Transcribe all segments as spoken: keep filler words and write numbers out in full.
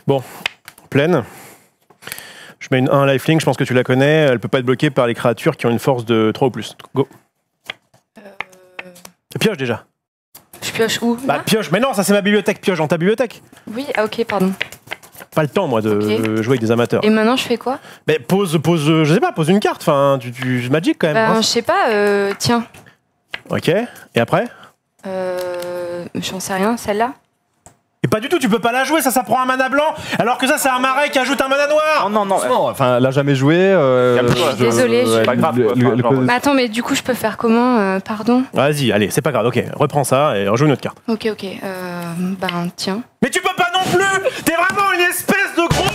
Bon, pleine. Je mets une un lifelink, je pense que tu la connais. Elle peut pas être bloquée par les créatures qui ont une force de trois ou plus. Go. Euh... Pioche déjà. Je pioche où? Bah pioche, mais non, ça c'est ma bibliothèque. Pioche dans ta bibliothèque. Oui, ah ok, pardon. Pas le temps moi de okay. jouer avec des amateurs. Et maintenant je fais quoi? Mais pose, pose, je sais pas, pose une carte. Enfin, tu, tu Magic quand même. Bah, je sais pas. Euh, tiens. Ok. Et après? Euh, j'en sais rien. Celle-là. Et pas du tout, tu peux pas la jouer, ça, ça prend un mana blanc, alors que ça, c'est un marais qui ajoute un mana noir. Non, non, non. Enfin, elle a jamais joué. Euh, je... Désolée. C'est pas grave. Le, le, le, le... Mais attends, mais du coup, je peux faire comment euh, Pardon. Vas-y, allez, c'est pas grave, ok, reprends ça et rejoue une autre carte. Ok, ok. Euh, ben, tiens. Mais tu peux pas non plus. T'es vraiment une espèce de gros...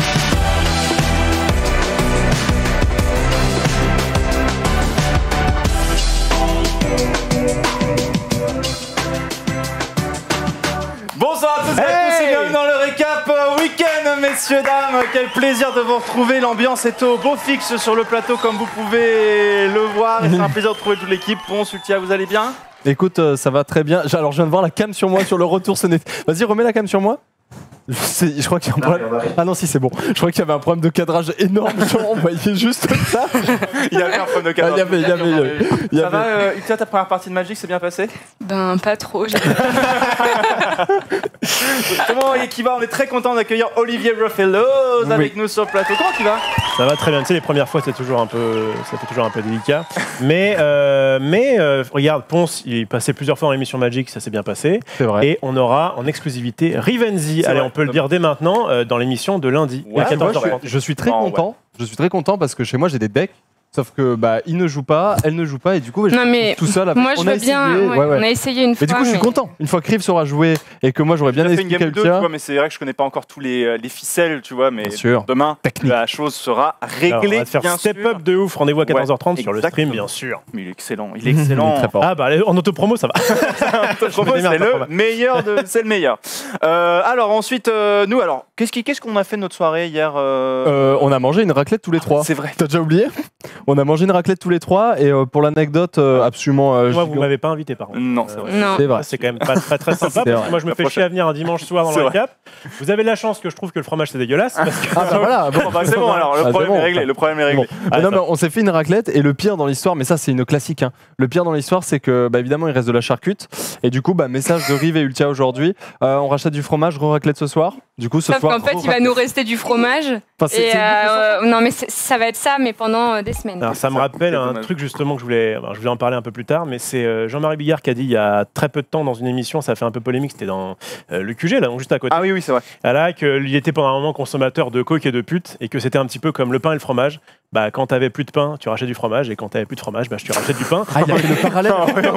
Bonsoir à tous et à tous et bienvenue dans le récap week-end, messieurs, dames. Quel plaisir de vous retrouver. L'ambiance est au beau fixe sur le plateau, comme vous pouvez le voir. Et c'est un plaisir de retrouver toute l'équipe. Bon, Sultia, vous allez bien? Écoute, euh, ça va très bien. Alors, je viens de voir la cam sur moi sur le retour. Ce n'est... Vas-y, remets la cam sur moi. Je, je crois qu'il y a un problème. Ah non, si, c'est bon. Je crois qu'il y avait un problème de cadrage énorme. Genre, on voyait juste ça. Il y avait un problème de cadrage. Ah, il y avait, il y avait, il y ça avait... va, euh, Sultia, ta première partie de Magic s'est bien passée? Ben, pas trop. Comment qui va? On est très content d'accueillir Olivier Ruffellows oui. avec nous sur le plateau. Comment tu vas? Ça va très bien. Tu sais, les premières fois, c'est toujours un peu, ça fait toujours un peu délicat. Mais, euh, mais euh, regarde, Ponce, il est passé plusieurs fois dans l'émission Magic, ça s'est bien passé. C'est vrai. Et on aura en exclusivité Rivenzi. Allez, vrai. on peut le dire dès maintenant euh, dans l'émission de lundi. Ouais, moi, je, suis, je suis très oh, content. Ouais. Je suis très content parce que chez moi, j'ai des decks. Sauf que bah il ne joue pas, elle ne joue pas et du coup je non, mais tout seul. Moi on je veux bien. Ouais, ouais. On a essayé une fois. Et du coup je suis mais... content. Une fois que Riv saura jouer et que moi j'aurais bien expliqué une game deux, tu vois, mais c'est vrai que je connais pas encore tous les, les ficelles, tu vois. Mais demain technique. La chose sera réglée. Alors, on va te faire bien step sûr. up de ouf. Rendez-vous à quatorze heures trente ouais, sur le stream bien sûr. Mais il est excellent. Il est excellent. il est ah bah en auto-promo ça va. C'est le meilleur de, c'est le meilleur. Euh, alors ensuite euh, nous alors qu'est-ce qui qu'est-ce qu'on a fait de notre soirée hier? euh... Euh, On a mangé une raclette tous les trois. C'est vrai. T'as déjà oublié? On a mangé une raclette tous les trois et euh, pour l'anecdote, euh, absolument. Euh, moi, vous m'avez pas invité par contre. Non, c'est vrai. Non. C'est vrai. C'est quand même pas très très sympa parce que moi je me fais chier à venir un dimanche soir dans le récap. Vous avez la chance que je trouve que le fromage c'est dégueulasse. Parce que... Ah bah voilà. Bon, bah, c'est bon alors. Le ah, problème bon. est réglé. Le problème est réglé. Bon. Ah, non mais on s'est fait une raclette et le pire dans l'histoire, mais ça c'est une classique. Hein. Le pire dans l'histoire, c'est que bah, évidemment il reste de la charcute et du coup bah message de Riv et Ultia aujourd'hui. Euh, on rachète du fromage, re-raclette ce soir. Du coup ce Sauf soir. qu'en fait il va nous rester du fromage. Enfin, c'est, et c'est euh, non mais ça va être ça mais pendant euh, des semaines. Alors, ça me rappelle un truc justement que je voulais, alors, je voulais en parler un peu plus tard, mais c'est euh, Jean-Marie Bigard qui a dit il y a très peu de temps dans une émission, ça a fait un peu polémique, c'était dans euh, le Q G là, donc juste à côté. Ah oui oui c'est vrai. Là qu'il était pendant un moment consommateur de coke et de putes et que c'était un petit peu comme le pain et le fromage. Bah quand t'avais plus de pain, tu rachètes du fromage et quand t'avais plus de fromage, bah tu rachètes du pain. Ah il a fait le parallèle.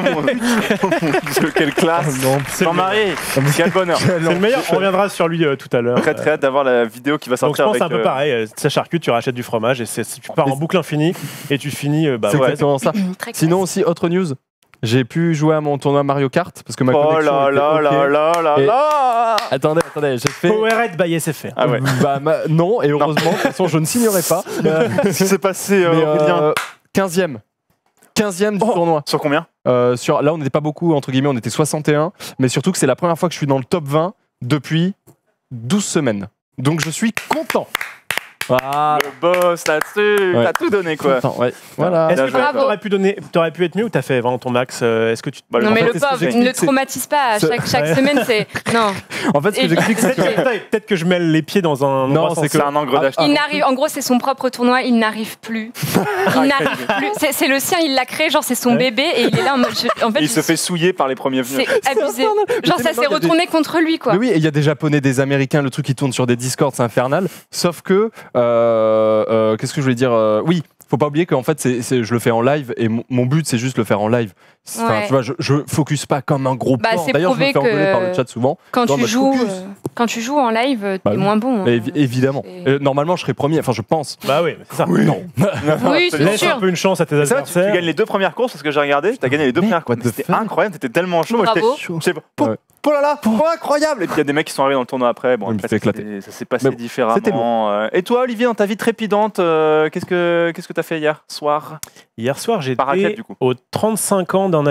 Quelle classe. Non, Jean-Marie, quel bonheur. C'est le meilleur. On reviendra sur lui euh, tout à l'heure. Très très hâte d'avoir la vidéo qui va sortir. Donc je pense avec, c'est un peu euh... pareil. Ça charcute, tu rachètes du fromage et c'est, tu pars en boucle infinie et tu finis. Euh, bah, c'est ouais, exactement ça. Sinon aussi autre news. J'ai pu jouer à mon tournoi Mario Kart parce que ma oh connexion là était là okay. là là là là. Attendez, attendez, j'ai fait. Powerhead by S F R. Ah ouais. Bah ma... non, et heureusement, de toute façon, je ne signerai pas. Qu'est-ce qui s'est passé, euh, Mais, Aurélien euh, quinzième. quinzième du oh, tournoi. Sur combien? euh, sur... Là, on n'était pas beaucoup, entre guillemets, on était soixante et un. Mais surtout que c'est la première fois que je suis dans le top vingt depuis douze semaines. Donc je suis content. Voilà. Le boss là-dessus, ouais. T'as tout donné quoi. Content, ouais. Voilà. Est-ce que t'aurais pu donner, t'aurais pu être mieux ou t'as fait vraiment ton max? Est-ce que tu bah, non mais fait, le pauvre, ne le traumatise pas. À chaque, chaque semaine, c'est non. En fait, ce que j'explique, c'est que peut-être que je mêle les pieds dans un. Non, c'est que c'est un engrenage. Il n'arrive. En gros, c'est son propre tournoi. Il n'arrive plus. Il n'arrive plus. C'est, c'est le sien. Il l'a créé. Genre, c'est son ouais. bébé et il est là. En, mode, je, en fait, et il je, se fait souiller par les premiers venus. C'est abusé. Genre, ça s'est retourné des... contre lui quoi. Mais oui, il y a des Japonais, des Américains. Le truc qui tourne sur des Discords, c'est infernal. Sauf que. Euh, Euh, qu'est-ce que je voulais dire euh, Oui, faut pas oublier qu'en fait, c'est, c'est, je le fais en live et mon, mon but, c'est juste le faire en live. Ouais. Tu vois, je, je focus pas comme un gros bah, porc. D'ailleurs, je me fais engueuler par le chat souvent. Quand, non, tu, bah, joues, euh, quand tu joues en live, t'es bah, moins bon. Hein. Évi- évidemment. Euh, normalement, je serais premier. Enfin, je pense. Bah oui, c'est ça. Oui, non. Oui, c'est laisse sûr. un peu une chance à tes adversaires. Tu, tu gagnes les deux premières courses parce que j'ai regardé. T'as gagné les deux mais premières courses. C'était incroyable. T'étais tellement chaud. Bravo. J'étais oh, oh là là, oh, incroyable. Et puis il y a des mecs qui sont arrivés dans le tournoi après. Bon, après, ça, ça s'est passé bon, différemment. Bon. Et toi, Olivier, dans ta vie trépidante, euh, qu'est-ce que qu'est-ce que t'as fait hier soir? Hier soir, j'étais au trente-cinq ans d'un ami.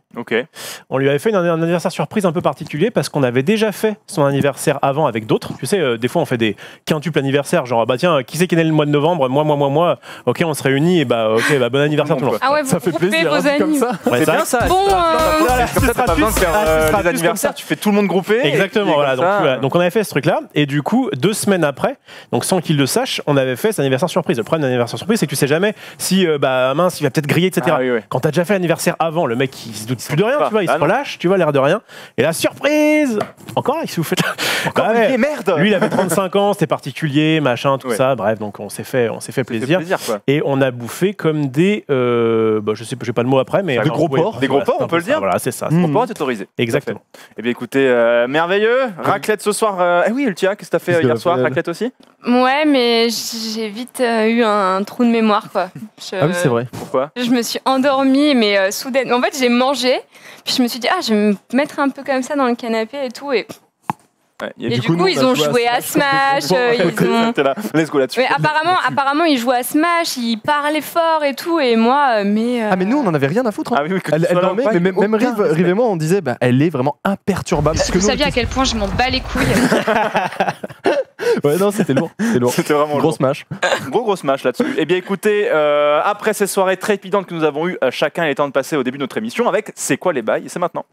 Ok. On lui avait fait un, un anniversaire surprise un peu particulier parce qu'on avait déjà fait son anniversaire avant avec d'autres. Tu sais, euh, des fois on fait des quintuples anniversaires, genre bah tiens, qui c'est qui est né le mois de novembre, moi, moi, moi, moi. Ok, on se réunit et bah ok, bah bon anniversaire tout le monde. Ah ouais, vous Ça fait groupez plaisir, vos hein, dit comme amis. ça. Ouais, C'est ça- bien ça. Bon, euh, Voilà, Comme ça, t'as pas besoin de faire ah, ce euh, sera des plus anniversaires, comme ça. tu fais tout le monde groupé. Exactement, et- et voilà. comme Donc, ça, voilà. Donc on avait fait ce truc-là, et du coup, deux semaines après, donc sans qu'il le sache, on avait fait cet anniversaire surprise. Le problème d'un anniversaire surprise, c'est que tu sais jamais si, euh, bah mince, il va peut-être griller, et cetera. Ah oui, oui. Quand t'as déjà fait l'anniversaire avant, le mec il se doute plus de rien, pas. tu vois, il Ah se non. relâche, tu vois, l'air de rien. Et la surprise Encore là, il s'est fait. Encore Ah ouais. oublié, merde. Lui, il avait trente-cinq ans, c'était particulier, machin, tout Ouais. ça. Bref, donc on s'est fait, on s'est fait Ça fait plaisir. plaisir quoi. Et on a bouffé comme des, euh, bah, je sais, j'ai pas le mot après, mais Des enfin, gros ouais, porcs. Des gros voilà, porcs, c'est on un peut peu le dire. ça, Voilà, c'est ça. Mmh. On pourra t'autoriser. Exactement. Eh bien écoutez, euh, merveilleux. Raclette ce soir. euh, Eh oui, Ultia, qu'est-ce que t'as fait Qu'est-ce euh, hier qu'elle soir? a fait, elle Raclette aussi? Ouais, mais j'ai vite euh, eu un trou de mémoire, quoi. Je, Ah oui, c'est vrai. Pourquoi? Je me suis endormie, mais euh, soudainement. En fait, j'ai mangé, puis je me suis dit, ah, je vais me mettre un peu comme ça dans le canapé et tout. Et, Ouais, et y a du, du coup, nous, on ils a ont joué à joué à Smash. euh, ils ont... T'es là, let's go là-dessus. Mais apparemment, apparemment, ils jouaient à Smash, ils parlaient fort et tout, et moi, euh, mais. euh, Ah mais nous on en avait rien à foutre. hein. Ah oui, oui, que Elle, tu elle sois là dormait, ou pas, mais même, même aucun Rive, respect. Rive et moi on disait bah elle est vraiment imperturbable. Parce que Vous nous, saviez on à quel point je m'en bats les couilles. était- Ouais non c'était lourd, c'était lourd. C'était vraiment Gros lourd. smash. Gros gros smash là-dessus. Eh bien écoutez, euh, après ces soirées trépidantes que nous avons eues, euh, chacun il est temps de passer au début de notre émission avec C'est quoi les bails? C'est maintenant.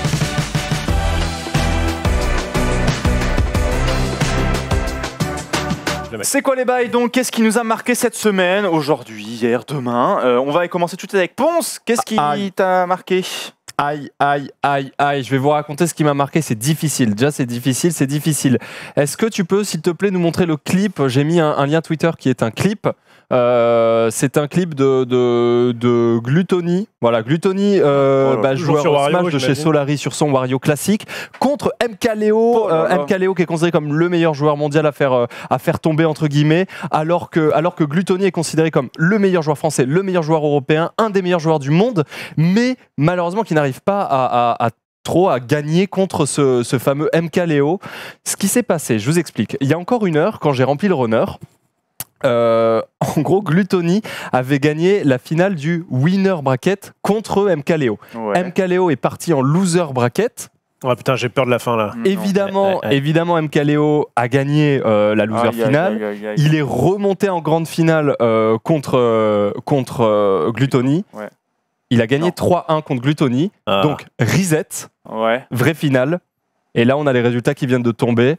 C'est quoi les bails donc? Qu'est-ce qui nous a marqué cette semaine, aujourd'hui, hier, demain? Euh, On va commencer tout de suite avec Ponce. Qu'est-ce qui Aïe. t'a marqué? Aïe, aïe, aïe, aïe. Je vais vous raconter ce qui m'a marqué. C'est difficile. Déjà, c'est difficile, c'est difficile. Est-ce que tu peux, s'il te plaît, nous montrer le clip? J'ai mis un, un lien Twitter qui est un clip. Euh, c'est un clip de, de, de Gluttony. Voilà, Gluttony, euh, Oh là, bah, toujours joueur sur Wario, Smash de chez j'imagine. Solari sur son Wario classique, contre M K Leo. Oh là euh, là. M K Leo qui est considéré comme le meilleur joueur mondial à faire, euh, à faire tomber, entre guillemets, alors que, alors que Gluttony est considéré comme le meilleur joueur français, le meilleur joueur européen, un des meilleurs joueurs du monde, mais malheureusement qui n'arrive pas à, à, à trop à gagner contre ce, ce fameux M K Leo. Ce qui s'est passé, je vous explique. Il y a encore une heure, quand j'ai rempli le runner, euh, en gros, Gluttony avait gagné la finale du winner bracket contre M K Leo. Ouais. M K Leo est parti en loser bracket. Oh putain, j'ai peur de la fin là. Non. Évidemment, Ouais, ouais, ouais. évidemment, M K Leo a gagné euh, la loser Aïe, aïe, finale. aïe, aïe, aïe. Il est remonté en grande finale euh, contre, euh, contre euh, Gluttony. Ouais. Il a gagné Non. trois un contre Gluttony. Ah. Donc, reset, Ouais. vraie finale. Et là, on a les résultats qui viennent de tomber.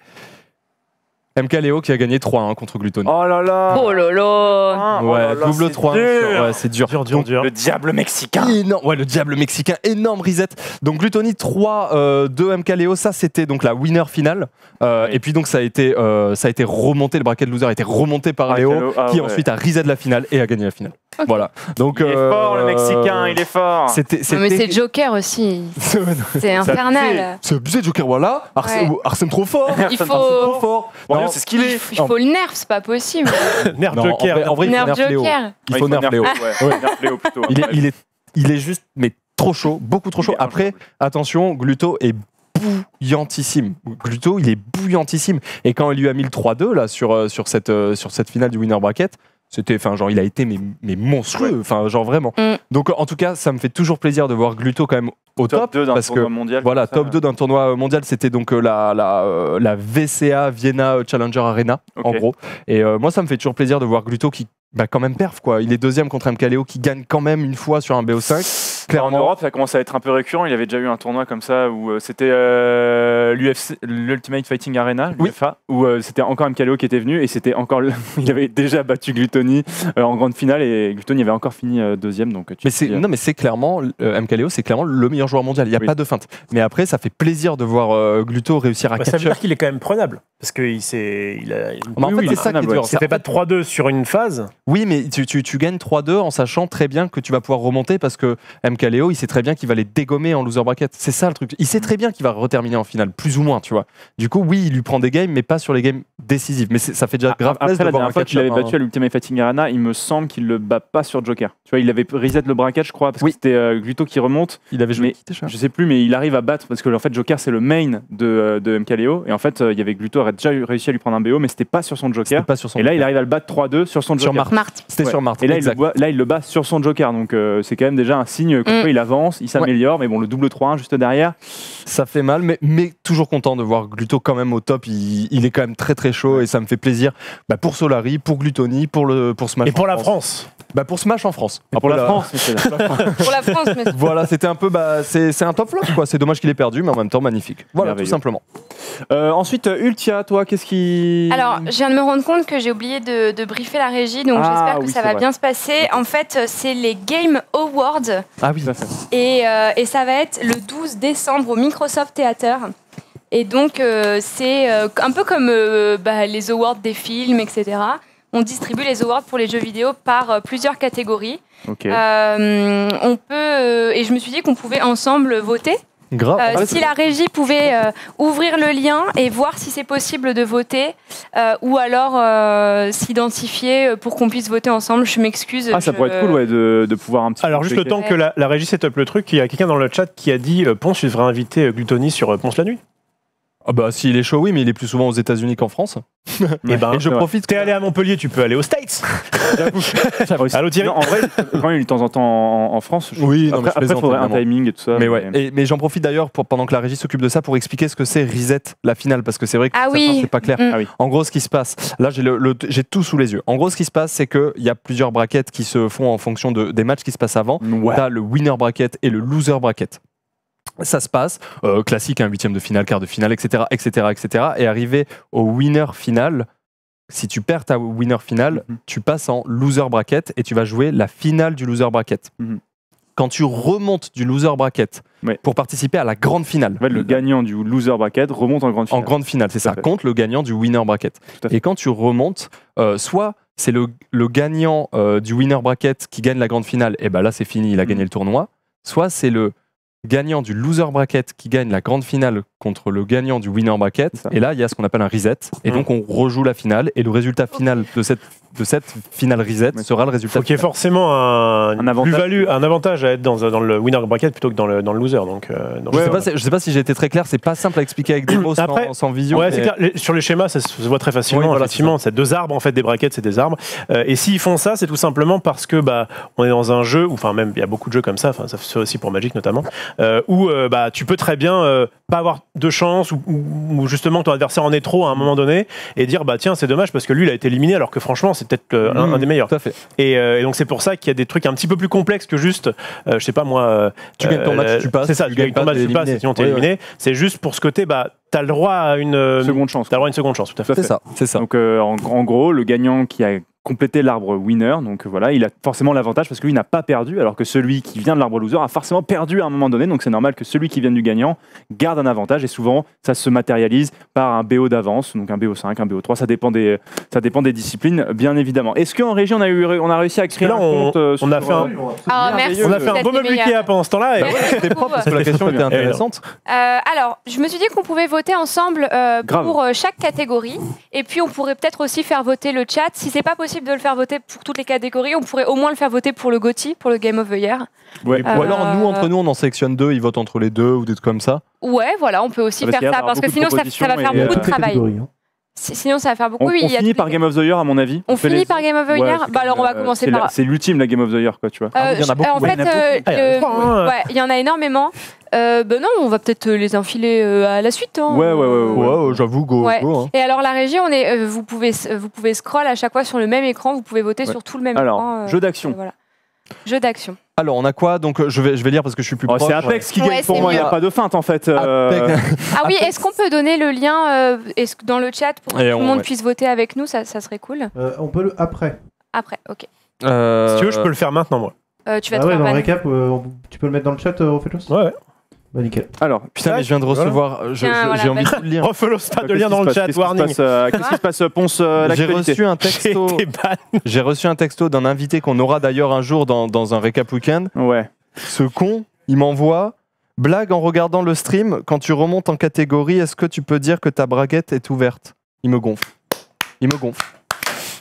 M K Leo qui a gagné trois un contre Gluttony. Oh là là. Oh là là. Ah, oh ouais, là là, double c'est trois un. dur. sur- Ouais, c'est dur. Dur, dur, Donc, dur. Le diable mexicain. énorme, ouais, le diable mexicain, énorme reset. Donc Gluttony trois deux M K Leo, ça c'était donc la winner finale. Euh, Oui. Et puis donc ça a été euh, ça a été remonté, le bracket loser a été remonté par Ah, Léo, Léo, ah qui ouais. ensuite a reset la finale et a gagné la finale. Ok. Voilà. Donc Il est euh, fort le mexicain, il est fort. C'était Non, mais c'était c'est Joker aussi. c'est C'est infernal. c'est abusé Joker, voilà. Arsène, Ouais. Arsène trop fort. Il Arsène faut- trop fort. Bon, Non, c'est ce qu'il Il est. faut, il faut le nerf, c'est pas possible. Nerf non, en Joker. vrai, en vrai, il faut Nerf nerf Léo. Joker. Il faut nerf Léo. Ouais, nerf Léo plutôt. Il est, Ouais. il est, il est juste, mais trop chaud, beaucoup trop Il chaud. est Après, injouable. attention, Gluto est bouillantissime. Gluto, il est bouillantissime. Et quand il lui a mis le trois deux là sur, euh, sur, cette, euh, sur cette finale du winner bracket, c'était, enfin, genre, il a été mais, mais monstrueux, enfin, genre vraiment. Mm. Donc, en tout cas, ça me fait toujours plaisir de voir Gluto quand même au top, Top deux d'un parce que tournoi mondial. voilà, comme ça. top deux d'un tournoi mondial, c'était donc euh, la, la, euh, la V C A Vienna Challenger Arena, Ok. en gros. Et euh, moi, ça me fait toujours plaisir de voir Gluto qui, bah, quand même perf, quoi. Il est deuxième contre M K Leo qui gagne quand même une fois sur un B O cinq. En Clairement. Europe, ça commence à être un peu récurrent. Il avait déjà eu un tournoi comme ça où euh, c'était euh, l'U F C, l'Ultimate Fighting Arena, Oui. l'U F A, où euh, c'était encore M K Leo qui était venu et c'était encore le- il avait déjà battu Gluttony euh, en grande finale et Gluttony avait encore fini euh, deuxième. Donc tu Mais te c'est dis, euh, non, mais c'est clairement euh, M K Leo, c'est clairement le meilleur joueur mondial. Il y a Oui. pas de feinte. Mais après, ça fait plaisir de voir euh, Gluto réussir à Bah, ça veut catcher. dire qu'il est quand même prenable. Parce qu'il s'est. Il a, il Mais en Oui, fait, oui, c'est il est ça qui est prenable, dur. ouais. s'est fait pas de trois deux sur une phase. Oui, mais tu, tu, tu gagnes trois deux en sachant très bien que tu vas pouvoir remonter parce que M K Leo, il sait très bien qu'il va les dégommer en loser bracket. C'est ça le truc. Il sait très bien qu'il va reterminer en finale, plus ou moins, tu vois. Du coup, oui, il lui prend des games, mais pas sur les games décisifs. Mais c'est- ça fait déjà grave plaisir Après, de la voir un dernière fois qu'il catch-up, avait hein. battu à l'Ultimate Fighting Arena, il me semble qu'il le bat pas sur Joker. Tu vois, il avait reset le bracket, je crois, parce Oui. que c'était euh, Gluto qui remonte. Il avait joué Mais qui déjà Je sais plus, mais il arrive à battre parce que en fait Joker c'est le main de, euh, de M K Leo et en fait euh, il y avait Gluto aurait déjà eu- réussi à lui prendre un B O mais c'était pas sur son C'était Joker. pas sur son. Et là il arrive à le battre trois deux sur son Sur Joker. Marthe. Marthe. C'était Ouais. sur Marthe. Et là il, le exact. voit- là il le bat sur son Joker donc euh, c'est quand même déjà un signe comme Mm. quoi il avance, il s'améliore, mais bon, le double trois un juste derrière. Ça fait mal, mais, mais toujours content de voir Gluto quand même au top. Il, il est quand même très très chaud et ça me fait plaisir bah, pour Solari, pour Glutoni, pour, le, pour Smash. Et pour en la France. France. Bah, pour Smash en France. Ah, pour la Voilà. France, c'est Pour la France, mais Voilà, c'était un peu. Bah, c'est c'est un top flop quoi. C'est dommage qu'il ait perdu, mais en même temps magnifique. Voilà, Merveilleux. tout simplement. Euh, ensuite, Ultia, toi, qu'est-ce qui. Alors, je viens de me rendre compte que j'ai oublié de, de briefer la régie, donc Ah, j'espère que oui, ça c'est va vrai. bien se passer. En fait, c'est les Game Awards Ah oui. Tout à fait. et, euh, et ça va être le douze décembre au Microsoft Theater. Et donc, euh, c'est euh, un peu comme euh, bah, les awards des films, et cetera. On distribue les awards pour les jeux vidéo par euh, plusieurs catégories. Ok. Euh, on peut, euh, et je me suis dit qu'on pouvait ensemble voter. Grave. Euh, Ah ouais, si la régie pouvait euh, ouvrir le lien et voir si c'est possible de voter, euh, ou alors euh, s'identifier pour qu'on puisse voter ensemble. Je m'excuse. Ah, ça je- pourrait être cool, ouais, de, de pouvoir un petit Alors peu juste le checker. temps que la, la régie set up le truc, il y a quelqu'un dans le chat qui a dit euh, Ponce, tu devrais inviter euh, Glutoni sur euh, Ponce la nuit. Ah bah s'il est chaud, oui, mais il est plus souvent aux États-Unis qu'en France. Et ben, Et je c'est vrai. profite. t'es allé à Montpellier, tu peux aller aux States. Allô Thierry. Non, en vrai, quand il est de temps en temps en, en France, je- Oui, non, mais après, je après, il plaisante, faudrait un évidemment. timing et tout ça. Mais ouais, et, mais j'en profite d'ailleurs pour, pendant que la régie s'occupe de ça pour expliquer ce que c'est Reset, la finale, parce que c'est vrai que Ah pour oui. certains, c'est pas clair. Mm. Ah oui. En gros, ce qui se passe, là j'ai le, le- j'ai tout sous les yeux. En gros, ce qui se passe, c'est qu'il y a plusieurs brackets qui se font en fonction de, des matchs qui se passent avant. Ouais. T'as le winner bracket et le loser bracket. Ça se passe, euh, classique, un huitième de finale, quart de finale, et cetera, et cetera, et cetera. Et arrivé au winner final, si tu perds ta winner finale, Mhm. tu passes en loser bracket et tu vas jouer la finale du loser bracket. Mhm. Quand tu remontes du loser bracket Ouais. pour participer à la grande finale, En fait, le gagnant du loser bracket remonte en grande en finale. grande finale, c'est Tout à ça, fait. contre le gagnant du winner bracket. Tout à fait. Et quand tu remontes, euh, soit c'est le, le gagnant euh, du winner bracket qui gagne la grande finale, et ben là c'est fini, il a Mhm. gagné le tournoi. Soit c'est le gagnant du loser bracket qui gagne la grande finale contre le gagnant du winner bracket. C'est ça. Et là, il y a ce qu'on appelle un reset. Et Mhm. donc, on rejoue la finale. Et le résultat final de cette, de cette finale reset Ouais. sera le résultat Faut qu'il y ait final. forcément un, Un avantage. plus-value, un avantage à être dans, dans le winner bracket plutôt que dans le, dans le loser. Donc, euh, donc Je c'est sais pas- pas si- je sais pas si j'ai été très clair. C'est pas simple à expliquer avec des mots sans, Après, sans vision. Ouais, mais- c'est clair. Les- sur les schémas, ça se voit très facilement. Oui, voilà, effectivement, c'est deux arbres en fait, des brackets, c'est des arbres. Euh, et s'ils font ça, c'est tout simplement parce que bah, on est dans un jeu, ou enfin même il y a beaucoup de jeux comme ça. Enfin, ça se fait aussi pour Magic notamment, euh, où euh, bah tu peux très bien euh, pas avoir de chance ou, ou- ou justement ton adversaire en est trop à un moment donné et dire bah tiens c'est dommage parce que lui il a été éliminé alors que franchement c'est peut-être euh, un, Mmh, un des meilleurs. Tout à fait. Et, euh, et donc c'est pour ça qu'il y a des trucs un petit peu plus complexes que juste, euh, je sais pas moi. euh, Tu gagnes ton match, euh, tu passes. C'est ça, tu gagnes ton match, t'es tu passes, éliminé. et sinon t'es Oui, éliminé. C'est juste pour ce côté, bah t'as le droit à une euh, Seconde chance. T'as le droit à une seconde chance, tout à fait. Tout à C'est fait. ça. C'est ça. Donc euh, en, en gros, le gagnant qui a complété l'arbre winner, donc euh, voilà, il a forcément l'avantage parce que lui n'a pas perdu, alors que celui qui vient de l'arbre loser a forcément perdu à un moment donné. Donc c'est normal que celui qui vient du gagnant garde un avantage et souvent ça se matérialise par un B O d'avance, donc un B O cinq, un B O trois, ça dépend des, ça dépend des disciplines, bien évidemment. Est-ce qu'en régie on a, eu, on a réussi à créer Là, un on- compte euh, on a sur, fait un- euh, Ah, merci. On a fait vous un êtes beau les meuble meilleurs. Ikea pendant ce temps-là. Et... Merci C'était beaucoup. propre parce que la question était bien. intéressante. Euh, alors, je me suis dit qu'on pouvait voter ensemble euh, Grave. pour euh, chaque catégorie. Et puis, on pourrait peut-être aussi faire voter le chat. Si c'est pas possible de le faire voter pour toutes les catégories, on pourrait au moins le faire voter pour le G O T Y, pour le Game of the Year. Ouais. Euh, Ou alors, nous, entre nous, on en sélectionne deux, ils votent entre les deux ou des trucs comme ça. Ouais, voilà, on peut aussi Ah, parce qu'il y faire a ça. Parce que beaucoup de sinon, ça, ça va propositions faire et, beaucoup euh, de travail. catégorie, hein. Si- Sinon, ça va faire beaucoup. On, oui, on il y a finit tous par les- Game of the Year à mon avis. On fait finit les- par Game of the Ouais, Year. parce Bah que, alors, on va euh, commencer c'est la- par. C'est l'ultime la Game of the Year, quoi, tu vois. Ah oui, il y en a je- beaucoup. en Ouais, fait, il y en a euh, beaucoup. Ah, il y en a le- trois, hein. ouais, il y en a énormément. Euh, ben non, on va peut-être euh, les enfiler euh, à la suite. hein. Ouais, ouais, ouais, ouais. Ouais, euh, j'avoue, go. Ouais. go, hein. Et alors la régie, on est, euh, vous pouvez, vous pouvez scroll à chaque fois sur le même écran. Vous pouvez voter Ouais. sur tout le même Alors, écran. euh, jeu d'action. Voilà. Jeu d'action. Alors, on a quoi? Donc, euh, je vais, je vais lire parce que je suis plus Oh, proche. c'est Apex qui Ouais, gagne pour c'est moi, il n'y a mieux. pas de feinte en fait. euh, Apex. Ah oui, est-ce qu'on peut donner le lien euh, est-ce que dans le chat pour que Et tout on- le monde ouais. puisse voter avec nous? Ça, ça serait cool. Euh, on peut le après. Après, ok. Euh, Si tu veux, je peux le faire maintenant, moi. Euh, tu vas Ah te ouais, faire dans le ban. récap, euh, on- tu peux le mettre dans le chat, euh, Ophélos Ouais, ouais. Bah nickel. Alors, Putain, mais je viens de recevoir. euh, je- Tiens, je- voilà, J'ai envie de vas-y. tout le lire. Refelos, pas de qu'est-ce lien qui dans se le passe chat, Qu'est-ce qui se warning. passe, euh, Qu'est-ce qui se passe, Ponce, euh, J'ai l'actualité reçu un texto. J'ai été ban. J'ai reçu un texto d'un invité qu'on aura d'ailleurs un jour dans, dans un récap week-end. Ouais. Ce con, il m'envoie blague en regardant le stream. Quand tu remontes en catégorie, est-ce que tu peux dire que ta braguette est ouverte? Il me gonfle. Il me gonfle.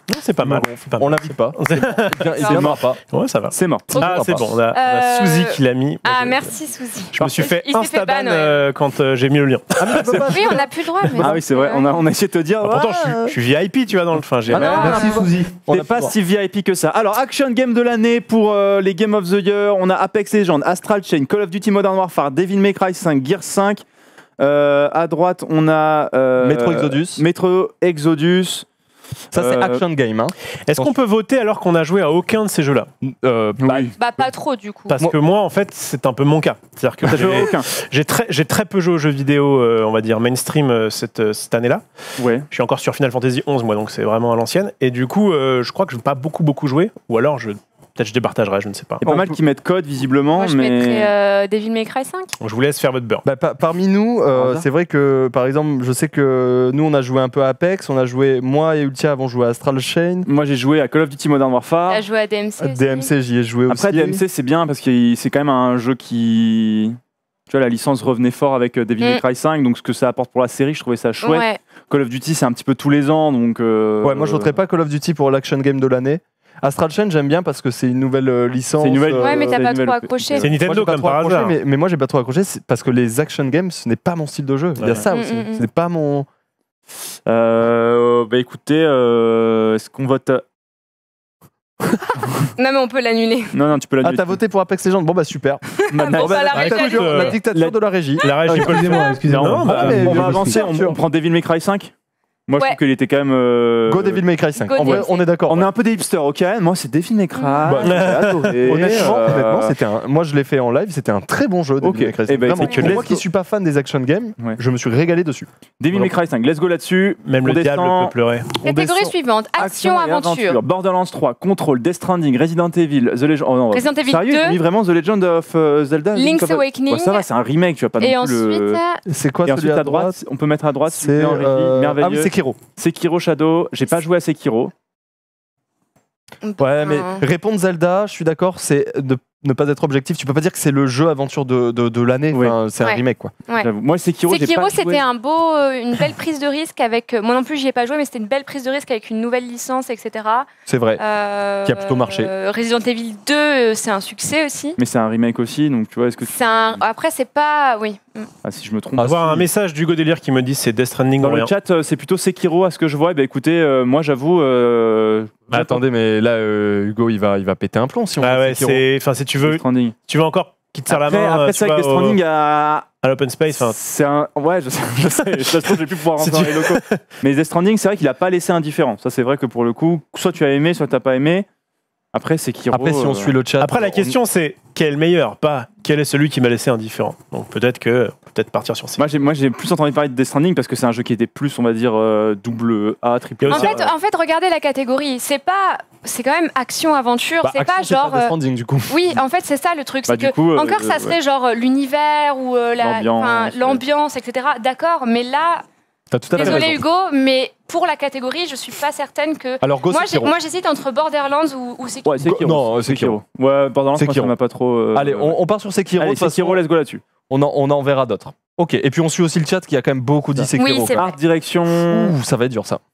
Non, c'est pas mal. c'est pas On mal. l'invite pas. C'est- Bien, il C'est viendra pas. Ouais, ça va. C'est mort. Ah, c'est bon. On a, on a Euh, Suzy qui l'a mis. Ah, Moi, je- merci Suzy. Je me suis fait Il s'est fait Instaban ban, ouais. euh, quand euh, j'ai mis le lien. Oui, on n'a plus le droit. Mais Ah oui, c'est vrai, on a, on a essayé de te dire. Ah, pourtant, ouais, je suis, je suis V I P, tu vois, dans le. Enfin, j'ai. Ah non, Merci non, Suzy. On T'es a pas plus si V I P que ça. Alors, Action Game de l'année pour euh, les Game of the Year. On a Apex Legends, Astral Chain, Call of Duty Modern Warfare, Devil May Cry cinq, Gears cinq. Euh, à droite, on a euh, Metro Exodus. Metro Exodus. Ça, c'est Euh, Action Game. Hein. Est-ce qu'on peut voter alors qu'on a joué à aucun de ces jeux-là? Euh, bah, Oui. Bah, pas trop du coup. Parce Moi- que moi, en fait, c'est un peu mon cas. C'est-à-dire que T'as joué à j'ai- aucun. j'ai très, j'ai très peu joué aux jeux vidéo, euh, on va dire mainstream euh, cette, euh, cette année-là. Ouais. Je suis encore sur Final Fantasy onze, moi, donc c'est vraiment à l'ancienne. Et du coup, euh, je crois que je n'ai pas beaucoup, beaucoup joué. Ou alors, je, peut-être je départagerai, je ne sais pas. Il y a pas mal qui mettent code visiblement, Moi, je mais. mettrais euh, Devil May Cry cinq. Donc, je vous laisse faire votre beurre. Bah, par- parmi nous, euh, Hasard. c'est vrai que, par exemple, je sais que nous, on a joué un peu à Apex, on a joué, moi et Ultia avons joué à Astral Chain. Moi j'ai joué à Call of Duty Modern Warfare. T'as joué à D M C aussi. D M C, j'y ai joué Après aussi. D M C c'est bien parce que c'est quand même un jeu qui. Tu vois, la licence revenait fort avec euh, Devil May Mm. Cry cinq, donc ce que ça apporte pour la série, je trouvais ça chouette. Ouais. Call of Duty c'est un petit peu tous les ans, donc. euh, Ouais, moi, je voterais pas Call of Duty pour l'Action Game de l'année. Astral Chain, j'aime bien parce que c'est une nouvelle euh, licence. C'est une nouvelle- euh, Ouais, mais t'as c'est pas une trop nouvelle- accroché. C'est Moi, Nintendo j'ai pas comme trop par accroché, hasard. mais, mais moi j'ai pas trop accroché c'est parce que les action games ce n'est pas mon style de jeu. Il y a Ouais. ça Mm, aussi. mm, mm. Ce n'est pas mon. Euh, bah écoutez, euh, est-ce qu'on vote. Non, mais on peut l'annuler. Non, non, tu peux Ah, l'annuler. t'as voté pour Apex Legends. Bon bah super. Ma- Bon, bah, la bah, régie, écoute, elle- euh, La dictature la- de la régie. La régie peut le Excusez-moi, faire. excusez-moi. Non, bah, Ah, mais on je va me suis avancer, on, sûr. on prend Devil May Cry cinq. Moi je Ouais. trouve qu'il était quand même. euh, Go Devil May Cry cinq. Go En vrai, D M C. on est d'accord. On est un peu des hipsters, ok. Moi c'est Devil May Cry. Bah, j'ai adoré, Honnêtement, euh, honnêtement, c'était un. Moi, je l'ai fait en live. C'était un très bon jeu. Devil Ok. May Cry Eh ben, Vraiment, c'est que pour let's moi qui go. suis pas fan des action games, Ouais. je me suis régalé dessus. Devil May Cry cinq, let's go là-dessus. Même On le diable descend. peut pleurer. On Catégorie descend. suivante. Action, et aventure. Borderlands trois, Control, Death Stranding, Resident Evil, The Legend. Oh non, Resident Evil sérieux, ils ont deux. mis vraiment The Legend of euh, Zelda. Link's Link of- Awakening. Ouais, ça va, c'est un remake, tu vas pas Et non plus ensuite, le. C'est quoi Et celui ensuite à droite, on peut mettre à droite, s'il vous C'est plaît, en régie, euh, merveilleux. ah oui, Sekiro. Sekiro Shadow, j'ai pas joué à Sekiro. Ouais, mais euh, répondre Zelda, je suis d'accord, c'est de ne pas être objectif. Tu peux pas dire que c'est le jeu aventure de, de, de l'année. Oui. Enfin, c'est Ouais. un remake quoi. ouais. J'avoue. Moi, Sekiro, j'ai Sekiro, pas joué. c'était un beau, euh, une belle prise de risque avec. Moi non plus, j'y ai pas joué, mais c'était une belle prise de risque avec une nouvelle licence, et cetera. C'est vrai. Euh, Qui a plutôt marché. euh, Resident Evil deux, euh, c'est un succès aussi. Mais c'est un remake aussi, donc tu vois, est-ce que. C'est un... Après, c'est pas. Oui. Ah, si je me trompe. Ah, Voir si. un message d'Hugo Délire qui me dit c'est Death Stranding Dans ou le rien. chat, euh, c'est plutôt Sekiro à ce que je vois. Et bah écoutez, euh, moi j'avoue. euh, Bah, attendez, mais là, euh, Hugo, il va, il va péter un plomb si on Ah fait ouais, Sekiro. c'est. Enfin, si tu Death veux, Stranding. tu veux encore qui te serre la Après, main. après euh, ça, tu avec vois, Death au- Stranding à. à l'open space. enfin, C'est un. Ouais, je sais, je sais. Ça se trouve, je vais plus pouvoir Si rentrer tu- dans les locaux. Mais Death Stranding, c'est vrai qu'il a pas laissé indifférent. Ça, c'est vrai que pour le coup, soit tu as aimé, soit t'as pas aimé. Après, Sekiro. Après, si on euh, suit le chat. Après, la on- question c'est quel est le meilleur, pas quel est celui qui m'a laissé indifférent. Donc peut-être que peut-être partir sur ça. Moi, j'ai, moi, j'ai plus entendu parler de Death Stranding parce que c'est un jeu qui était plus, on va dire, euh, double A, triple Il y a A. En aussi- fait, en fait, regardez la catégorie. C'est pas. C'est quand même action-aventure. Bah, c'est action, pas c'est genre. Death euh, Stranding, du coup. Oui, en fait, c'est ça le truc. Bah, c'est du que coup, euh, encore, ça euh, serait genre euh, l'univers ou euh, la, L'ambiance, enfin, ouais. l'ambiance, et cetera. D'accord, mais là, T'as tout à fait désolé raison. Hugo, mais pour la catégorie, je suis pas certaine que. Alors, go Moi, j'ai- Sekiro. moi, j'hésite entre Borderlands ou, ou Sekiro. Ouais, Sekiro. Non, euh, Sekiro. Ouais, Borderlands, moi, Sekiro. ça m'a pas trop. euh, Allez, on, on part sur Sekiro. Allez, de toute Sekiro, façon. let's go là-dessus. On en, on en verra d'autres. Ok, et puis on suit aussi le chat qui a quand même beaucoup dit Sekiro. Oui, c'est quoi. vrai. Art, direction. Ouh, ça va être dur ça.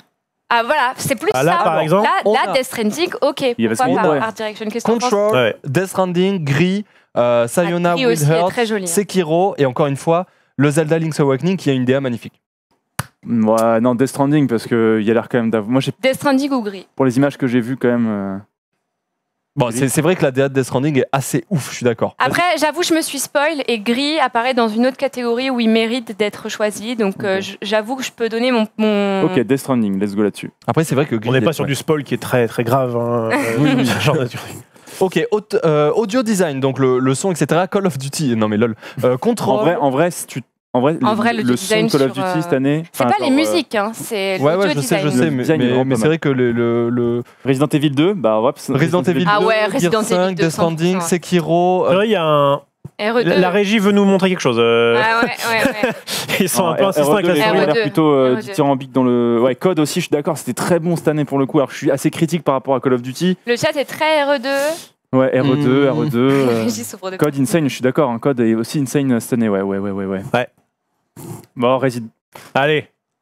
Ah voilà, c'est plus Ah, là, ça. par exemple, là, on là, a- Death Stranding, ok. Il y avait Pourquoi ce pas ouais. Art Direction, qu'est-ce que t'en penses? Control, Ouais. Death Stranding, Gris, euh, Sayonara Ah, Gris with aussi est Heart, très joli, hein. Sekiro et encore une fois le Zelda Link's Awakening qui a une D A magnifique. Ouais, non, Death Stranding parce qu'il y a l'air quand même d'avoir. Moi, j'ai- Death Stranding ou Gris. pour les images que j'ai vues, quand même. euh, Bon, Oui. c'est c'est vrai que la D A de Death Stranding est assez ouf, je suis d'accord. Après, j'avoue, je me suis spoil et Gris apparaît dans une autre catégorie où il mérite d'être choisi. Donc, euh, Ok. j- j'avoue que je peux donner mon. mon... Ok, Death Stranding, let's go là-dessus. Après, c'est vrai que Gris On n'est est- pas sur ouais. du spoil qui est très très grave. Hein. Euh, Oui, oui. genre de truc. Ok, aut- euh, audio design, donc le, le son, et cetera. Call of Duty, non mais lol. Euh, Control. En vrai, en vrai, si tu. En vrai, En vrai, le le design son de Call of sur, Duty euh, cette année. C'est enfin, pas les genre, euh, musiques, hein, c'est Ouais, l'audio ouais, je sais, je design. sais, Le mais, design est mais, vraiment mais pas c'est mal. vrai que le, le, le Resident Evil deux, bah ouais. parce- Resident Evil Ah deux, ouais, Resident Gears Evil deux, cinq, Death Stranding, cent pour cent. Sekiro. euh, Alors, il y a un. R E deux. La, la régie veut nous montrer quelque chose. euh, Ah ouais, ouais, ouais. Ils sont Non, un peu R- insistants avec la R E deux, les gens souris. ont l'air R E deux. plutôt euh, R E deux. dithyrambique dans le. Ouais, Code aussi, je suis d'accord, c'était très bon cette année pour le coup. Alors je suis assez critique par rapport à Call of Duty. Le chat est très R E deux. Ouais, R E deux, Mm. R E deux. euh, Régis souffre de Code Insane, je suis d'accord. Hein, Code est aussi Insane cette année, ouais, ouais, ouais, ouais, ouais. Ouais. Bon, Resident. Allez,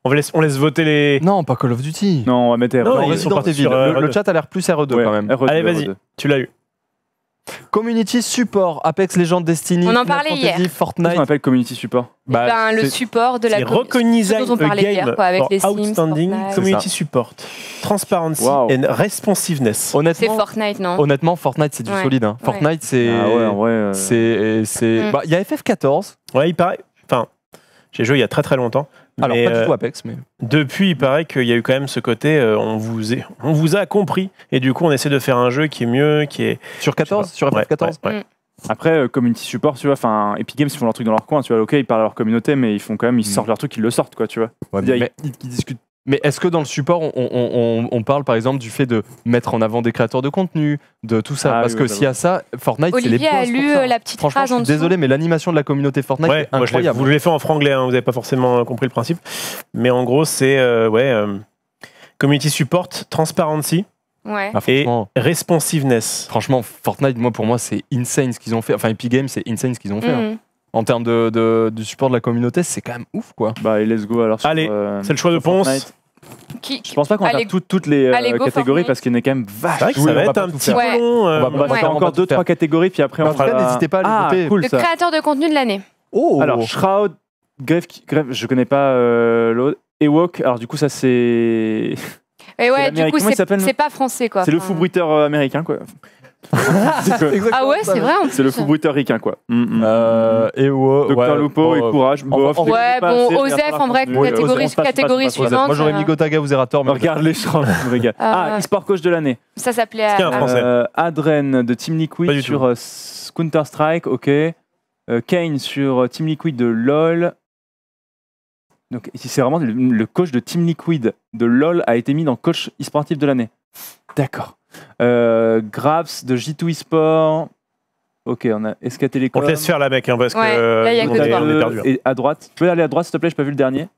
On laisse, on laisse voter les. Non, pas Call of Duty. Non, on va mettre R E deux. Non, Non, ils Resident sont partis Evil. sur, euh, Le, le R E deux. chat a l'air plus R E deux Ouais, quand même. R E deux, Allez, R E vas-y, deux. tu l'as eu. Community support, Apex Legends, Destiny, On en Final parlait Fantasy, hier. Qu'est-ce Fortnite. qu'on appelle community support? Bah, ben, le c'est- support de la C'est com- Recognize ce dont on a parlait hier, game quoi, avec for les Sims, outstanding Fortnite. community support, transparency Wow. and responsiveness. C'est honnêtement, Fortnite, non honnêtement, Fortnite c'est du Ouais. solide. hein. Ouais. Fortnite c'est. Ah ouais, en vrai. euh, C'est. c'est- Mm. bah, il y a F F quatorze. Ouais, il paraît. Enfin, j'ai joué il y a très très longtemps. Alors mais, pas du euh, tout Apex, mais. Depuis, il paraît qu'il y a eu quand même ce côté, euh, on, vous est- on vous a compris, et du coup, on essaie de faire un jeu qui est mieux, qui est. Sur quatorze, sur F F Ouais, quatorze. ouais, ouais. Après, euh, community support, tu vois, enfin, Epic Games, ils font leur truc dans leur coin, tu vois. Ok, ils parlent à leur communauté, mais ils font quand même, ils Mm. sortent leur truc, ils le sortent, quoi, tu vois. Ouais, C'est-à-dire, mais, ils- ils discutent. Mais est-ce que dans le support, on, on- on- on parle par exemple du fait de mettre en avant des créateurs de contenu, de tout ça? Ah Parce oui, que oui, s'il y a ça, Fortnite, c'est les Olivier a boss pour lu ça. euh, la petite Franchement, phrase je en suis dessous. désolé, mais l'animation de la communauté Fortnite Ouais, est moi, je l'ai- incroyable. vous l'avez fait en franglais, hein, vous n'avez pas forcément compris le principe. Mais en gros, c'est euh, ouais, euh, community support, transparency Ouais. Ah, et franchement, responsiveness. franchement, Fortnite, moi, pour moi, c'est insane ce qu'ils ont fait. Enfin, Epic Games, c'est insane ce qu'ils ont fait. hein. Mhm. En termes de, de- du support de la communauté, c'est quand même ouf, quoi. Bah, et let's go alors. sur, Allez, euh, c'est le choix de sur Ponce. Fortnite. Qui- Je pense pas qu'on va Allez, faire toutes, toutes les euh, allez, go catégories Fortnite. parce qu'il y en a quand même C'est vache. vrai que Oui, ça on va va être pas un tout petit faire. peu long. euh, On va On va Ouais. faire encore deux, trois catégories, puis après on En tout cas, fera. n'hésitez pas à les Ah, voter. cool Le ça. créateur de contenu de l'année. Oh Alors, Shroud, Grave, Grave, je connais pas euh, l'autre. Ewok, alors du coup, ça c'est. Et ouais, l'Amérique. du coup, Comment il c'est s'appelle, c'est pas français, quoi. C'est le Enfin, fou bruiteur euh, américain, quoi. C'est quoi Ah ouais, c'est vrai en C'est le plus. fou bruiteur ricain, quoi. Mm, mm. Euh, et ouais, Docteur ouais, Lupo et bon, Courage. en- Bof, en- je les Ouais, connais pas bon, assez, mais Osef, il va en vrai, falloir Oui, catégorie, Osef, on passe, catégorie passe, passe, passe. suivante. Moi, j'aurais mis euh, Gotaga ou Zerator, mais Regarde les champs, je me régale. Ah, Euh, e-sport coach de l'année. Ça s'appelait. Tiens, euh, français. Euh, Adren de Team Pas Liquid du sur tout. euh, s- Counter-Strike, ok. Euh, Kane sur euh, Team Liquid de LoL. Donc ici c'est vraiment le, le coach de Team Liquid de LoL a été mis dans coach e-sportif de l'année. D'accord. Euh, Graves de J deux eSport. Ok, on a S K Telecom. On te laisse faire la mec, hein, parce que Ouais, euh, là, il y a on que est- toi. on est perdu. hein. Et à droite. Tu peux aller à droite s'il te plaît, j'ai pas vu le dernier.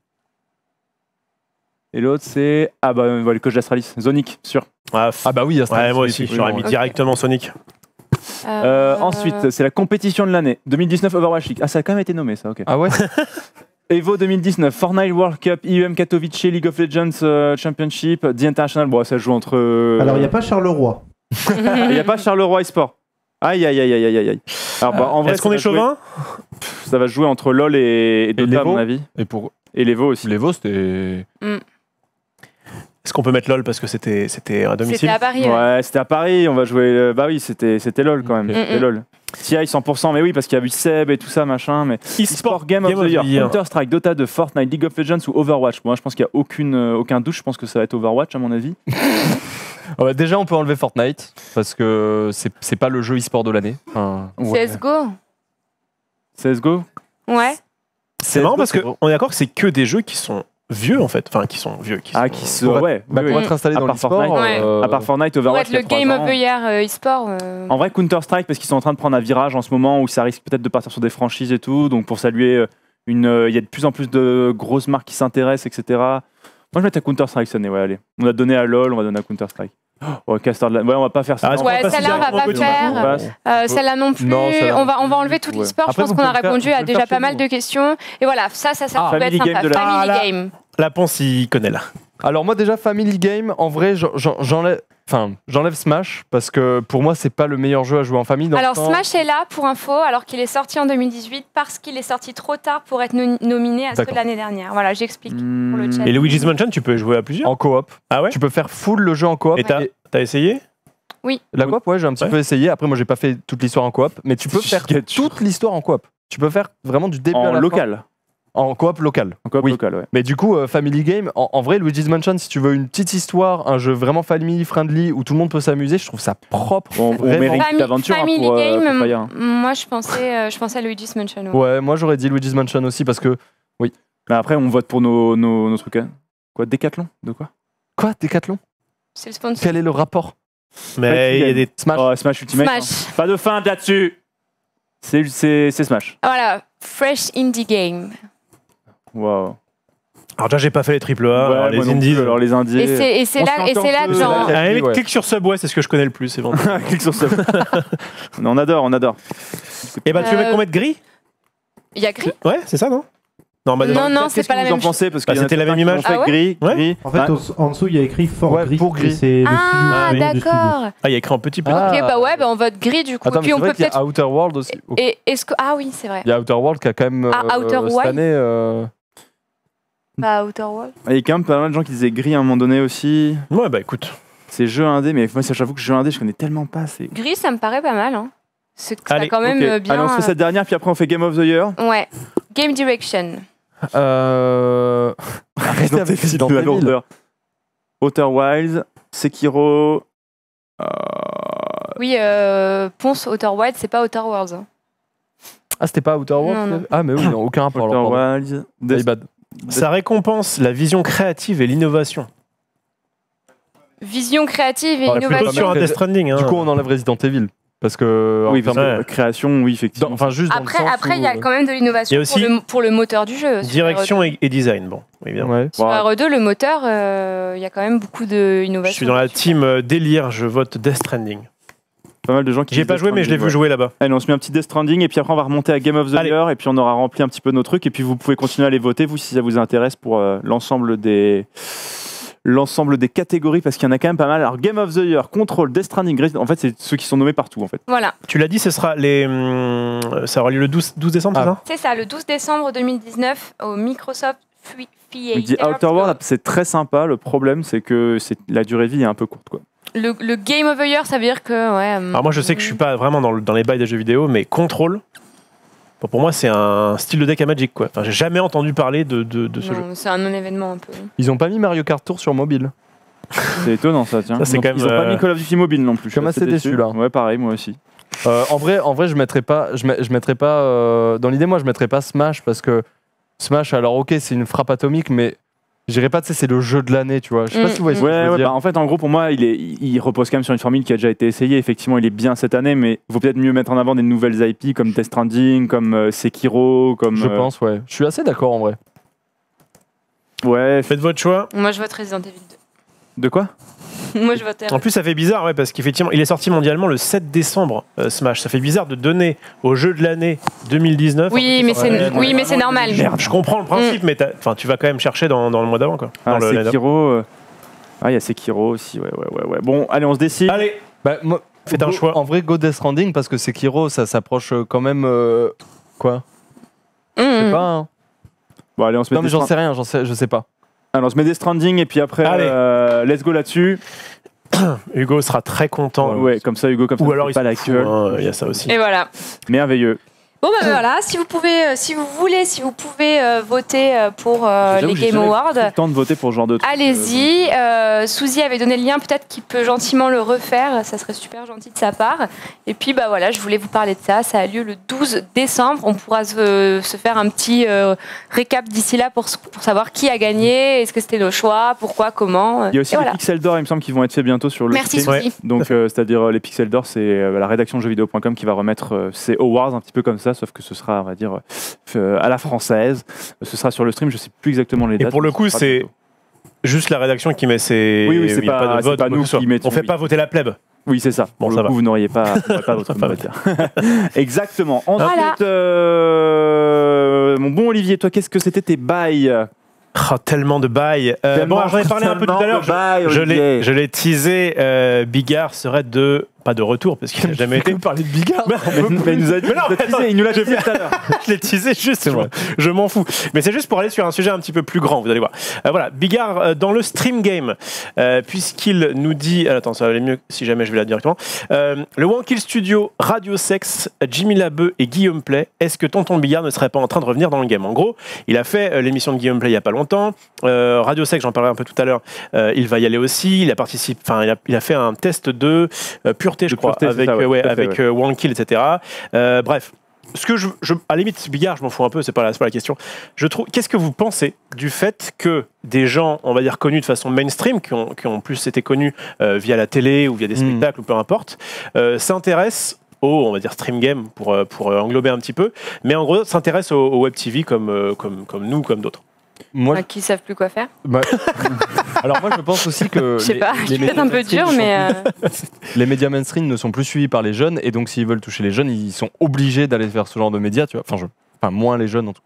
Et l'autre c'est. Ah bah voilà, le coach d'Astralis. Zonic, sûr. Ah, f- Ah bah oui, ouais, moi aussi, j'aurais mis Ok. directement Sonic. Euh, Ensuite, c'est la compétition de l'année. deux mille dix-neuf Overwatch League. Ah, ça a quand même été nommé ça, ok. Ah ouais. Evo deux mille dix-neuf, Fortnite World Cup, I E M Katowice, League of Legends euh, Championship, The International. Bon, ça joue entre. euh, Alors, il n'y a pas Charleroi. Il n'y a pas Charleroi eSport. Aïe, aïe, aïe, aïe, aïe, aïe. Alors, bah, en vrai, Est-ce qu'on ça est va jouer- chauvin Ça va se jouer entre LoL et, et Dota, à l'Evo mon avis. Et pour Et l'Evo aussi. l'Evo, c'était. Est-ce qu'on peut mettre LOL parce que c'était c'était à C'était domicile à Paris. ouais. Ouais, c'était à Paris, on va jouer. euh, Bah oui, c'était c'était LoL quand même. Ok. C'était Mm, mm. LoL. T I cent pour cent, mais oui, parce qu'il y a eu Seb et tout ça, machin. Mais E-sport Game, of the Year, Counter-Strike, Dota deux, Fortnite, League of Legends ou Overwatch. Moi, je pense qu'il n'y a aucune, euh, aucun doute. Je pense que ça va être Overwatch, à mon avis. Ah bah, déjà, on peut enlever Fortnite parce que c'est c'est pas le jeu e-sport de l'année. Enfin, Ouais. C S G O. C S G O. Ouais. C'est marrant parce qu'on est d'accord que c'est que des jeux qui sont vieux en fait. Enfin, qui sont vieux. Qui Ah, sont- qui se. Pour être- Ouais, bah, oui, pour oui. être installé À dans part l'e-sport. Fortnite. Ouais. euh, À part Fortnite, Pour Overwatch. être le il y a trois Game ans. of the Year euh, e-sport. euh, En vrai, Counter-Strike, parce qu'ils sont en train de prendre un virage en ce moment où ça risque peut-être de partir sur des franchises et tout. Donc, pour saluer euh, une. euh, Il y a de plus en plus de grosses marques qui s'intéressent, et cetera. Moi, je vais mettre à Counter-Strike cette année. Ouais, allez. On a donné à LoL, on va donner à Counter-Strike. Oh, Caster de la. Ouais, on va pas faire ça. Ah, est-ce qu'on Ouais, va passer celle-là, on va directement pas au petit faire. moment Passe. Euh, Celle-là non plus. Non, celle-là on, non va, on va enlever tout Ouais. l'e-sport. Je Après, pense vous qu'on a pouvez le faire- répondu vous à pouvez le déjà faire pas chez mal vous. de questions. Et voilà, ça, ça, ça Ah, peut être Family sympa. Game de la- Family Ah, là. Game. La Ponce, il connaît là. Alors moi déjà Family Game, en vrai j'en- j'en- j'enlève, enfin j'enlève Smash parce que pour moi c'est pas le meilleur jeu à jouer en famille. Dans le Alors temps- Smash est là pour info, alors qu'il est sorti en deux mille dix-huit parce qu'il est sorti trop tard pour être no- nominé à ce que D'accord. l'année dernière. Voilà, j'explique. Hmm. Pour le chat. Et Luigi's Mansion, tu peux jouer à plusieurs en coop, Ah ouais tu peux faire full le jeu en coop. Et t'as t'as essayé La coop, ouais, j'ai un petit Ouais. peu essayé. Après moi j'ai pas fait toute l'histoire en coop, mais tu peux faire toute l'histoire en coop. Tu peux faire vraiment du début à En la local. fin. En coop local. En coop Oui. local, ouais. Mais du coup, euh, Family Game, en, en vrai, Luigi's Mansion, si tu veux une petite histoire, un jeu vraiment family friendly où tout le monde peut s'améliser, je trouve ça propre. Bon, on vraiment. mérite Family, l'aventure hein, Family pour, euh, Game, pour Fire, hein. m- moi je pensais, euh, je pensais à Luigi's Mansion. ouais. Ouais, moi j'aurais dit Luigi's Mansion aussi parce que. Mais après, on vote pour nos, nos, nos trucs. hein. Quoi Décathlon De quoi Quoi, Décathlon? C'est le sponsor. Quel est le rapport? Mais il y a des. Smash. Oh, Smash Ultimate. Smash. hein. Pas de feinte là-dessus. C'est c'est- c'est Smash. Voilà, Fresh Indie Game. Waouh. Alors déjà, j'ai pas fait les triple A, Ouais, alors moi les non indies. plus, alors les indies. Et c'est et c'est On là, se et fait c'est là encore que de- j'en- de- Allez, ouais. clique sur Subway, c'est ce que je connais le plus, éventuellement. Clique sur ça. on adore, on adore. Et bah, tu veux Euh, qu'on mette gris Il y a gris. Ouais, c'est ça, non Non, bah, Non, dans- non, Qu'est-ce c'est que pas la vous même en pensez parce Bah, qu'il y en a c'était la certains même qui image. l'ont fait Ah ouais gris, Ouais. gris. En fait, Ah, au- en dessous, il y a écrit for Ouais, gris. pour gris. et c'est le Ah, studio name du studio. d'accord. Ah, il y a écrit en petit petit. Ah. Ok, bah ouais, bah on vote gris du coup. Attends, Et mais puis c'est on vrai peut qu'il y a peut-être. Outer World aussi. Et est-ce que ah oui, c'est vrai. Il y a Outer World qui a quand même Ah, euh, Outer cette Wilds. année. euh, Pas Outer World. Il y a quand même pas mal de gens qui disaient gris à un moment donné aussi. Ouais, bah écoute. C'est jeu indé, mais moi j'avoue que jeu indé, je connais tellement pas. C'est... Gris, ça me paraît pas mal. Hein. C'est ça Allez, quand même Ok. euh, bien. Allez, on se fait euh, cette dernière, puis après on fait Game of the Year. Ouais. Game Direction. Euh... Arrêtez avec Resident la Evil. lourdeur. Outer Wilds, Sekiro. euh, Oui, euh, Ponce Outer Wilds, c'est pas Outer Worlds. hein. Ah, c'était pas Outer World Non, non. Ah, mais oui, non, aucun rapport. Outer alors, pardon. Wilds. My Death- bad. Ça récompense la vision créative et l'innovation. Vision créative et Ah, plutôt Plutôt innovation. sur un que- Death Stranding. Hein. Du coup, on enlève Resident Evil. Parce que. en Oui, termes parce de- que création, oui, effectivement. dans- Enfin, juste dans le Après, sens après, il où, y a euh, quand même de l'innovation Il y a aussi pour, le, pour le moteur du jeu. sur Direction R E deux. et, et design. Bon, évidemment. Ouais. Sur Voilà. R E deux, le moteur, euh, il y a quand même beaucoup d'innovation. Je suis dans la team euh, délire, je vote Death Stranding. Pas mal de gens qui J'y ai disent pas Death joué, mais je l'ai Stranding, vu ouais. jouer là-bas. Allez, on se met un petit Death Stranding et puis après on va remonter à Game of the Allez. Year et puis on aura rempli un petit peu nos trucs et puis vous pouvez continuer à les voter vous si ça vous intéresse pour euh, l'ensemble des l'ensemble des catégories parce qu'il y en a quand même pas mal. Alors Game of the Year, Control, Death Stranding, Resident- en fait c'est ceux qui sont nommés partout en fait. Voilà, Tu l'as dit, ce sera les, hum, ça aura lieu le douze, douze décembre, Ah. c'est ça c'est ça, le douze décembre deux mille dix-neuf au Microsoft Free On dit Outer World, c'est très sympa. Le problème c'est que c'est la durée de vie est un peu courte quoi. Le, le Game of the Year, ça veut dire que. Ouais, hum, Alors moi, je sais que je suis pas vraiment dans, le- dans les bails des jeux vidéo, mais Control, bon, pour moi, c'est un style de deck à Magic, quoi. Enfin, j'ai jamais entendu parler de, de, de ce jeu. non, c'est un non-événement un peu. Ils ont pas mis Mario Kart Tour sur mobile. C'est étonnant ça tiens. Ça, c'est Ils ont- quand même, Ils ont pas euh, mis Call of Duty mobile non plus. Je suis assez déçu, là. Ouais pareil moi aussi. Euh, en vrai, en vrai, je mettrais pas, je, mets- je mettrais pas. euh, dans l'idée, moi, je mettrais pas Smash parce que Smash, alors ok, c'est une frappe atomique, mais j'irais pas. Tu sais, c'est le jeu de l'année, tu vois. Je sais pas Mm. si vous voyez ce que je Ouais, veux ouais dire. bah, en fait, en gros, pour moi, il, est, il il repose quand même sur une formule qui a déjà été essayée. Effectivement, il est bien cette année, mais il faut peut-être mieux mettre en avant des nouvelles I P comme Death Stranding, comme euh, Sekiro, comme. Je euh, pense, ouais. Je suis assez d'accord en vrai. Ouais. Faites votre choix. Moi, je vote Resident Evil De quoi deux. Moi, je vote R E deux. En plus, ça fait bizarre, ouais, parce qu'effectivement, il est sorti mondialement le sept décembre, euh, Smash. Ça fait bizarre de donner au jeu de l'année deux mille dix-neuf. Oui, mais c'est Ouais, oui, mais c'est normal. Merde, je comprends le principe, mais t'as- enfin, tu vas quand même chercher dans, dans le mois d'avant, quoi. Dans Ah, le- l'année Sekiro. euh, Ah, il y a Sekiro aussi. Ouais, ouais, ouais, ouais. Bon, allez, on se décide. d'avant. Allez, Bah, moi, Faites un go- choix. En vrai, Go Death Stranding parce que Sekiro, ça s'approche euh, quand même. euh, Quoi Je sais Hum, pas. Hein. Bon, allez, on se met Non, mais Death j'en Strand- sais rien. J'en sais, je sais pas. Alors, on se met Death Stranding et puis après, Allez. euh, let's go là-dessus. Hugo sera très content. Ouais, comme ça, Hugo, comme ça, Ou on alors fait il pas la se fout, gueule. hein, il y a ça aussi. Et voilà. Merveilleux. Bon bah voilà, si vous pouvez, euh, si vous voulez, si vous pouvez euh, voter euh, pour euh, J'avoue, les j'ai Game jamais Awards, pris le temps de voter pour ce genre de truc. allez-y. Euh, Souzy avait donné le lien, peut-être qu'il peut gentiment le refaire, ça serait super gentil de sa part. Et puis bah voilà, je voulais vous parler de ça. Ça a lieu le douze décembre. On pourra se, se faire un petit euh, récap d'ici là pour, pour savoir qui a gagné, est-ce que c'était nos choix, pourquoi, comment. Il y a aussi Et les voilà. pixels d'or, il me semble, qui vont être faits bientôt sur le Merci stream. Souzy. Donc, euh, c'est-à-dire euh, les pixels d'or, c'est euh, la rédaction jeux vidéo point com qui va remettre euh, ses awards un petit peu comme ça, sauf que ce sera, on va dire, euh, à la française. Ce sera sur le stream, je sais plus exactement les Et dates. pour le mais ce coup, sera c'est bientôt. juste la rédaction qui met ses. Oui, oui, c'est il y a pas- de c'est vote pas ou quoi nous que ce soit. qui mettons, On fait oui. pas voter la plèbe. Oui, c'est ça. Bon, Pour ça le va. coup, vous n'auriez pas, vous n'aurez pas votre Ça va. moteur. Exactement. Ensuite, Voilà. euh, mon bon Olivier, toi, qu'est-ce que c'était tes bails Oh, tellement de bails. Euh, bon, alors, j'en ai parlé un peu tout à l'heure. Je, je l'ai, je l'ai teasé. Euh, Bigard serait de pas de retour parce qu'il n'a jamais été. parler de Bigard. Mais il nous a dit, Mais non, il nous a mais teasé, attends, il nous l'a j'ai teasé fait- tout à l'heure. Je l'ai teasé juste, je, je m'en fous. Mais c'est juste pour aller sur un sujet un petit peu plus grand, vous allez voir. Euh, voilà, Bigard euh, dans le stream game, euh, puisqu'il nous dit. ah, attends, ça va aller mieux si jamais je vais là directement. Euh, le Wankill Studio, Radio Sex, Jimmy Labeu et Guillaume Play. Est-ce que Tonton Bigard ne serait pas en train de revenir dans le game? En gros, il a fait euh, l'émission de Guillaume Play il y a pas longtemps. Euh, Radio Sex, j'en parlerai un peu tout à l'heure. Euh, il va y aller aussi. Il a participé. Enfin, il a, il a fait un test de euh, pureté, je De crois, pureté, c'est avec ça, ouais, euh, ouais, tout à fait, avec ouais. euh, Wankill, et cetera. Euh, bref. Ce que je, je, à la limite, Bigard, je m'en fous un peu, c'est pas, la- c'est pas la question. Je trouve, qu'est-ce que vous pensez du fait que des gens, on va dire connus de façon mainstream, qui ont, qui ont plus été connus euh, via la télé ou via des Mm. spectacles ou peu importe, euh, s'intéressent au, on va dire stream game pour, euh, pour euh, englober un petit peu, mais en gros s'intéressent au, au web T V comme, euh, comme, comme nous, comme d'autres. Moi, Ah, qui savent plus quoi faire. bah, alors moi, je pense aussi que Je sais les- pas, les je suis peut-être médias un peu mainstream dur, sont mais. euh, les médias mainstream ne sont plus suivis par les jeunes et donc s'ils veulent toucher les jeunes, ils sont obligés d'aller vers ce genre de médias, tu vois. Enfin, je, enfin moins les jeunes en tout cas.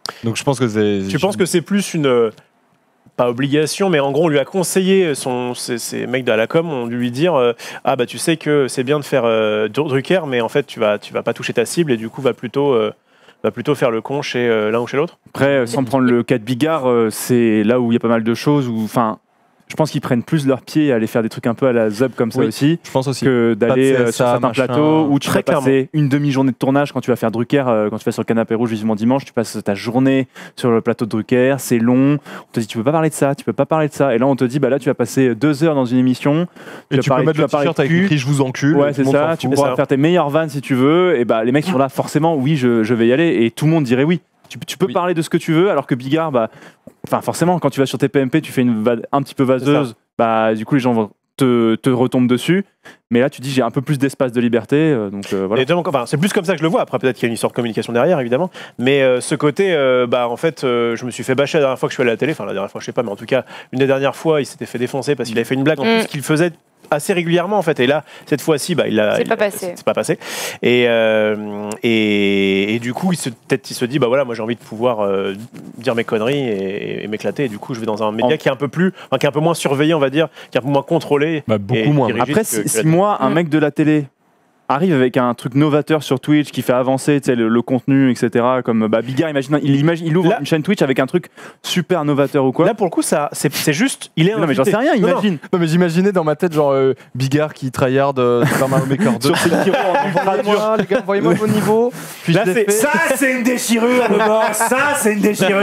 Donc je pense que c'est. Tu penses que c'est plus une. euh, Pas obligation, mais en gros, on lui a conseillé, son, ces, ces mecs de la com ont dû lui dire euh, ah bah tu sais que c'est bien de faire euh, Drucker, mais en fait tu vas, tu vas pas toucher ta cible et du coup va plutôt, euh, va plutôt faire le con chez euh, l'un ou chez l'autre. Après, euh, sans prendre le cas de Bigard, euh, c'est là où il y a pas mal de choses. Où, enfin, je pense qu'ils prennent plus leur pied à aller faire des trucs un peu à la Zub comme ça Oui, aussi, Je pense aussi. que d'aller Pas de euh, sur C S A, certains machin. plateaux où tu Très vas passer une demi-journée de tournage quand tu vas faire Drucker, euh, quand tu vas sur le canapé rouge vivement dimanche, tu passes ta journée sur le plateau de Drucker, c'est long, on te dit tu peux pas parler de ça, tu peux pas parler de ça, et là on te dit bah là tu vas passer deux heures dans une émission, Et vas tu parler- peux mettre vas le parler t-shirt de avec cul. écrit je vous encule. Ouais, tout c'est le monde ça, s'en tu fout. pourras ça. faire tes meilleures vannes si tu veux, et bah les mecs sont là forcément, oui je, je vais y aller, et tout le monde dirait oui. Tu, tu peux Oui. parler de ce que tu veux, alors que Bigard, bah, enfin forcément quand tu vas sur tes P M P, tu fais une vanne un petit peu vaseuse, bah du coup les gens vont te, te retombent dessus, mais là tu dis j'ai un peu plus d'espace de liberté, euh, donc euh, voilà. Et donc, enfin, c'est plus comme ça que je le vois. Après, peut-être qu'il y a une histoire de communication derrière, évidemment. Mais euh, ce côté, euh, bah, en fait, euh, je me suis fait bâcher la dernière fois que je suis allé à la télé. Enfin, la dernière fois, je sais pas, mais en tout cas, une des dernières fois, il s'était fait défoncer parce qu'il avait fait une blague en Mm. plus qu'il faisait assez régulièrement, en fait. Et là, cette fois-ci, bah, il a. C'est il pas a- passé. C'est pas passé. Et, euh, et, et du coup, il se, peut-être il se dit, bah voilà, moi j'ai envie de pouvoir euh, dire mes conneries et, et m'éclater. Et du coup, je vais dans un média En- qui est un peu plus, enfin, qui est un peu moins surveillé, on va dire, qui est un peu moins contrôlé. Bah, beaucoup et moins. dirigé Après, que- si, que si la- moi, un Mm. mec de la télé arrive avec un truc novateur sur Twitch qui fait avancer tu sais, le, le contenu, et cetera, comme bah, Bigard, imagine, il, imagine, il ouvre Là- une chaîne Twitch avec un truc super novateur ou quoi. Là, pour le coup, ça, c'est c'est juste, il est non, mais j'en invité. sais rien, Non, non. imagine. Non mais j'imaginais dans ma tête genre euh, Bigard qui tryhard euh, Super Mario Maker deux. Sur ses tiroirs en ultra dur. Envoyez-moi les gars, envoyez-moi vos niveaux. Puis Là, je l'ai c'est- fait. ça, c'est une déchirure, ça, c'est une déchirure.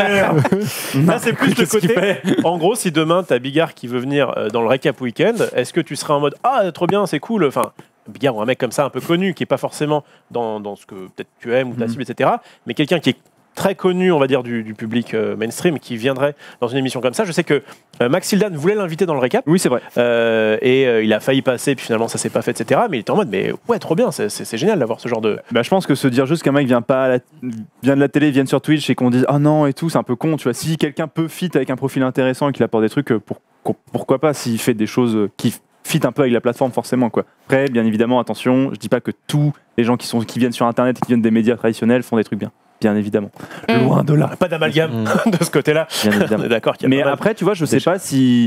Là, c'est plus le côté. En gros, si demain, t'as Bigard qui veut venir euh, dans le récap week-end, est-ce que tu seras en mode ah, trop bien, c'est cool. Enfin, Bigard ou un mec comme ça, un peu connu, qui est pas forcément dans, dans ce que peut-être tu aimes ou ta Mhm. cible, et cetera. Mais quelqu'un qui est très connu, on va dire, du, du public euh, mainstream, qui viendrait dans une émission comme ça. Je sais que euh, Max Hildan voulait l'inviter dans le récap. Oui, c'est vrai. euh, et euh, il a failli passer, puis finalement ça s'est pas fait, et cetera. Mais il était en mode, mais ouais, trop bien, c'est- c'est c'est génial d'avoir ce genre de. Bah, je pense que se dire juste qu'un mec vient pas à la- vient de la télé, vient sur Twitch et qu'on dise ah non et tout, c'est un peu con. Tu vois, si quelqu'un peut fit avec un profil intéressant et qu'il apporte des trucs, euh, pour, pour- pourquoi pas s'il fait des choses euh, qui fit un peu avec la plateforme forcément quoi. Après, bien évidemment, attention, je dis pas que tous les gens qui sont qui viennent sur Internet et qui viennent des médias traditionnels font des trucs bien. Bien évidemment. Mm. Loin de là. Pas d'amalgame Mm. de ce côté-là. Bien On évidemment. est d'accord qu'il y a Mais pas mal- après, tu vois, je sais Déjà. pas si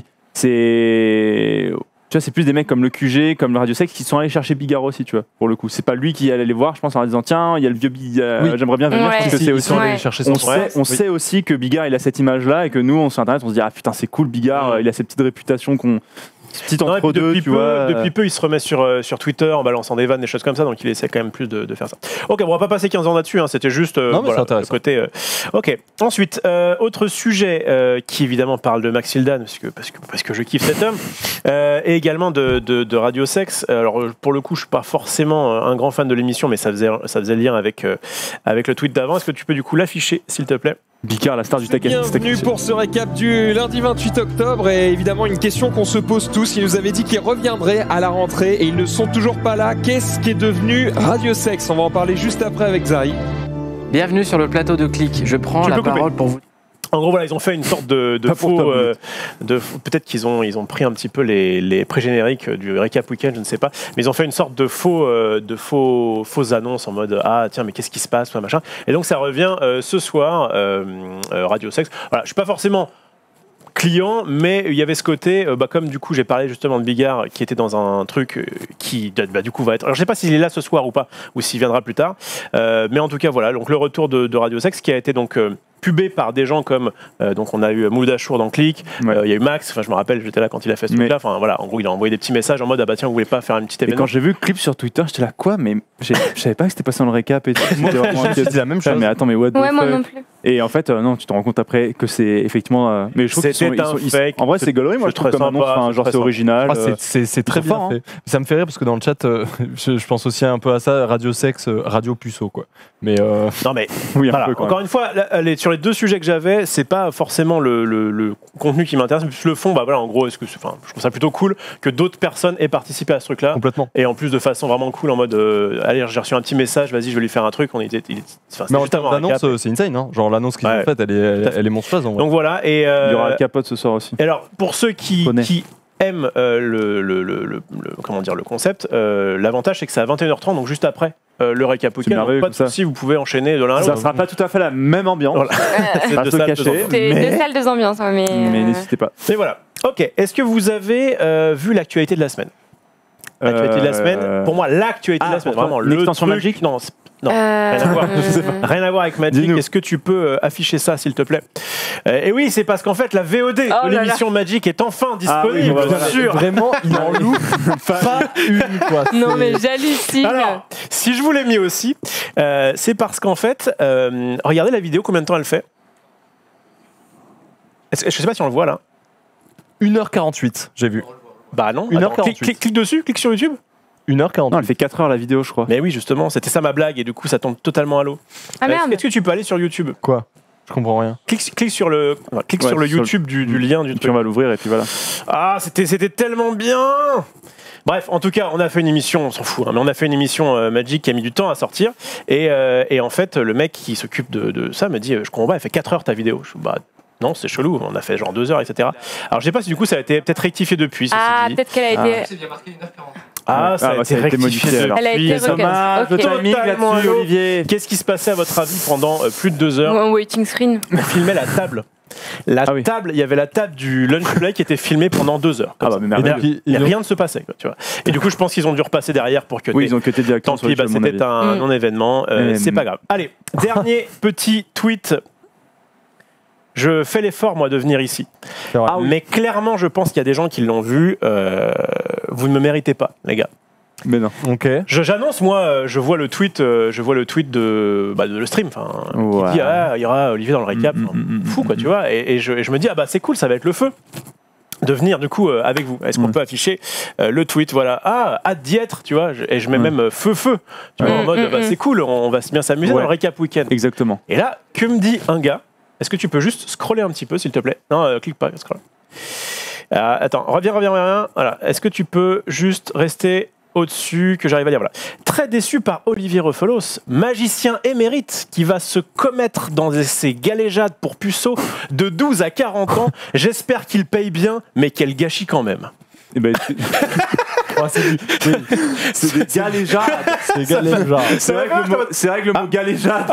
c'est. Tu vois, c'est plus des mecs comme le Q G, comme le Radio Sex qui sont allés chercher Bigard aussi, tu vois, pour le coup. C'est pas lui qui allait les voir, je pense, en leur disant tiens, il y a le vieux Bigard, Oui. j'aimerais bien venir. Ouais. Je pense que Si, c'est ils aussi. sont allés Ouais. chercher On, son sait, on oui. sait aussi que Bigard, il a cette image-là et que nous, on sur Internet, on se dit ah putain, c'est cool, Bigard, Mm. euh, il a cette petite réputation qu'on. Petite Non, et puis entre deux, depuis, tu peu, vois. depuis peu, il se remet sur, euh, sur Twitter en balançant des vannes, des choses comme ça, donc il essaie quand même plus de, de faire ça. Ok, bon, on va pas passer quinze ans là-dessus, hein, c'était juste euh, Non, mais voilà, c'est intéressant. le côté. euh, Ok, ensuite, euh, autre sujet euh, qui évidemment parle de Max Hildan, parce que, parce que, parce que je kiffe cet homme, euh, et également de, de, de Radio Sex. Alors, euh, pour le coup, je suis pas forcément un grand fan de l'émission, mais ça faisait, ça faisait lien avec, euh, avec le tweet d'avant. Est-ce que tu peux du coup l'afficher, s'il te plaît? Bigard, la star du tech. Bienvenue pour ce récap du lundi vingt-huit octobre et évidemment une question qu'on se pose tous. Il nous avait dit qu'il reviendrait à la rentrée et ils ne sont toujours pas là. Qu'est-ce qui est devenu Radio Sex? On va en parler juste après avec Zari. Bienvenue sur le plateau de Click. Je prends Tu la peux couper. parole pour vous. En gros, voilà, ils ont fait une sorte de, de Pas pour faux. toi, euh, de, peut-être qu'ils ont, ils ont pris un petit peu les, les pré-génériques du récap week-end, je ne sais pas. Mais ils ont fait une sorte de faux, euh, de faux, fausses annonces en mode ah tiens mais qu'est-ce qui se passe, ouais, machin. Et donc ça revient euh, ce soir, euh, euh, Radio Sex. Voilà, je suis pas forcément client, mais il y avait ce côté, euh, bah, comme du coup j'ai parlé justement de Bigard qui était dans un truc euh, qui bah, du coup va être. Alors je sais pas s'il est là ce soir ou pas, ou s'il viendra plus tard, euh, mais en tout cas voilà, donc le retour de, de Radio Sex qui a été donc euh, pubé par des gens comme euh, donc on a eu Mouloud Achour dans Click, il Ouais. euh, y a eu Max, enfin je me rappelle j'étais là quand il a fait ce Mais- truc là, enfin voilà, en gros il a envoyé des petits messages en mode ah bah tiens vous voulez pas faire une petite Et événement. quand j'ai vu le clip sur Twitter, j'étais là quoi, mais j'ai- je savais pas que c'était passé dans le récap et tout. J'étais vraiment Je me suis inquiet. dit la même Ah, chose. mais attends, mais what the Ouais, moi fuck. non plus. Et en fait, euh, non, tu te rends compte après que c'est effectivement. euh, mais je trouve qu'ils sont, C'était ils un sont- ils- fake. En vrai, c'est gaulerie, moi C'est je trouve très comme annonce, sympa, enfin, c'est genre très c'est sympa. original. Ah, c'est- euh, c'est c'est très sont bien forts, fait. Ça me fait rire parce que dans le chat, euh, je, je pense aussi un peu à ça, Radio Sex, euh, Radio Puceau quoi. Mais euh, Non mais Oui, un voilà, peu quand encore même. une fois, là, les- sur les deux sujets que j'avais, c'est pas forcément le, le- le contenu qui m'intéresse, mais plus le fond. Bah voilà, en gros, est-ce que, c'est- enfin, je trouve ça plutôt cool que d'autres personnes aient participé à ce truc-là. complètement. Et en plus de façon vraiment cool, en mode, euh, allez, j'ai reçu un petit message, vas-y, je vais lui faire un truc. On était, il était- enfin, c'était Mais en juste termes avant un d'annonce, récap. euh, c'est insane. Hein. Genre l'annonce qu'ils Ouais. ont faite, elle est, elle, Tout à fait. elle est monstrueuse. En vrai. Donc voilà. Et, euh, Il y aura le capote ce soir aussi. et alors, pour ceux qui, Connais. qui aiment euh, le, le, le- le- le- comment dire, le concept, euh, l'avantage c'est que c'est à vingt et une heures trente, donc juste après euh, le récap C'est week-end. merveilleux Pas de comme ça. soucis, vous pouvez enchaîner de l'un à Ça l'autre. sera pas tout à fait la même ambiance. Voilà. C'est Pas deux se salles, cacher. deux ambiances. C'est Mais- deux salles, deux ambiances, hein, mais. Mais euh, n'hésitez pas. Et voilà. Ok, est-ce que vous avez euh, vu l'actualité de la semaine? L'actualité de la semaine, Euh, pour moi, l'actualité de ah, la semaine, pour toi, vraiment, une le extension truc- Magic Non, c'est- non, euh, rien à voir. je sais pas. Rien à voir avec Magic. Dis-nous. Est-ce que tu peux euh, afficher ça, s'il te plaît? Euh, Et oui, c'est parce qu'en fait, la V O D Oh de là l'émission Magic est enfin Ah oui, disponible, bah bien voilà. sûr. Vraiment, il en loue pas une, quoi. Non, C'est- mais j'hallucine. Alors, si je vous l'ai mis aussi, euh, c'est parce qu'en fait, euh, regardez la vidéo, combien de temps elle fait? Est-ce que- Je sais pas si on le voit là. une heure quarante-huit, j'ai vu. Bah non. une heure Attends, clique, quarante-huit. clique- clique dessus, clique sur YouTube. une heure Non, quarante-huit. elle fait quatre heures la vidéo, je crois. Mais oui, justement, c'était ça ma blague et du coup, ça tombe totalement à l'eau. Ah Euh, merde. Est-ce que tu peux aller sur YouTube? Quoi? Je comprends rien. Clique, clique sur le, ouais, clique Ouais, sur le sur le- YouTube du, du lien du Puis truc. on va l'ouvrir et puis voilà. Ah, c'était, c'était tellement bien. Bref, en tout cas, on a fait une émission, on s'en fout, hein, mais on a fait une émission euh, Magic qui a mis du temps à sortir. Et, euh, et en fait, le mec qui s'occupe de, de ça me dit, euh, je comprends pas, elle fait quatre heures ta vidéo. Je, bah non, c'est chelou, on a fait genre deux heures, et cetera. Alors je sais pas si du coup ça a été peut-être rectifié depuis. ceci Ah, dit. peut-être qu'elle a été. C'est bien marqué une heure quarante. Ah, ça Ah, a bah, été ça a été rectifié modifié, alors. Elle a depuis. été Ça m'a- Ok. le timing Totalement là-dessus, à l'eau. Olivier. Qu'est-ce qui se passait à votre avis pendant euh, plus de deux heures? Ou un waiting screen. On filmait la table. La Ah oui. table, il y avait la table du lunch break qui était filmée pendant deux heures. Ah comme bah, ça. mais Et merveilleux. derrière, il y a rien ne se passait, quoi, tu vois. Et du coup, je pense qu'ils ont dû repasser derrière pour que Oui, ils ont cuté directement tant sur pis, YouTube, bah, à mon c'était avis. un Mm. non-événement, euh, Mais, c'est mm. pas grave. Allez, dernier petit tweet. Je fais l'effort, moi, de venir ici. C'est vrai. Ah, mais clairement, je pense qu'il y a des gens qui l'ont vu. euh, vous ne me méritez pas, les gars. Mais non. Ok. Je- J'annonce, moi, euh, je vois le tweet, euh, je vois le tweet de, bah, de le stream, enfin, Ouais. qui dit ah, il y aura Olivier dans le récap, Mm, Enfin, mm, mm, fou quoi, mm, tu vois. Et, et je, et je me dis ah bah c'est cool, ça va être le feu de venir du coup euh, avec vous. Est-ce qu'on Mm. peut afficher euh, le tweet, voilà, ah hâte d'y être, tu vois. je- Et je mets Mm. même euh, feu feu, tu vois, Mm, en mode mm, bah, mm. c'est cool, on va bien s'amuser Ouais. dans le récap week-end. Exactement. Et là, que me dit un gars? Est-ce que tu peux juste scroller un petit peu, s'il te plaît? Non, euh, clique pas, scroll. Euh, attends, reviens, reviens, reviens. Voilà. Est-ce que tu peux juste rester au-dessus, que j'arrive à lire? Voilà. Très déçu par Olivier Refelos, magicien émérite qui va se commettre dans ses galéjades pour puceaux de douze à quarante ans. J'espère qu'il paye bien, mais quel gâchis quand même. Et ben, tu- Oh, c'est du- oui, c'est des galéjades. c'est galéjade. C'est vrai, que le mot- c'est vrai que le mot galéjade.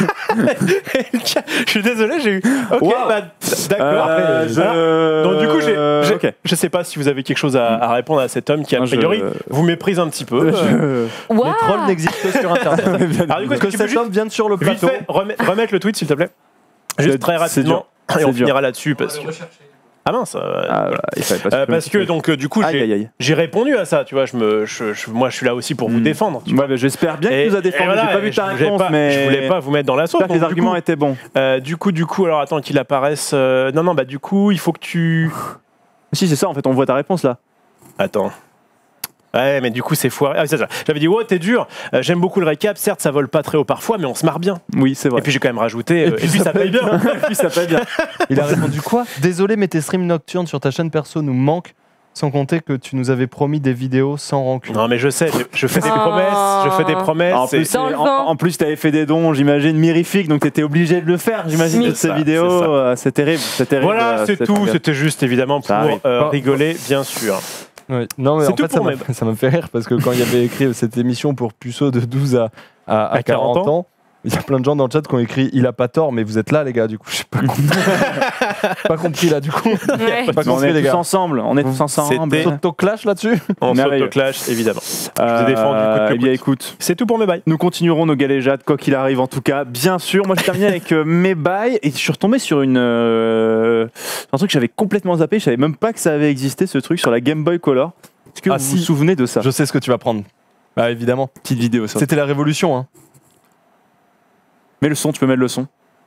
Je suis désolé, j'ai eu. Ok, Wow. bah, d'accord. Euh, je- Alors, donc du coup, j'ai, j'ai- Ok. je sais pas si vous avez quelque chose à, à répondre à cet homme qui a Non, je- priori vous méprise un petit peu. Euh, Je- Waouh. Les trolls n'existent que sur Internet. Alors, du coup, est-ce Parce que que tu peux cet juste, homme vient sur le vite plateau. fait, remet- remettre le tweet, s'il te plaît? Juste C'est- très c'est rapidement, dur. et on C'est dur. finira là-dessus On va parce le que. rechercher. Ah mince. euh, Ah, voilà, il fallait pas euh, se parce que donc euh, du coup Aïe, j'ai, aïe, aïe. j'ai répondu à ça, tu vois. Je me, je- je- moi je suis là aussi pour vous Mm. défendre. Tu Ouais, bah, j'espère bien Et- qu'il nous a et défendu. voilà, J'ai pas et vu ta je voulais réponse, pas- mais je voulais pas vous mettre dans la sauce. j'espère que donc, les du arguments coup, étaient bons. euh, du coup, du coup, alors attends qu'il apparaisse. euh, non, non, bah du coup, il faut que tu. Si, c'est ça, en fait, on voit ta réponse là. Attends. Ouais, mais du coup, c'est foiré. Ah, c'est ça. J'avais dit, ouais, t'es dur. Euh, j'aime beaucoup le récap. Certes, ça vole pas très haut parfois, mais on se marre bien. Oui, c'est vrai. Et puis j'ai quand même rajouté. euh, Et puis, ça paye bien. Et puis ça paye bien. Il a répondu quoi? Désolé, mais tes streams nocturnes sur ta chaîne perso nous manquent. Sans compter que tu nous avais promis des vidéos sans rancune. Non, mais je sais, je, je fais des Oh. promesses. Je fais des promesses. En et- plus, Dans le en, vent. en plus, t'avais fait des dons, j'imagine, mirifiques, donc t'étais obligé de le faire, j'imagine, C'est toutes ces ça, vidéos. c'est ça. euh, C'est terrible, c'est terrible. Voilà, euh, c'est tout. terrible. C'était juste évidemment Ça pour arrive. euh, Pas- rigoler, bien sûr. Oui. Non, mais C'est en tout fait, ça pour m'a, mes- ça m'a fait rire parce que quand il y avait écrit cette émission pour puceaux de douze à, à, à À quarante quarante ans, il y a plein de gens dans le chat qui ont écrit il a pas tort, mais vous êtes là, les gars. Du coup, j'ai pas compris. pas compris là, du coup. Ouais. Pas Mais on compris, est les tous gars. ensemble, on est tous ensemble. C'était- Auto-clash là-dessus. On Merveilleux. s'auto-clash, évidemment. Euh, vous ai défendu coûte que Eh bien, coûte. écoute, C'est tout pour mes bails. nous continuerons nos galéjades, quoi qu'il arrive, en tout cas, bien sûr. Moi, je termine avec euh, mes bails et je suis retombé sur une, euh, un truc que j'avais complètement zappé. Je savais même pas que ça avait existé, ce truc sur la Game Boy Color. Est-ce que Ah, vous si. vous souvenez de ça? Je sais ce que tu vas prendre. Bah, évidemment. Petite vidéo, ça. C'était la révolution. Hein. Mets le son, tu peux mettre le son.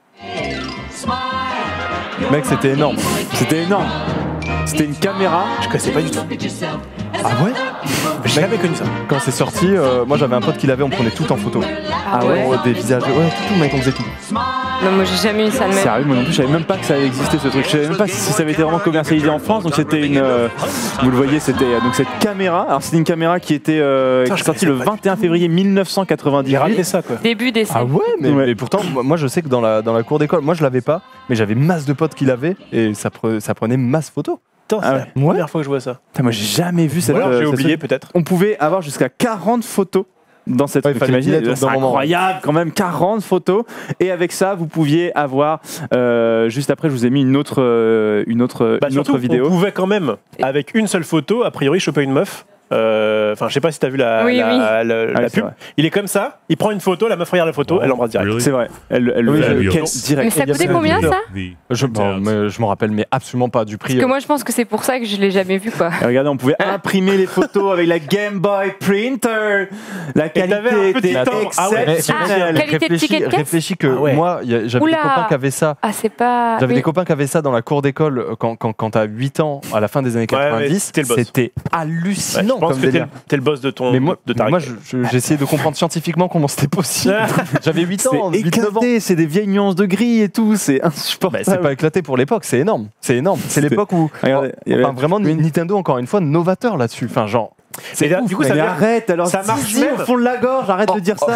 Mec, c'était énorme. C'était énorme. C'était une caméra. Je connaissais pas du tout. Ah ouais? J'ai jamais connu ça. Quand c'est sorti, euh, moi j'avais un pote qui l'avait, on prenait tout en photo. Ah ouais. Oh, des visages. Ouais, tout, mec, on faisait tout. Non, moi j'ai jamais eu ça de même. Sérieux, moi non plus, je savais même pas que ça avait existé ce truc. Je savais même pas si ça avait été vraiment commercialisé en France. Donc c'était une, euh, vous le voyez, c'était euh, donc cette caméra. Alors c'était une caméra qui était euh, Putain, qui je est sortie le connaissais pas vingt et un février mille neuf cent J'ai quatre-vingt-dix-huit. raté ça, quoi. Début des Ah ouais, mais, Ouais. mais pourtant, moi moi, je sais que dans la, dans la cour d'école, moi je l'avais pas, mais j'avais masse de potes qui l'avaient et ça, pre- ça prenait masse photo. Putain, c'est Ah la ouais. première fois que je vois ça. Putain, moi j'ai jamais vu Ou cette. alors euh, j'ai cette- oublié, peut-être. On pouvait avoir jusqu'à quarante photos dans cette Ouais, truc. il fallait T'imagines, qu'il ait c'est au bon moment. incroyable quand même, quarante photos. Et avec ça, vous pouviez avoir, euh, juste après, je vous ai mis une autre, euh, une autre, Bah, une surtout, autre vidéo. on pouvait quand même, avec une seule photo, a priori, choper une meuf. Euh, Enfin, je sais pas si t'as vu la, Oui, la, oui. la- la Ah oui, c'est pub. vrai. Il est comme ça, il prend une photo, la meuf regarde la photo, elle l'embrasse direct. C'est vrai. Elle, elle, Oui, elle, oui, ken oui. direct. Mais ça Il y a coûtait ça, combien le- ça? Je, bon, mais je m'en rappelle, mais absolument pas du prix. Parce que moi je pense que c'est pour ça que je l'ai jamais vu quoi. Et regardez, on pouvait imprimer les photos avec la Game Boy Printer. La t'avais un qualité petit était timbre. Ah ouais. exceptionnelle. Ah, qualité de réfléchis, ticket de caisse réfléchis que Ah ouais. moi, y a- j'avais des Oula. copains qui avaient ça. Ah c'est pas. J'avais oui. des copains qui avaient ça dans la cour d'école euh, quand, quand, quand t'as huit ans, à la fin des années Ouais, mais quatre-vingt-dix. c'était le boss. C'était Ouais, je hallucinant pense comme que t'es délire. le, t'es le boss de ton Mais moi, de ta moi je- je- j'ai essayé de comprendre scientifiquement comment c'était possible. J'avais huit ans, C'est huit neuf ans. éclaté, c'est des vieilles nuances de gris et tout, c'est Bah, insupportable. c'est pas éclaté pour l'époque, c'est énorme. C'est énorme. C'est C'était- l'époque où. Regardez, il y avait Enfin, vraiment, une- Nintendo, encore une fois, novateur là-dessus. Enfin, genre. Et là, du coup, ça, Mais vient- arrête, alors ça marche zizi même. au fond de la gorge, arrête de dire ça.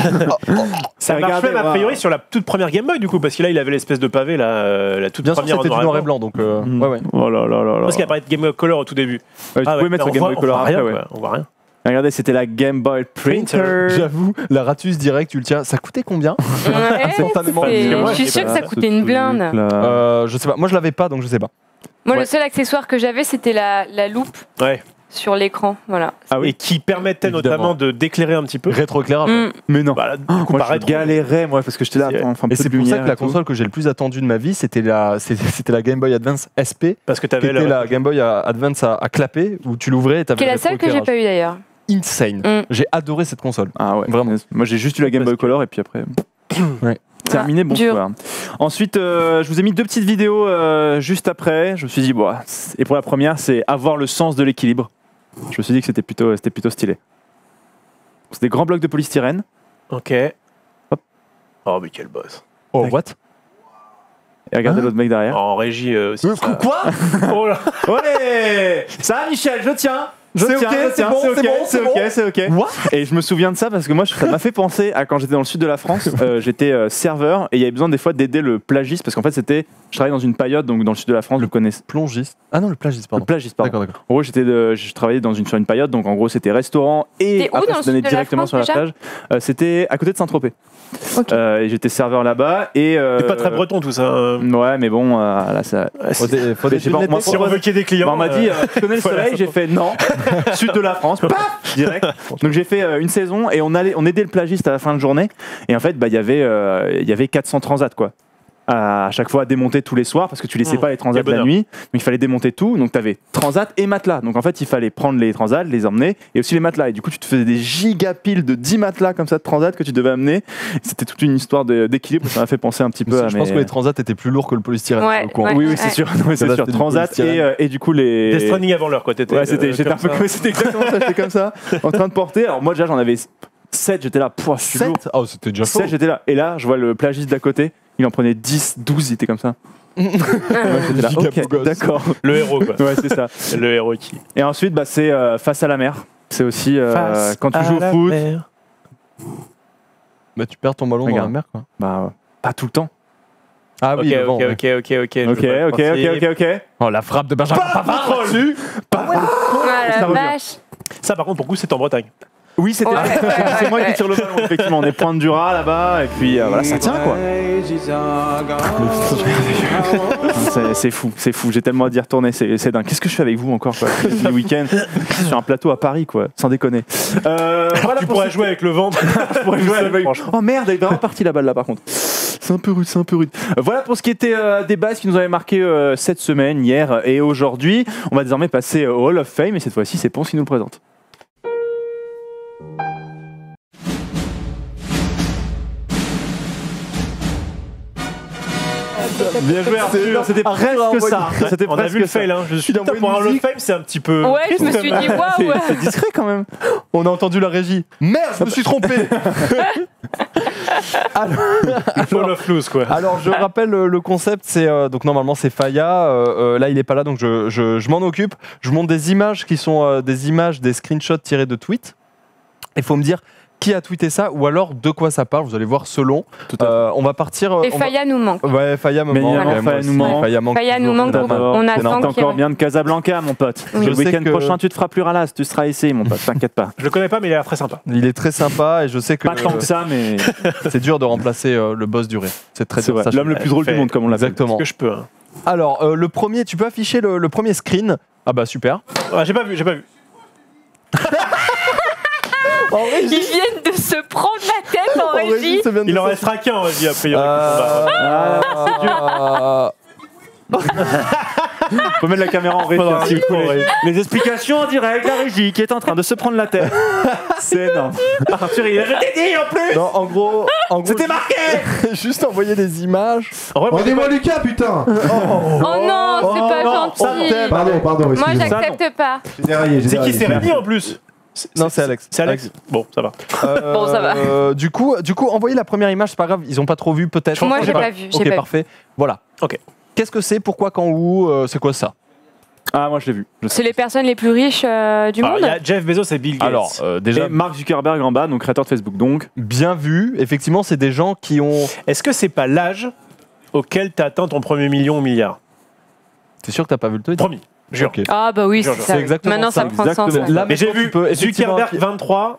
ça marche Regardez, même a voilà. priori sur la toute première Game Boy du coup, parce que là il avait l'espèce de pavé, là, euh, la toute Bien sûr, première c'était du noir et blanc, donc. euh, Mm. ouais, ouais. Oh là là là Je là. pense qu'il apparaît de Game Boy Color au tout début. Ouais, tu Ah pouvais ouais, mettre on le Game voit- Boy on Color voit après, rien, ouais. quoi, on voit rien. Regardez, c'était la Game Boy Printer. J'avoue, la Ratus direct, tu le tiens. Ça coûtait combien Ouais, Instantanément. c'est- Parce que moi, je suis j'ai sûre que pas ça coûtait une blinde. euh, Je sais pas. Moi, je l'avais pas, donc je sais pas. Moi Ouais. le seul accessoire que j'avais c'était la, la loupe Ouais. sur l'écran. Voilà. Ah oui. Et qui permettait Évidemment. notamment de d'éclairer un petit peu. Rétroéclairage. Mm. Mais non. Bah, là, du Oh, coup, moi, par je rétro. galérais, moi, parce que j'étais là, C'est- attends, enfin, un Et peu c'est de pour ça lumière que la et tout. console que j'ai le plus attendue de ma vie, c'était la, c'était c'était la Game Boy Advance S P, Parce que qui t'avais était le... la Game Boy Advance à, à clapper, où tu l'ouvrais et t'avais Qui est le la seule que j'ai rétroéclairage. pas eu d'ailleurs. Insane. Mm. J'ai adoré cette console. Ah ouais, Vraiment. Moi, j'ai juste eu la Game Boy Parce que- Color et puis après. Ouais. Terminé, Ah, dur. bonsoir. Ensuite, euh, je vous ai mis deux petites vidéos euh, juste après. Je me suis dit, bon, et pour la première, c'est avoir le sens de l'équilibre. Je me suis dit que c'était plutôt, c'était plutôt stylé. C'est des grands blocs de polystyrène. Ok. Hop. Oh, mais quel boss. Oh, what Et regardez Hein l'autre mec derrière. En régie euh, aussi. ça- Quoi Oh là. Ouais. Ça va, Michel, je tiens. Je C'est tiens, ok, je c'est tiens, bon, c'est c'est ok, bon, c'est c'est ok, bon. c'est ok. What Et je me souviens de ça parce que moi, ça m'a fait penser à quand j'étais dans le sud de la France. euh, j'étais euh, serveur et il y avait besoin des fois d'aider le plagiste parce qu'en fait, c'était, je travaillais dans une paillote, donc dans le sud de la France, vous connaissez. Plongiste. Ah non, le plagiste, Le pardon. plagiste, pardon. D'accord, d'accord. En gros, j'étais de- je travaillais dans une, sur une paillote, donc en gros, c'était restaurant et C'était où après, dans le ça donnait sud de la directement France, sur la déjà plage. Euh, c'était à côté de Saint-Tropez. Ok. Euh, et j'étais serveur là-bas et. euh, C'est pas très breton tout ça. euh. Ouais, mais bon, euh, là, ça. Faut des, faut des Mais je sais pas, lunettes moi, Si on veut qu'il y ait des clients. Bah, on m'a euh, dit, euh, tu connais le voilà, soleil, ça j'ai tombe. fait non. Sud de la France, paf, direct. Donc j'ai fait euh, une saison et on allait, on aidait le plagiste à la fin de journée. Et en fait, bah il y avait, euh, il y avait quatre cents transats quoi. À chaque fois à démonter tous les soirs parce que tu laissais Mmh, pas les transats quel la bonheur. nuit, donc il fallait démonter tout. Donc tu avais transat et matelas. Donc en fait, il fallait prendre les transats, les emmener et aussi les matelas. Et du coup, tu te faisais des gigapiles de dix matelas comme ça de transat que tu devais amener. C'était toute une histoire de- d'équilibre. Ça m'a fait penser un petit peu à. Je mes- pense que les transats étaient plus lourds que le polystyrène. Ouais, pour le coup. ouais. Oui, oui, c'est sûr. Non, mais Ça, c'est là, sûr. c'était du Transat polystyrène. et, euh, et du coup les. Death Stranding avant l'heure quoi. T'étais. Ouais, c'était, euh, j'étais un comme peu ça. comme, c'était exactement ça, j'étais comme ça, en train de porter. Alors moi déjà j'en avais sept, j'étais là, pouah, je suis lourd. sept Oh, c'était déjà chaud. sept, j'étais là. Et là, je vois le plagiste d'à côté, il en prenait dix, douze, il était comme ça. Ouais, j'étais là, Giga ok, beau gosse. d'accord. Le héros quoi. Ouais, c'est ça. Le héros qui. Et ensuite, bah, c'est euh, face à la mer. C'est aussi euh, Face quand tu à joues au la foot, mer. Bah, tu perds ton ballon dans Regarde. la mer, quoi. bah, pas tout le temps. Ah Ok, oui, mais bon, ok, ouais. ok, ok, ok. je Ok, vois le ok, ok, principe. ok, ok. Oh, la frappe de Benjamin Pavard là-dessus. Ah Ça la revient. vache. Ça par contre pour le coup c'est en Bretagne. Oui, c'était Ouais, ouais, c'est ouais, moi ouais. qui tire le ballon, effectivement. On est point de Dura là-bas, et puis euh, voilà, ça tient quoi. C'est, c'est fou, c'est fou. J'ai tellement à d'y retourner, c'est, c'est dingue. Qu'est-ce que je fais avec vous encore quoi le week-end sur un plateau à Paris quoi, sans déconner. Euh, voilà Tu pour pourrais ce- jouer avec le ventre. je pourrais jouer avec- Franchement. Oh merde, elle est vraiment partie la balle là par contre. C'est un peu rude, c'est un peu rude. Euh, Voilà pour ce qui était euh, des bases qui nous avaient marqué euh, cette semaine, hier et aujourd'hui. On va désormais passer au Hall of Fame et cette fois-ci c'est Ponce qui nous le présente. Bien joué Arthur, c'était presque ça. C'était On a presque vu le ça. fail hein. Je suis Il a putain, pour un envoyé une Hall of Fame c'est un petit peu. Ouais, je me suis dit C'est, waouh. c'est discret quand même. On a entendu la régie. Merde, je me suis trompé. Hall of Lose quoi. Alors, je rappelle euh, le concept, c'est euh, donc normalement c'est Faya. euh, euh, là, il est pas là, donc je, je, je m'en occupe. Je monte des images qui sont euh, des images, des screenshots tirés de tweets. Il faut me dire qui a tweeté ça ou alors de quoi ça parle. Vous allez voir selon. Tout à fait. Euh, on va partir. Et on va- Faya nous manque. Ouais, Faya me Mais manque. évidemment, ouais, moi Faya aussi. nous manque. Faya manque. Faya nous toujours, manque tout à fait. beaucoup. On C'est attend qu'il encore revienne. bien de Casablanca, mon pote. Oui. Le Je sais week-end que- prochain, tu te feras plus ralasse, tu seras ici, mon pote, t'inquiète pas. Je le connais pas, mais il a l'air très sympa. Il est très sympa et je sais que Pas tant que ça, mais c'est dur de remplacer euh, le boss du rire. C'est très c'est dur. vrai. ça, L'homme je- le plus drôle du fait- monde, comme on l'appelle. Exactement. Ce que je peux. Hein. Alors, euh, le premier, tu peux afficher le, le premier screen. Ah bah super. Ah, j'ai pas vu, j'ai pas vu. Ils viennent de se prendre la tête en régie. ça vient de Il en se- restera qu'un, on va dire, a priori. Euh, Ah, Faut mettre la caméra en régie. Faudra hein, s'il vous un plaît. petit Les explications en direct, la régie qui est en train de se prendre la tête. C'est énorme. Arthur, il a dit en plus. Non, en gros, en gros C'était marqué. juste envoyer des images. En vrai, moi, j'ai Rendez-moi pas- Lucas, putain. Oh non, c'est Oh pas non, ça gentil. t'aime. Pardon, pardon, Moi, excusez-moi. j'accepte pas. J'ai déraillé, j'ai C'est qui, déraillé. c'est Rémi en plus? Non, c'est Alex. C'est Alex. Bon, ça va. Euh, Bon, ça va. euh, du coup, du coup, envoyez la première image, c'est pas grave, ils ont pas trop vu peut-être. Moi, Je j'ai sais pas vu, j'ai Ok, pas vu. parfait. Voilà. Ok. Qu'est-ce que c'est? Pourquoi? Quand? Où? euh, C'est quoi ça? Ah, moi je l'ai vu. Je sais. C'est les personnes les plus riches euh, du Alors, monde. il y a Jeff Bezos et Bill Gates. Alors, euh, déjà, Et Mark Zuckerberg en bas, donc créateur de Facebook. Donc, bien vu. Effectivement, c'est des gens qui ont. Est-ce que c'est pas l'âge auquel t'as atteint ton premier million ou milliard? T'es sûr que t'as pas vu le tweet? Promis, jure. Ok. Ah bah oui, Jure, c'est jure. ça. C'est exactement Maintenant, ça, ça, prend sens. exactement. ouais. Là, Mais j'ai maintenant, vu tu peux effectivement- Zuckerberg vingt-trois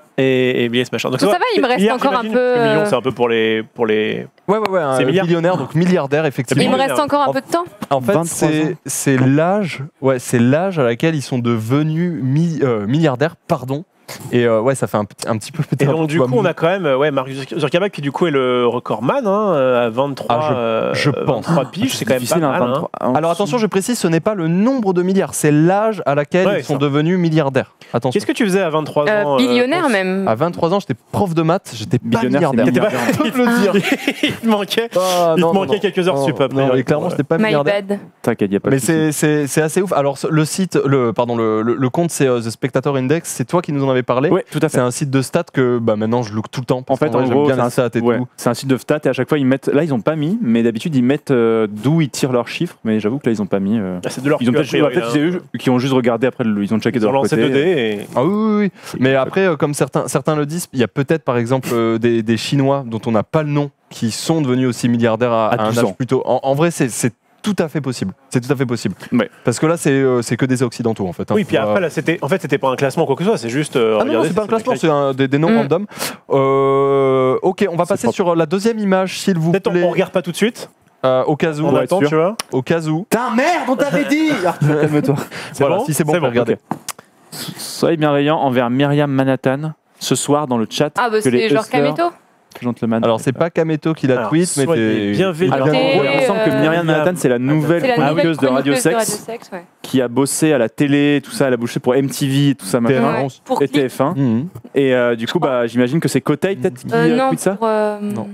et, et Bill Gates machin. Donc, Ça va, va, il me reste milliard, encore un j'imagine, peu, parce que euh, million, c'est un peu pour les. Pour les... Ouais, ouais, ouais. Un C'est milliard. millionnaire, donc milliardaire, effectivement. Il me milliardaire. reste encore un peu de temps. En fait, vingt-trois c'est ans. c'est l'âge, ouais, c'est l'âge à laquelle ils sont devenus mi- euh, milliardaires, pardon. Et euh, ouais, ça fait un, petit- un petit peu. Et donc, du coup, on a quand même euh, ouais, Mark Zuckerberg qui, du coup, est le recordman hein, euh, à vingt-trois, Ah, je- euh, je pense. vingt-trois piges. C'est quand même pas difficile, hein, mal. hein. vingt-trois. Ah, Alors attention, je précise, ce n'est pas le nombre de milliards, c'est l'âge à laquelle Ouais, ils sont ça. devenus milliardaires. Attention. Qu'est-ce que tu faisais à vingt-trois Euh, ans euh, billionnaire Ponce même. À vingt-trois ans, j'étais prof de maths, j'étais pas Millionnaire, c'est milliardaire. T'étais pas- milliardaire. Je peux te le dire. Il te manquait. Ah, Il te non, non, manquait non. quelques heures Non, sup, a Non, priori. mais clairement, Ouais. j'étais pas My milliardaire. bad. T'inquiète, y a pas de Mais souci. c'est c'est- c'est assez ouf. Alors le site, le pardon, le, le, le compte c'est euh, The Spectator Index. C'est toi qui nous en avais parlé. Ouais, tout à C'est fait. un site de stats que bah, maintenant je look tout le temps. En parce fait, qu'en en vrai, gros, j'aime bien c'est les un, stats et ouais, tout. c'est un site de stats et à chaque fois ils mettent. Là, ils ont pas mis, mais d'habitude ils mettent euh, d'où ils tirent leurs chiffres. Mais j'avoue que là, ils ont pas mis. euh, Ah, c'est de leur Ils ont cul, a peut-être en priori, fait, hein. ils ont eu- qui ont juste regardé après, le- ils ont checké de Ils ont leur lancé côté. deux dés et. Ah oui, oui, oui. Mais après, euh, comme certains, certains le disent, il y a peut-être par exemple euh, des, des Chinois dont on n'a pas le nom qui sont devenus aussi milliardaires à, À à un douze âge ans. plutôt. En, en vrai, c'est c'est tout à fait possible. C'est tout à fait possible. Ouais. Parce que là, c'est euh, c'est que des occidentaux en fait. hein. Oui, puis Faut, après, euh, là, c'était. En fait, c'était pas un classement ou quoi que ce soit, c'est juste. euh, Ah non, non, regardez, c'est pas un classement, des c'est un- des, des noms Mm. random. Euh, ok, on va C'est passer propre. sur la deuxième image, s'il vous Peut-être on, plaît. on regarde pas tout de suite. Euh, au cas où, On va attend, être sûr. tu vois. au cas où. Putain, merde, on t'avait dit Arthur, calme-toi. C'est Voilà, bon si c'est bon, C'est on peut regarder. ok. Soyez bienveillant envers Myriam Manhattan ce soir dans le chat. Ah bah que les c'est genre hustlers, Kameto. gentlemen. Alors, c'est pas Kameto qui la Alors, tweet, mais soyez c'est. bienveillants. Alors, en Et, gros, il me semble que euh, Myriam Manhattan, c'est la nouvelle C'est la nouvelle chroniqueuse de Radio chroniqueuse Sex Sex, ouais. qui a bossé à la télé, tout ça. Elle a bossé pour M T V, tout ça, machin. Ouais, Pour Et Click. T F un. Mhm. Et euh, du coup, bah, j'imagine que c'est Kotei peut-être qui Euh, euh, non, tweet ça. pour, euh, Non.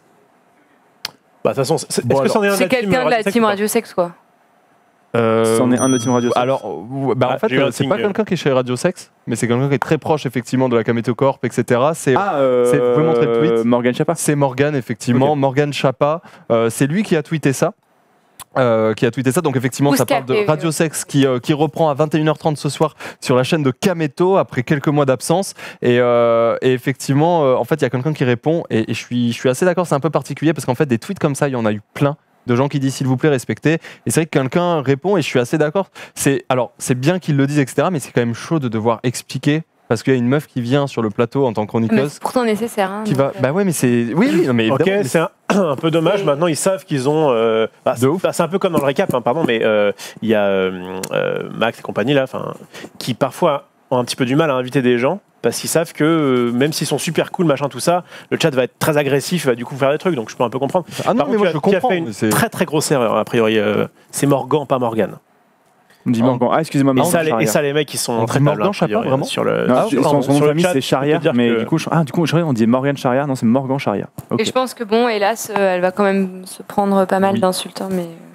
Bah, de toute façon, c'est- est-ce Bon, que c'en est un c'est la team quelqu'un de la Radio Sex team ou pas Radio Sex quoi. Euh, C'en est un de la team Radio Sex. Alors, euh, bah, Ah, en fait, j'ai eu un euh, c'est signe. pas quelqu'un qui est chez Radio Sex, mais c'est quelqu'un qui est très proche effectivement de la Kameto Corp, et cetera. C'est Ah, euh, c'est- vous pouvez montrer le tweet Morgan Chapa. c'est Morgan effectivement, Ok. Morgan Chapa. Euh, c'est lui qui a tweeté ça. Euh, qui a tweeté ça, donc effectivement ça Bouscat parle de T V, Radio ouais. Sex qui, euh, qui reprend à vingt et une heures trente ce soir sur la chaîne de Kameto après quelques mois d'absence et, euh, et effectivement euh, en fait il y a quelqu'un qui répond et, et je, suis, je suis assez d'accord, c'est un peu particulier parce qu'en fait des tweets comme ça il y en a eu plein de gens qui disent s'il vous plaît respectez et c'est vrai que quelqu'un répond et je suis assez d'accord, c'est, alors c'est bien qu'ils le disent etc mais c'est quand même chaud de devoir expliquer parce qu'il y a une meuf qui vient sur le plateau en tant que Mais chroniqueuse c'est pourtant nécessaire. Hein, qui donc, va, euh, bah ouais mais c'est, oui oui non, mais Ok, évidemment, mais c'est un, un peu dommage. Maintenant, ils savent qu'ils ont. euh, bah, De c'est ouf. bah, c'est un peu comme dans le récap, hein, pardon, mais euh, il y a euh, euh, Max et compagnie là, enfin, qui parfois ont un petit peu du mal à inviter des gens parce qu'ils savent que euh, même s'ils sont super cool, machin, tout ça, le chat va être très agressif, va du coup faire des trucs. Donc, je peux un peu comprendre. ah non Par mais contre, moi tu je as- tu as comprends fait une mais c'est- très très grosse erreur a priori. euh, c'est Morgan, pas Morgan. On dit Morgan. Ah, excusez-moi, Et Morgan ça, les, et Charrière. ça, les mecs, ils On sont dit très Morgan tables, hein, a Chapa, priori, vraiment sur le. Non, Ah, son- pardon, son nom sur de le famille chat, c'est je peux Charrière, dire mais que- du coup, je- ah, du coup, je croyais on dit Morgan Charrière, non, c'est Morgan Charrière. Ok. Et je pense que bon, hélas, euh, elle va quand même se prendre pas mal Oui. d'insultes, hein, mais.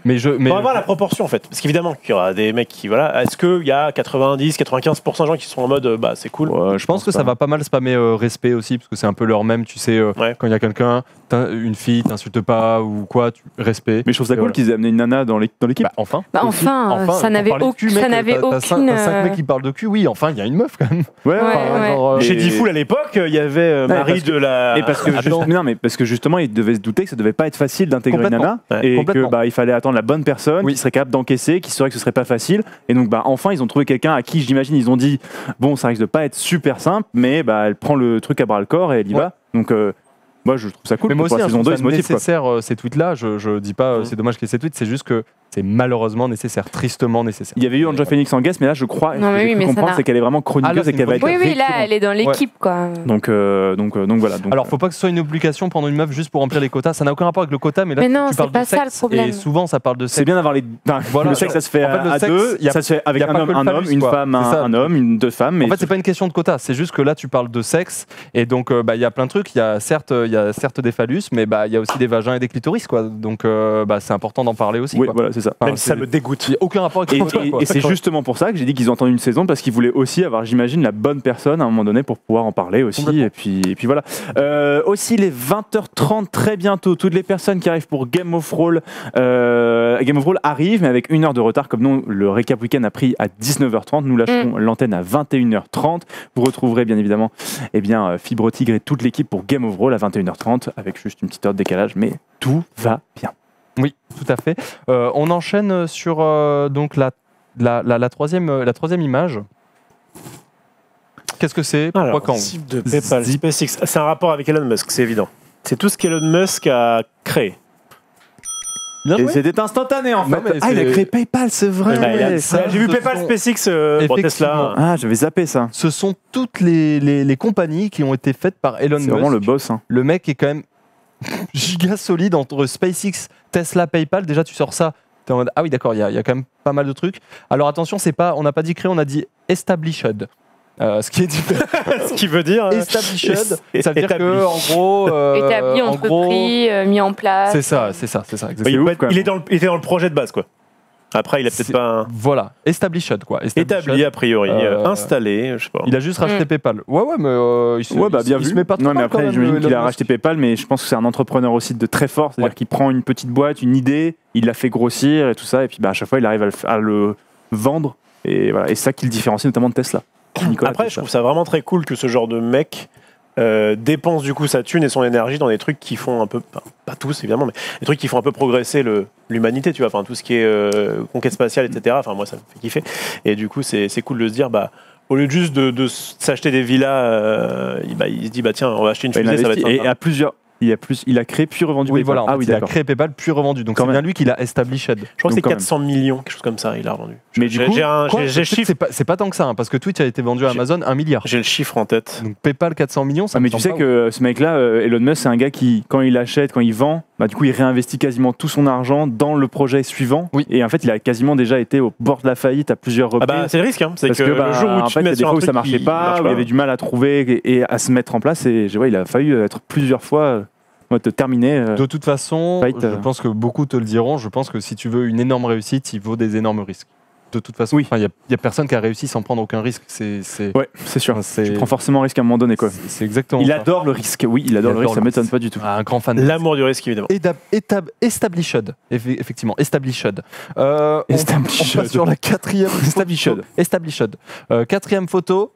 Mais je, mais On va voir la proportion en fait, parce qu'évidemment qu'il y aura des mecs qui voilà. Est-ce qu'il y a quatre-vingt-dix, quatre-vingt-quinze pour cent de gens qui sont en mode euh, bah c'est cool. Ouais, je pense que ça va pas mal spammer euh, respect aussi, parce que c'est un peu leur même, tu sais, euh, Ouais. quand il y a quelqu'un, t'in- une fille, t'insultes pas ou quoi, tu, respect. Mais je trouve ça Et cool voilà. qu'ils aient amené une nana dans l'équipe. Dans l'équipe. Bah, enfin. Bah, Aussi. enfin, euh, ça on n'avait parlait de aucun- cul, mec, ça n'avait t'as- t'as cinq- aucune, t'as cinq euh, mecs qui parlent de cul, oui, enfin, il y a une meuf quand même. ouais, Ouais, enfin, ouais. Genre, euh, Chez Et- Diffoul à l'époque, il y avait euh, Ouais, Marie parce que- de la. Et parce que, juste- Attends. non, mais parce que justement, ils devaient se douter que ça devait pas être facile d'intégrer une Complètement. nana Ouais, et que complètement. bah, il fallait attendre la bonne personne Oui. qui serait capable d'encaisser, qui saurait que ce serait pas facile. Et donc, bah, enfin, ils ont trouvé quelqu'un à qui, j'imagine, ils ont dit bon, ça risque de pas être super simple, mais bah, elle prend le truc à bras le corps et elle y Ouais. va. Donc, euh, moi, je trouve ça cool. Mais moi pour aussi, la hein, je saison trouve deux, ils ça se motivent. Quoi. nécessaire euh, ces tweets-là. Je, je dis pas euh, Mhm. c'est dommage qu'il y ait ces tweets, c'est juste que c'est malheureusement nécessaire, tristement nécessaire. Il y avait eu Anja Phoenix en guest, mais là, je crois, Non, ce que mais j'ai oui, cru mais ça comprendre, n'a- c'est qu'elle est vraiment Ah, là, chroniqueuse c'est et qu'elle va une être Oui, oui, là, récurrente. elle est dans l'équipe, quoi. Donc, euh, donc, euh, donc voilà. Donc, Alors, faut pas que ce soit une obligation prendre une meuf juste pour remplir les quotas. Ça n'a aucun rapport avec le quota, mais là, Mais tu- non, tu c'est parles pas de ça, le sexe, problème. Et souvent, ça parle de c'est sexe. bien d'avoir les. Enfin, Voilà. le sexe, ça se fait En fait, le à sexe, deux. y a- Ça se fait avec y a un pas homme, que le un homme, phallus, une quoi. femme, C'est un, ça. un homme, une deux femmes. Mais En fait, c'est pas une question de quota, c'est juste que là, tu parles de sexe, et donc euh, bah, il y a plein de trucs. Il y a certes, il y a certes des phallus, mais bah il y a aussi des vagins et des clitoris, quoi. Donc euh, bah, c'est important d'en parler aussi. oui, quoi. voilà, c'est ça. Enfin, Même si ça c'est- me dégoûte. Il y a aucun rapport avec Et, le quota, et- quoi. et c'est justement pour ça que j'ai dit qu'ils ont entendu une saison parce qu'ils voulaient aussi avoir, j'imagine, la bonne personne à un moment donné pour pouvoir en parler aussi. Complètement. Et puis, et puis voilà. Euh, aussi, les vingt heures trente, très bientôt, toutes les personnes qui arrivent pour Game of Roll, euh, Game of Roll arrivent, mais avec une heure de retard, comme nous, le récap week-end a pris à dix-neuf heures trente. Nous lâcherons l'antenne à vingt et une heures trente. Vous retrouverez bien évidemment eh bien, Fibre Tigre et toute l'équipe pour Game of Roll à vingt et une heures trente, avec juste une petite heure de décalage, mais tout va bien. Oui, tout à fait. Euh, on enchaîne sur euh, donc la, la, la, la troisième, euh, la troisième image. Qu'est-ce que c'est? Pourquoi Alors, quand cible de PayPal, Zip. SpaceX. C'est un rapport avec Elon Musk, c'est évident. C'est tout ce qu'Elon Musk a créé. Bien Et joué. c'était instantané en fait. Non, mais Ah, il a c'est- créé PayPal, c'est vrai. Eh ben, il y a Ouais. ça. J'ai vu ce PayPal, sont- SpaceX, euh, bon, Effectivement. Tesla. Ah, j'avais zappé ça. Ce sont toutes les, les, les compagnies qui ont été faites par Elon C'est Musk. vraiment le boss. Hein. Le mec est quand même giga solide entre SpaceX, Tesla, PayPal. Déjà, tu sors ça. T'es en mode, ah oui, d'accord, il y, a- il y a quand même pas mal de trucs. Alors attention, c'est pas, on n'a pas dit créé, on a dit established. Euh, ce qui est différent. Ce qui veut dire. euh, Established, es- ça veut dire établi. que en gros, euh, Établi, en gros, entrepris, euh, mis en place. c'est ça, c'est ça, c'est ça. Il, exactement. peut ouf, être- quand même. il est dans le, il était dans le projet de base, quoi. Après, il a peut-être C'est- pas un- Voilà, established quoi. Established. établi, a priori, Euh, euh, installé, je sais pas. Il a juste racheté Mm. PayPal. Ouais, ouais, mais euh, il se, Ouais, bah il se- bien il vu. se met pas trop non, mais mal quand après, même, j'imagine le qu'il a Elon racheté Musk. PayPal, mais je pense que c'est un entrepreneur aussi de très fort. C'est-à-dire Ouais. qu'il prend une petite boîte, une idée, il la fait grossir et tout ça, et puis bah, à chaque fois, il arrive à le, f- à le vendre. Et voilà, et c'est ça qui le différencie notamment de Tesla. Nicolas Après, je Tesla. trouve ça vraiment très cool que ce genre de mec euh, dépense du coup sa thune et son énergie dans des trucs qui font un peu, pas, pas tous évidemment, mais des trucs qui font un peu progresser le- l'humanité, tu vois, enfin tout ce qui est euh, conquête spatiale, et cetera. Enfin moi ça me fait kiffer. Et du coup c'est c'est cool de se dire bah au lieu de juste de, de s'acheter des villas, euh, il, bah, il se dit bah tiens on va acheter une Bah, il fusée, ça va être investit, et sympa. à plusieurs. Il a, plus, il a créé puis revendu Oui, PayPal. voilà, en ah fait, oui, il a d'accord. créé PayPal puis revendu. Donc Quand c'est bien même. lui qui l'a established. Je crois que c'est donc, quand quatre cents millions, quelque chose comme ça, il a revendu. Mais J'ai- du coup, j'ai un- Quoi j'ai- j'ai le C'est- chiffre, C'est pas, c'est pas tant que ça, hein, parce que Twitch a été vendu à J'ai- Amazon un milliard. j'ai le chiffre en tête. Donc PayPal quatre cents millions, ça Ah, me mais tu semble sais pas que ce mec-là, euh, Elon Musk, c'est un gars qui, quand il achète, quand il vend, bah, du coup, il réinvestit quasiment tout son argent dans le projet suivant. Oui. Et en fait, il a quasiment déjà été au bord de la faillite à plusieurs Ah reprises. bah c'est le risque, hein. C'est Parce que, que, bah, le jour où en tu fait, te il y mets a des sur un fois où truc ça marchait qui pas, marche où il y avait du mal à trouver et, et à se mettre en place. Et je vois, il a failli être plusieurs fois euh, te terminer. euh, De toute façon, Fight, je euh. pense que beaucoup te le diront. Je pense que si tu veux une énorme réussite, il vaut des énormes risques. De toute façon, Oui. il n'y a, y a personne qui a réussi sans prendre aucun risque. C'est c'est- Ouais, c'est sûr. c'est- Tu prends forcément un risque à un moment donné, quoi. c'est- c'est exactement Il ça. adore le risque. Oui, il adore Il le risque. adore Ça le m'étonne risque. pas du tout. Ah, un grand fan. de L'amour du risque évidemment. Étab- étab- established, Effe- effectivement, established. Euh, on- Established. On passe sur la quatrième. Established. photo. Established. Euh, quatrième photo.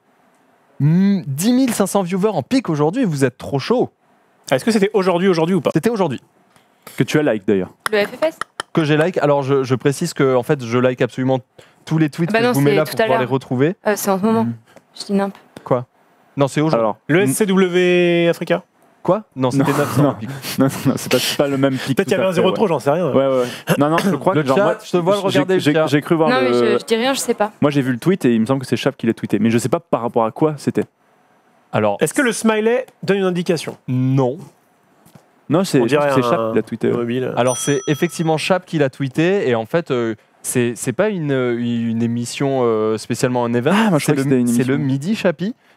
Hmm, dix mille cinq cents viewers en pic aujourd'hui. Vous êtes trop chaud. Est-ce que c'était aujourd'hui, aujourd'hui ou pas? C'était aujourd'hui Que tu as like d'ailleurs. Le F F S que j'ai like. Alors je, je précise que en fait je like absolument tous les tweets Ah bah que non, je vous mets c'est là tout pour à pouvoir les l'heure. retrouver. Euh, C'est en ce moment. Mhm. Je dis nimp. Non, c'est aujourd'hui. Alors, Le S C W Africa? Quoi? Non, c'était Non, neuf cents non. en pic. non, non, non, c'est pas, c'est pas le même pic. Peut-être qu'il y tout avait à un zéro fait, trop, j'en sais rien. Ouais, ouais. ouais. Non, non, je crois Le que genre, chat, moi, je te vois le j'ai- regarder, le j'ai- chat. J'ai cru voir Non, le. mais je, je dis rien, je sais pas. Moi, j'ai vu le tweet et il me semble que c'est Chap qui l'a tweeté. Mais je sais pas par rapport à quoi c'était. Alors, Est-ce que le smiley donne une indication? non. Non, c'est On dirait c'est un- Chap qui l'a tweeté. ouais. Mobile. Alors c'est effectivement Chap qui l'a tweeté et en fait euh, c'est c'est pas une, une émission euh, spécialement un event, Ah, moi, je c'est croyais le, que c'était une c'est le émission. Midi Chapi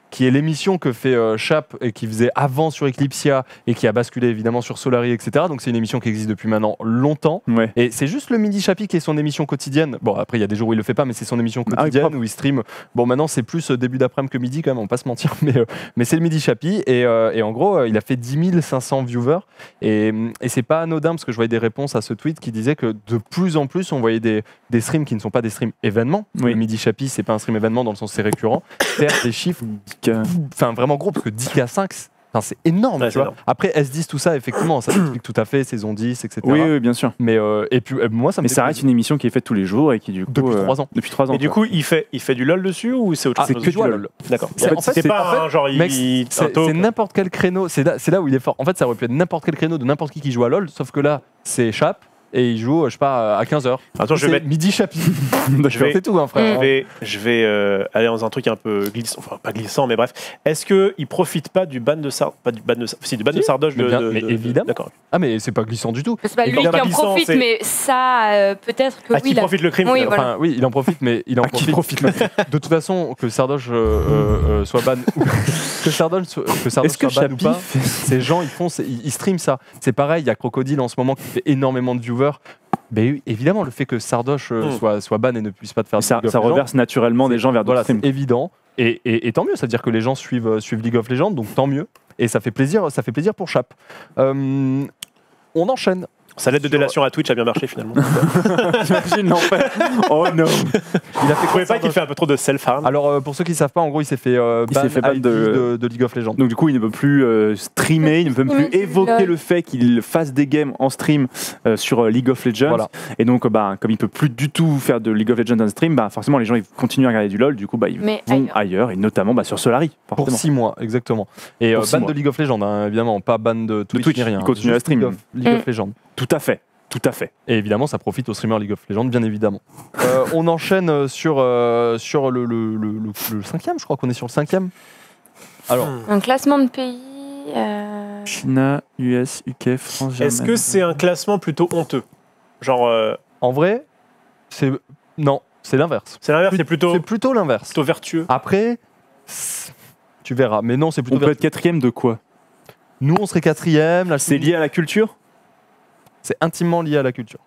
qui est l'émission que fait euh, Chap et qui faisait avant sur Eclipsia et qui a basculé évidemment sur Solari, et cetera. Donc c'est une émission qui existe depuis maintenant longtemps. Ouais. Et c'est juste le Midi Chapi qui est son émission quotidienne. Bon, après, il y a des jours où il le fait pas, mais c'est son émission Ah oui, quotidienne propre. où il stream. Bon, maintenant, c'est plus euh, début d'après-midi que midi, quand même, on va pas se mentir. Mais, euh, mais c'est le Midi Chapi. Et, euh, et en gros, euh, il a fait dix mille cinq cents viewers. Et, et c'est pas anodin parce que je voyais des réponses à ce tweet qui disait que de plus en plus, on voyait des, des streams qui ne sont pas des streams événements. Oui. Le Midi Chapi, c'est pas un stream événement dans le sens c'est récurrent. Faire des chiffres enfin, vraiment gros, parce que dix K cinq, enfin, c'est énorme, Ouais, tu c'est vois. énorme. Après, S dix, tout ça, effectivement, ça s'explique tout à fait, saison dix, et cetera. Oui, oui, bien sûr. Mais euh, et puis euh, moi, ça me Mais fait ça reste plaisir. une émission qui est faite tous les jours et qui, du coup. Depuis euh, trois ans. Depuis trois ans. Et du quoi. coup, il fait, il fait du LOL dessus ou c'est autre Ah, chose c'est que du LOL. D'accord. C'est- en fait, c'est c'est- pas en fait, un genre, il, mec, il- un C'est talk. c'est n'importe quel créneau, c'est là, c'est là où il est fort. En fait, ça aurait pu être n'importe quel créneau de n'importe qui qui joue à LoL, sauf que là, c'est Chap et il joue, je sais pas, à quinze heures. Attends, je vais C'est mettre. Midi Chapi. Je vais- C'est tout, hein, Je frère. vais, je vais euh, aller dans un truc un peu glissant, enfin pas glissant, mais bref. Est-ce qu'il profite pas du ban de Sar... pas du ban de Sar- si, du ban de Si, Sardoche mais de, bien- de- mais de- évidemment. D'accord. Ah, mais c'est pas glissant du tout. C'est pas Et lui quand qui pas en glissant, profite, c'est- mais ça, euh, peut-être que Ah, qui oui. là- profite le crime Oui, alors. voilà. Enfin, oui, il en profite, mais il en Ah, qui profite. profite De toute façon, que Sardoche euh, euh, euh, soit ban, ou- que Sardoche soit, que Sardoche Est-ce que soit ban ou Chapi pas, fait- ces gens, ils font, c'est- ils, ils streament ça. C'est pareil, il y a Crocodile en ce moment qui fait énormément de viewers. Mais oui, évidemment, le fait que Sardoche euh, Hmm. soit, soit ban et ne puisse pas te faire de ça, League of ça Legends, reverse naturellement des gens vers d'autres voilà, streams. c'est évident. Et, et- et tant mieux, c'est-à-dire que les gens suivent, euh, suivent League of Legends, donc tant mieux. Et ça fait plaisir, ça fait plaisir pour Chap. Euh, on enchaîne. Sa lettre de Sur- délation à Twitch a bien marché finalement. J'imagine, en fait. Oh non. Il a fait Vous quoi, trouvez pas qu'il Sardoche fait un peu trop de self-harm? Alors, euh, pour ceux qui ne savent pas, en gros, il s'est fait euh, Il ban, s'est fait ban I P de- de... de League of Legends. Donc du coup, il ne peut plus euh, streamer, il ne peut Il plus met du évoquer LOL. le fait qu'il fasse des games en stream euh, sur euh, League of Legends. Voilà. Et donc, euh, bah, comme il peut plus du tout faire de League of Legends en stream, bah, forcément, les gens ils continuent à regarder du LoL. Du coup, bah, ils Mais vont ailleurs. ailleurs. et notamment bah, sur Solari. Pour forcément. six mois, exactement. Et euh, Pour six ban mois. de League of Legends, hein, évidemment, pas ban de Twitch, Twitch, ni rien. il continue Juste à stream. League of, League of Mm. Legends. Tout à fait. Tout à fait. Et évidemment, ça profite aux streamers League of Legends, bien évidemment. Euh, on enchaîne euh, sur, euh, sur le, le, le, le- le cinquième, je crois qu'on est sur le cinquième. Alors, Un classement de pays. euh, China, U S, U K, France, Est-ce Germanie. que c'est un classement plutôt honteux? Genre, euh, en vrai, c'est. Non, c'est l'inverse. c'est l'inverse, c'est plutôt, C'est plutôt l'inverse. plutôt vertueux. Après, c'est- tu verras. Mais non, c'est plutôt On peut vertueux. être quatrième de quoi? Nous, on serait quatrième. La C'est lié à la culture? C'est intimement lié à la culture.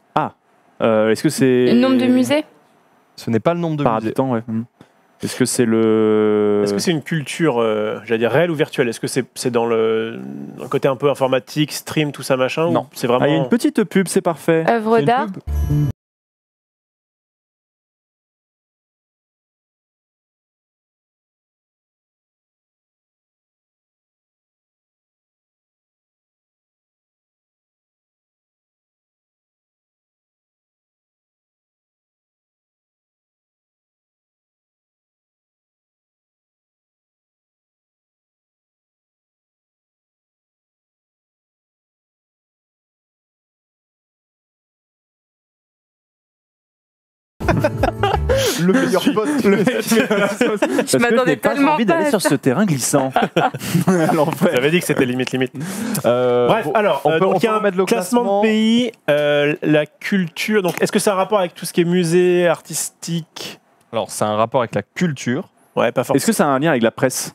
Euh, Est-ce que c'est. Le nombre de musées. Ce n'est pas le nombre de Par musées. habitant, ouais. Hmm. Est-ce que c'est le. Est-ce que c'est une culture, euh, j'allais dire réelle ou virtuelle? Est-ce que c'est c'est dans le, dans le côté un peu informatique, stream, tout ça machin? Non. Ou c'est vraiment. Ah, il y a une petite pub, c'est parfait. Œuvre C'est une d'art. pub. Le meilleur pote. Le mec, je m'attendais tellement envie pas d'aller à sur ce terrain glissant. À l'enfer. J'avais dit que c'était limite limite. Euh, Bref, bon, alors, on euh, peut, donc on il y a peut un remettre le classement, classement. de pays, euh, la culture. Donc, est-ce que ça a un rapport avec tout ce qui est musée, artistique? Alors, c'est un rapport avec la culture. Ouais, pas forcément. Est-ce que ça a un lien avec la presse?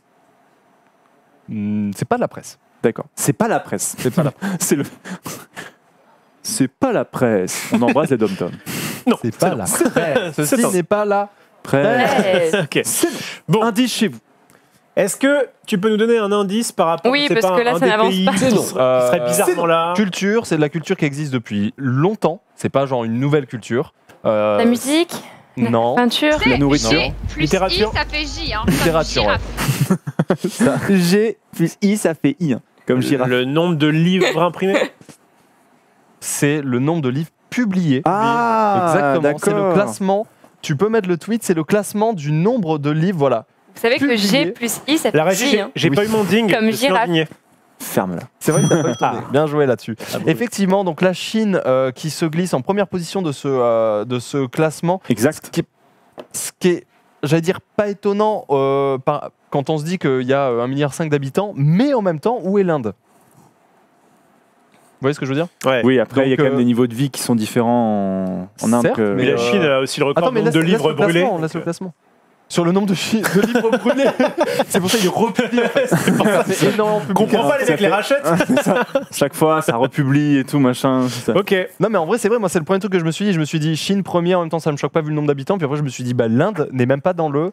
Hmm, c'est pas de la presse. D'accord. C'est pas la presse. C'est pas la C'est le. C'est pas la presse. On embrasse les dom-toms. Non, C'est pas la presse. C'est Ceci non. n'est pas la Presse. Ouais. Ok. C'est Bon, indice chez vous. est-ce que tu peux nous donner un indice par rapport Oui, je sais parce pas, que là, un ça des n'avance pays pas. qui C'est s- non. qui Euh, serait bizarrement c'est là? culture. C'est de la culture qui existe depuis longtemps. C'est pas genre une nouvelle culture. Euh, La musique. Non. Peinture. La nourriture. G plus Littérature. I, ça fait J. Hein, Littérature, Girafe. G plus I, ça fait I. hein, Comme girafe. Le nombre de livres imprimés? C'est le nombre de livres publiés. Ah, Exactement. C'est le d'accord. classement. Tu peux mettre le tweet. C'est le classement du nombre de livres. Voilà. Vous savez que Publié. G plus I, ça fait La régie, J. j'ai- hein. j'ai Oui. pas eu mon ding. Comme je suis girafe. indigné. Ferme-la. C'est vrai que t'as pas eu ton Ah. nez. Bien joué là-dessus. Ah bon. Effectivement, donc la Chine euh, qui se glisse en première position de ce, euh, de ce classement. Exact. Ce qui est, j'allais dire, pas étonnant euh, par- quand on se dit qu'il y a un virgule cinq milliard d'habitants, mais en même temps, où est l'Inde? Vous voyez ce que je veux dire? Ouais. Oui, après, il y a Donc, quand même euh, des niveaux de vie qui sont différents en, en Inde. Certes, que- Mais mais la euh, Chine a aussi le record Attends, mais nombre laisse, de laisse livres le brûlés. classement, laisse le donc, classement. Sur le nombre de, chi- de livres brûlés. C'est pour ça qu'il republie. En fait. C'est énormément publié. Comprends pas les mecs les rachètent. Chaque fois, ça republie et tout, machin. Ça. Ok. Non, mais en vrai, c'est vrai. Moi, c'est le premier truc que je me suis dit. Je me suis dit Chine première. En même temps, ça me choque pas vu le nombre d'habitants. Puis après, je me suis dit, bah, l'Inde n'est même pas dans le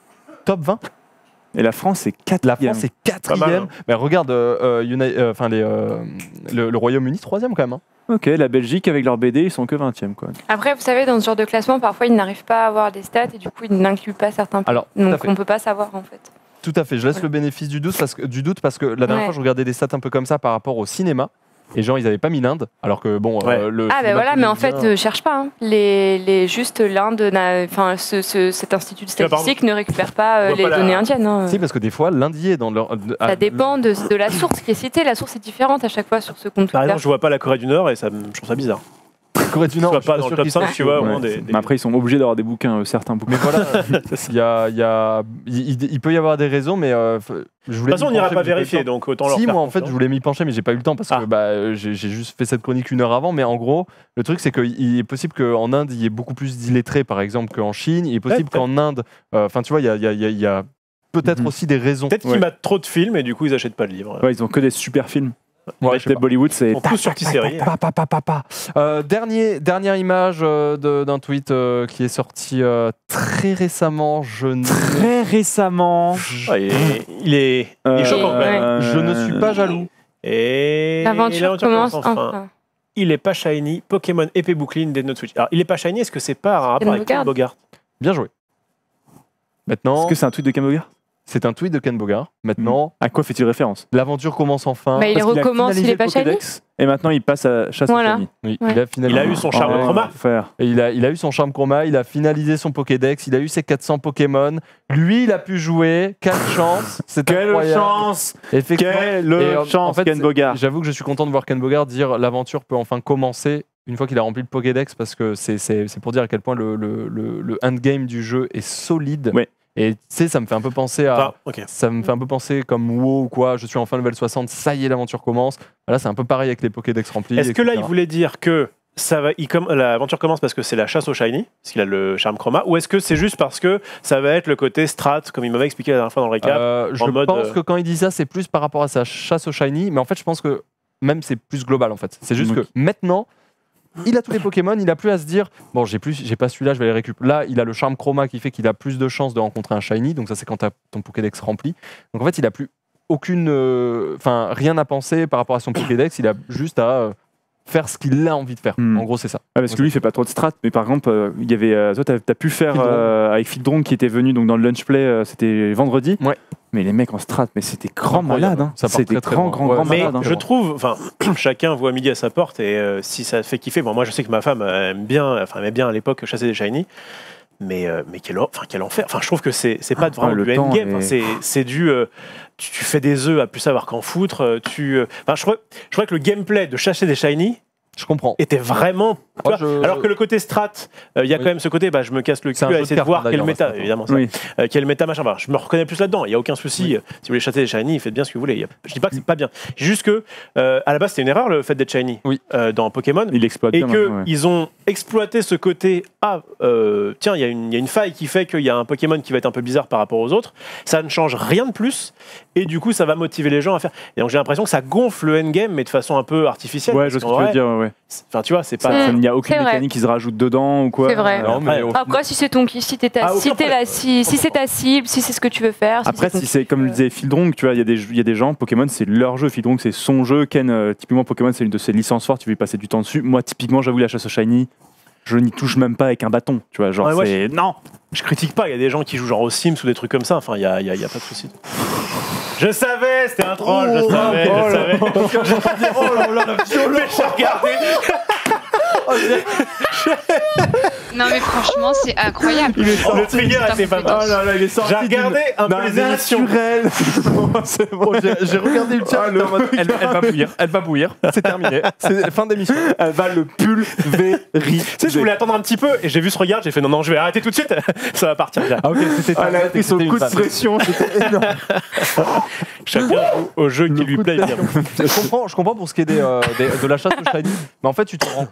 top vingt. Et la France, c'est La quatrième. France est Pas mal, quatrième. hein. Mais regarde, euh, euh, Uni- euh, enfin, les, euh, le, le Royaume-Uni, troisième quand même. Hein. Ok, la Belgique, avec leur B D, ils sont que vingtième, quoi. Après, vous savez, dans ce genre de classement, parfois, ils n'arrivent pas à avoir des stats et du coup, ils n'incluent pas certains pays. Alors, tout à Donc, fait. on ne peut pas savoir, en fait. Tout à fait. Je laisse Ouais. le bénéfice du doute parce que, du doute parce que la dernière Ouais. fois, je regardais des stats un peu comme ça par rapport au cinéma. Et genre, ils n'avaient pas mis l'Inde. Alors que, bon, Ouais. euh, le. Ah, ben cinéma voilà, mais en fait, tunisien- euh, cherche pas. Hein. Les, les, juste l'Inde, n'a- enfin, ce, ce, cet institut de vois, par statistique ne récupère pas euh, on voit les pas la- données indiennes. Hein. Si, parce que des fois, l'Inde y est dans leur. Ça dépend de, de la source qui est citée. La source est différente à chaque fois sur ce compte Par Twitter. exemple, je vois pas la Corée du Nord et ça, me- je trouve ça bizarre. Corée du Je Nord. vois je suis pas dans sûr le top qu'ils cinq, sont- tu vois, au Ouais. moins des. des- Mais après, ils sont obligés d'avoir des bouquins, euh, certains bouquins. Mais voilà, il y a, il y a, il, il- il peut y avoir des raisons, mais euh, f- je De voulais. toute façon, on m'y n'ira pencher, pas mais j'ai eu le vérifier, temps. donc autant leur Si, faire moi en fait, confiance. je voulais m'y pencher, mais j'ai pas eu le temps parce Ah. que bah, euh, j'ai j'ai juste fait cette chronique une heure avant. Mais en gros, le truc, c'est qu'il est possible qu'en Inde, il y ait beaucoup plus d'illettrés, par exemple, qu'en Chine. Il est possible peut-être. qu'en Inde, euh, enfin, tu vois, il y a, il y a- il y a- il y a peut-être Mhm. aussi des raisons. Peut-être qu'ils Ouais. mettent trop de films et du coup ils achètent pas le livre. Ouais, ils ont que des super films. Ouais, je sais Les pas. Bollywood, c'est. Ils ont tous sorti série. Pa, pa, pa, pa, pa. Euh, dernier, dernière image euh, de- d'un tweet euh, qui est sorti euh, très récemment. Je ne, Très récemment. Ouais, il est, il est, il est euh, choquant quand même. je ne suis pas jaloux. Et L'aventure commence enfin. enfin. Il est pas shiny. Pokémon épée boucline des Note Switch. Alors il est pas shiny. Est-ce que c'est pas un rapport Ken avec Ken Bogart? Bien joué. Maintenant, Est-ce que c'est un tweet de Ken Bogart? c'est un tweet de Ken Bogart. Maintenant, À quoi fait-il référence? l'aventure commence enfin. Bah, il Parce qu'il a recommence, il finalisé est pas le shiny. Pokédex, et maintenant il passe à chasse Voilà. au shiny. Oui, Ouais. il, a finalement- Il a eu son charme Oh, chroma. frère. Et il, a, il a eu son charme chroma, il a finalisé son Pokédex, il a eu ses quatre cents Pokémon. Lui, il a pu jouer. Quelle chance. C'est Quelle incroyable. chance! Effectivement. Quelle Et, en- chance, en fait, Ken c'est- Bogart! J'avoue que je suis content de voir Ken Bogart dire l'aventure peut enfin commencer une fois qu'il a rempli le Pokédex parce que c'est c'est- c'est pour dire à quel point le, le, le, le endgame du jeu est solide. Ouais. Et tu sais, ça me fait un peu penser à. Enfin, ok. Ça me fait un peu penser comme WoW ou quoi, je suis enfin level soixante, ça y est, l'aventure commence. Là, c'est un peu pareil avec les Pokédex remplis. Est-ce que là et cetera. il voulait dire que ça va, il com- l'aventure commence parce que c'est la chasse au shiny, parce qu'il a le charme chroma, ou est-ce que c'est juste parce que ça va être le côté strat, comme il m'avait expliqué la dernière fois dans le récap? Euh, Je en mode, pense euh, que quand il dit ça, c'est plus par rapport à sa chasse au shiny, mais en fait, je pense que même c'est plus global en fait. C'est juste Ok. que maintenant, il a tous les Pokémon, il a plus à se dire bon, j'ai plus, j'ai pas celui-là, je vais les récupérer. Là, il a le charme chroma qui fait qu'il a plus de chances de rencontrer un shiny, donc ça c'est quand tu as ton Pokédex rempli. Donc en fait, il a plus aucune, enfin rien à penser par rapport à son Pokédex, il a juste à euh, faire ce qu'il a envie de faire. Hmm. En gros, c'est ça. Ah, parce que lui il fait pas trop de strat, mais par exemple, euh, il y avait, euh, toi t'as as pu faire Fieldrong. euh, avec Fieldrong qui était venu donc dans le lunch play, euh, c'était vendredi. Ouais. Mais les mecs en strat, mais c'était grand Incroyable. malade. Hein. Ça part C'était très, très grand, loin. grand, Ouais, grand Mais malade. hein. je trouve, enfin, chacun voit midi à sa porte et euh, si ça fait kiffer, bon, moi je sais que ma femme euh, aime bien, enfin aimait bien à l'époque chasser des shiny, mais euh, mais quel, en- enfin quel enfer. Enfin, je trouve que c'est c'est pas vraiment le du temps endgame. est- Enfin, c'est c'est du, euh, tu, tu fais des œufs à plus savoir qu'en foutre. euh, Tu, euh, enfin, je crois, je crois que le gameplay de chasser des shiny Je comprends. était vraiment. tu Moi, vois, je- Alors que le côté strat, euh, il y a Oui. quand même ce côté, bah, je me casse le C'est un cul à jeu de essayer de cartes, voir quel d'ailleurs, méta, Vincent. évidemment, ça. Oui. Euh, quel méta machin. Enfin, je me reconnais plus là-dedans, il n'y a aucun souci. Euh, Si vous voulez chasser des shiny, faites bien ce que vous voulez. Il y a- Je dis pas que c'est pas bien. Juste que, euh, à la base, c'était une erreur le fait d'être shiny Oui. euh, dans Pokémon. Il exploite Et bien maintenant, ouais. qu'ils ont exploité ce côté, ah, euh, tiens, il y, a une- il y a une faille qui fait qu'il y a un Pokémon qui va être un peu bizarre par rapport aux autres. Ça ne change rien de plus. Et du coup, ça va motiver les gens à faire. Et donc, j'ai l'impression que ça gonfle le endgame, mais de façon un peu artificielle. Ouais, parce je vois ce que qu'en tu veux vrai, dire, ouais, ouais. Enfin, tu vois, c'est pas. Mm. Il n'y a aucune C'est vrai. mécanique qui se rajoute dedans ou quoi. C'est vrai. Non, mais au- Après, si c'est ton kiff, si t'es ta, Ah, aucun si t'es problème. la, si, si c'est ta cible, si c'est ce que tu veux faire. Si Après, c'est ton si c'est kiff, comme le euh, disait Fieldrong, tu vois, il y, a des- il y a des gens, Pokémon, c'est leur jeu. Fieldrong, c'est son jeu. Ken, euh, typiquement, Pokémon, c'est une de ses licences fortes, tu veux y passer du temps dessus. Moi, typiquement, j'avoue, la chasse au shiny, je n'y touche même pas avec un bâton. Tu vois, genre, Ouais, ouais, c'est. Non! Je critique pas, il y a des gens qui jouent genre aux Sims ou des trucs comme ça. Enfin, il y a, il y a- il y a pas de souci. Je savais, c'était un troll, je savais, je savais. Oh là là, la violence! J'ai regardé. Non mais franchement, c'est incroyable. Le trigger était pas mal. Oh là là, il est sorti. J'ai regardé un peu d'un les émissions. naturel. C'est bon. Bon, j'ai j'ai regardé le chat, Ah, j'étais en mode, elle, elle va bouillir, elle va bouillir, c'est terminé, c'est fin d'émission. Elle va le pulvériser. Tu sais, je voulais attendre un petit peu et j'ai vu ce regard, j'ai fait non, non, je vais arrêter tout de suite, ça va partir bien. Ah ok, c'était Ah, elle a pris son coup de pression. C'était énorme. Chacun joue au jeu qui lui plaît. évidemment. Je comprends, je comprends pour ce qui est des, euh, des- de la chasse au shiny, mais en fait tu te rends compte que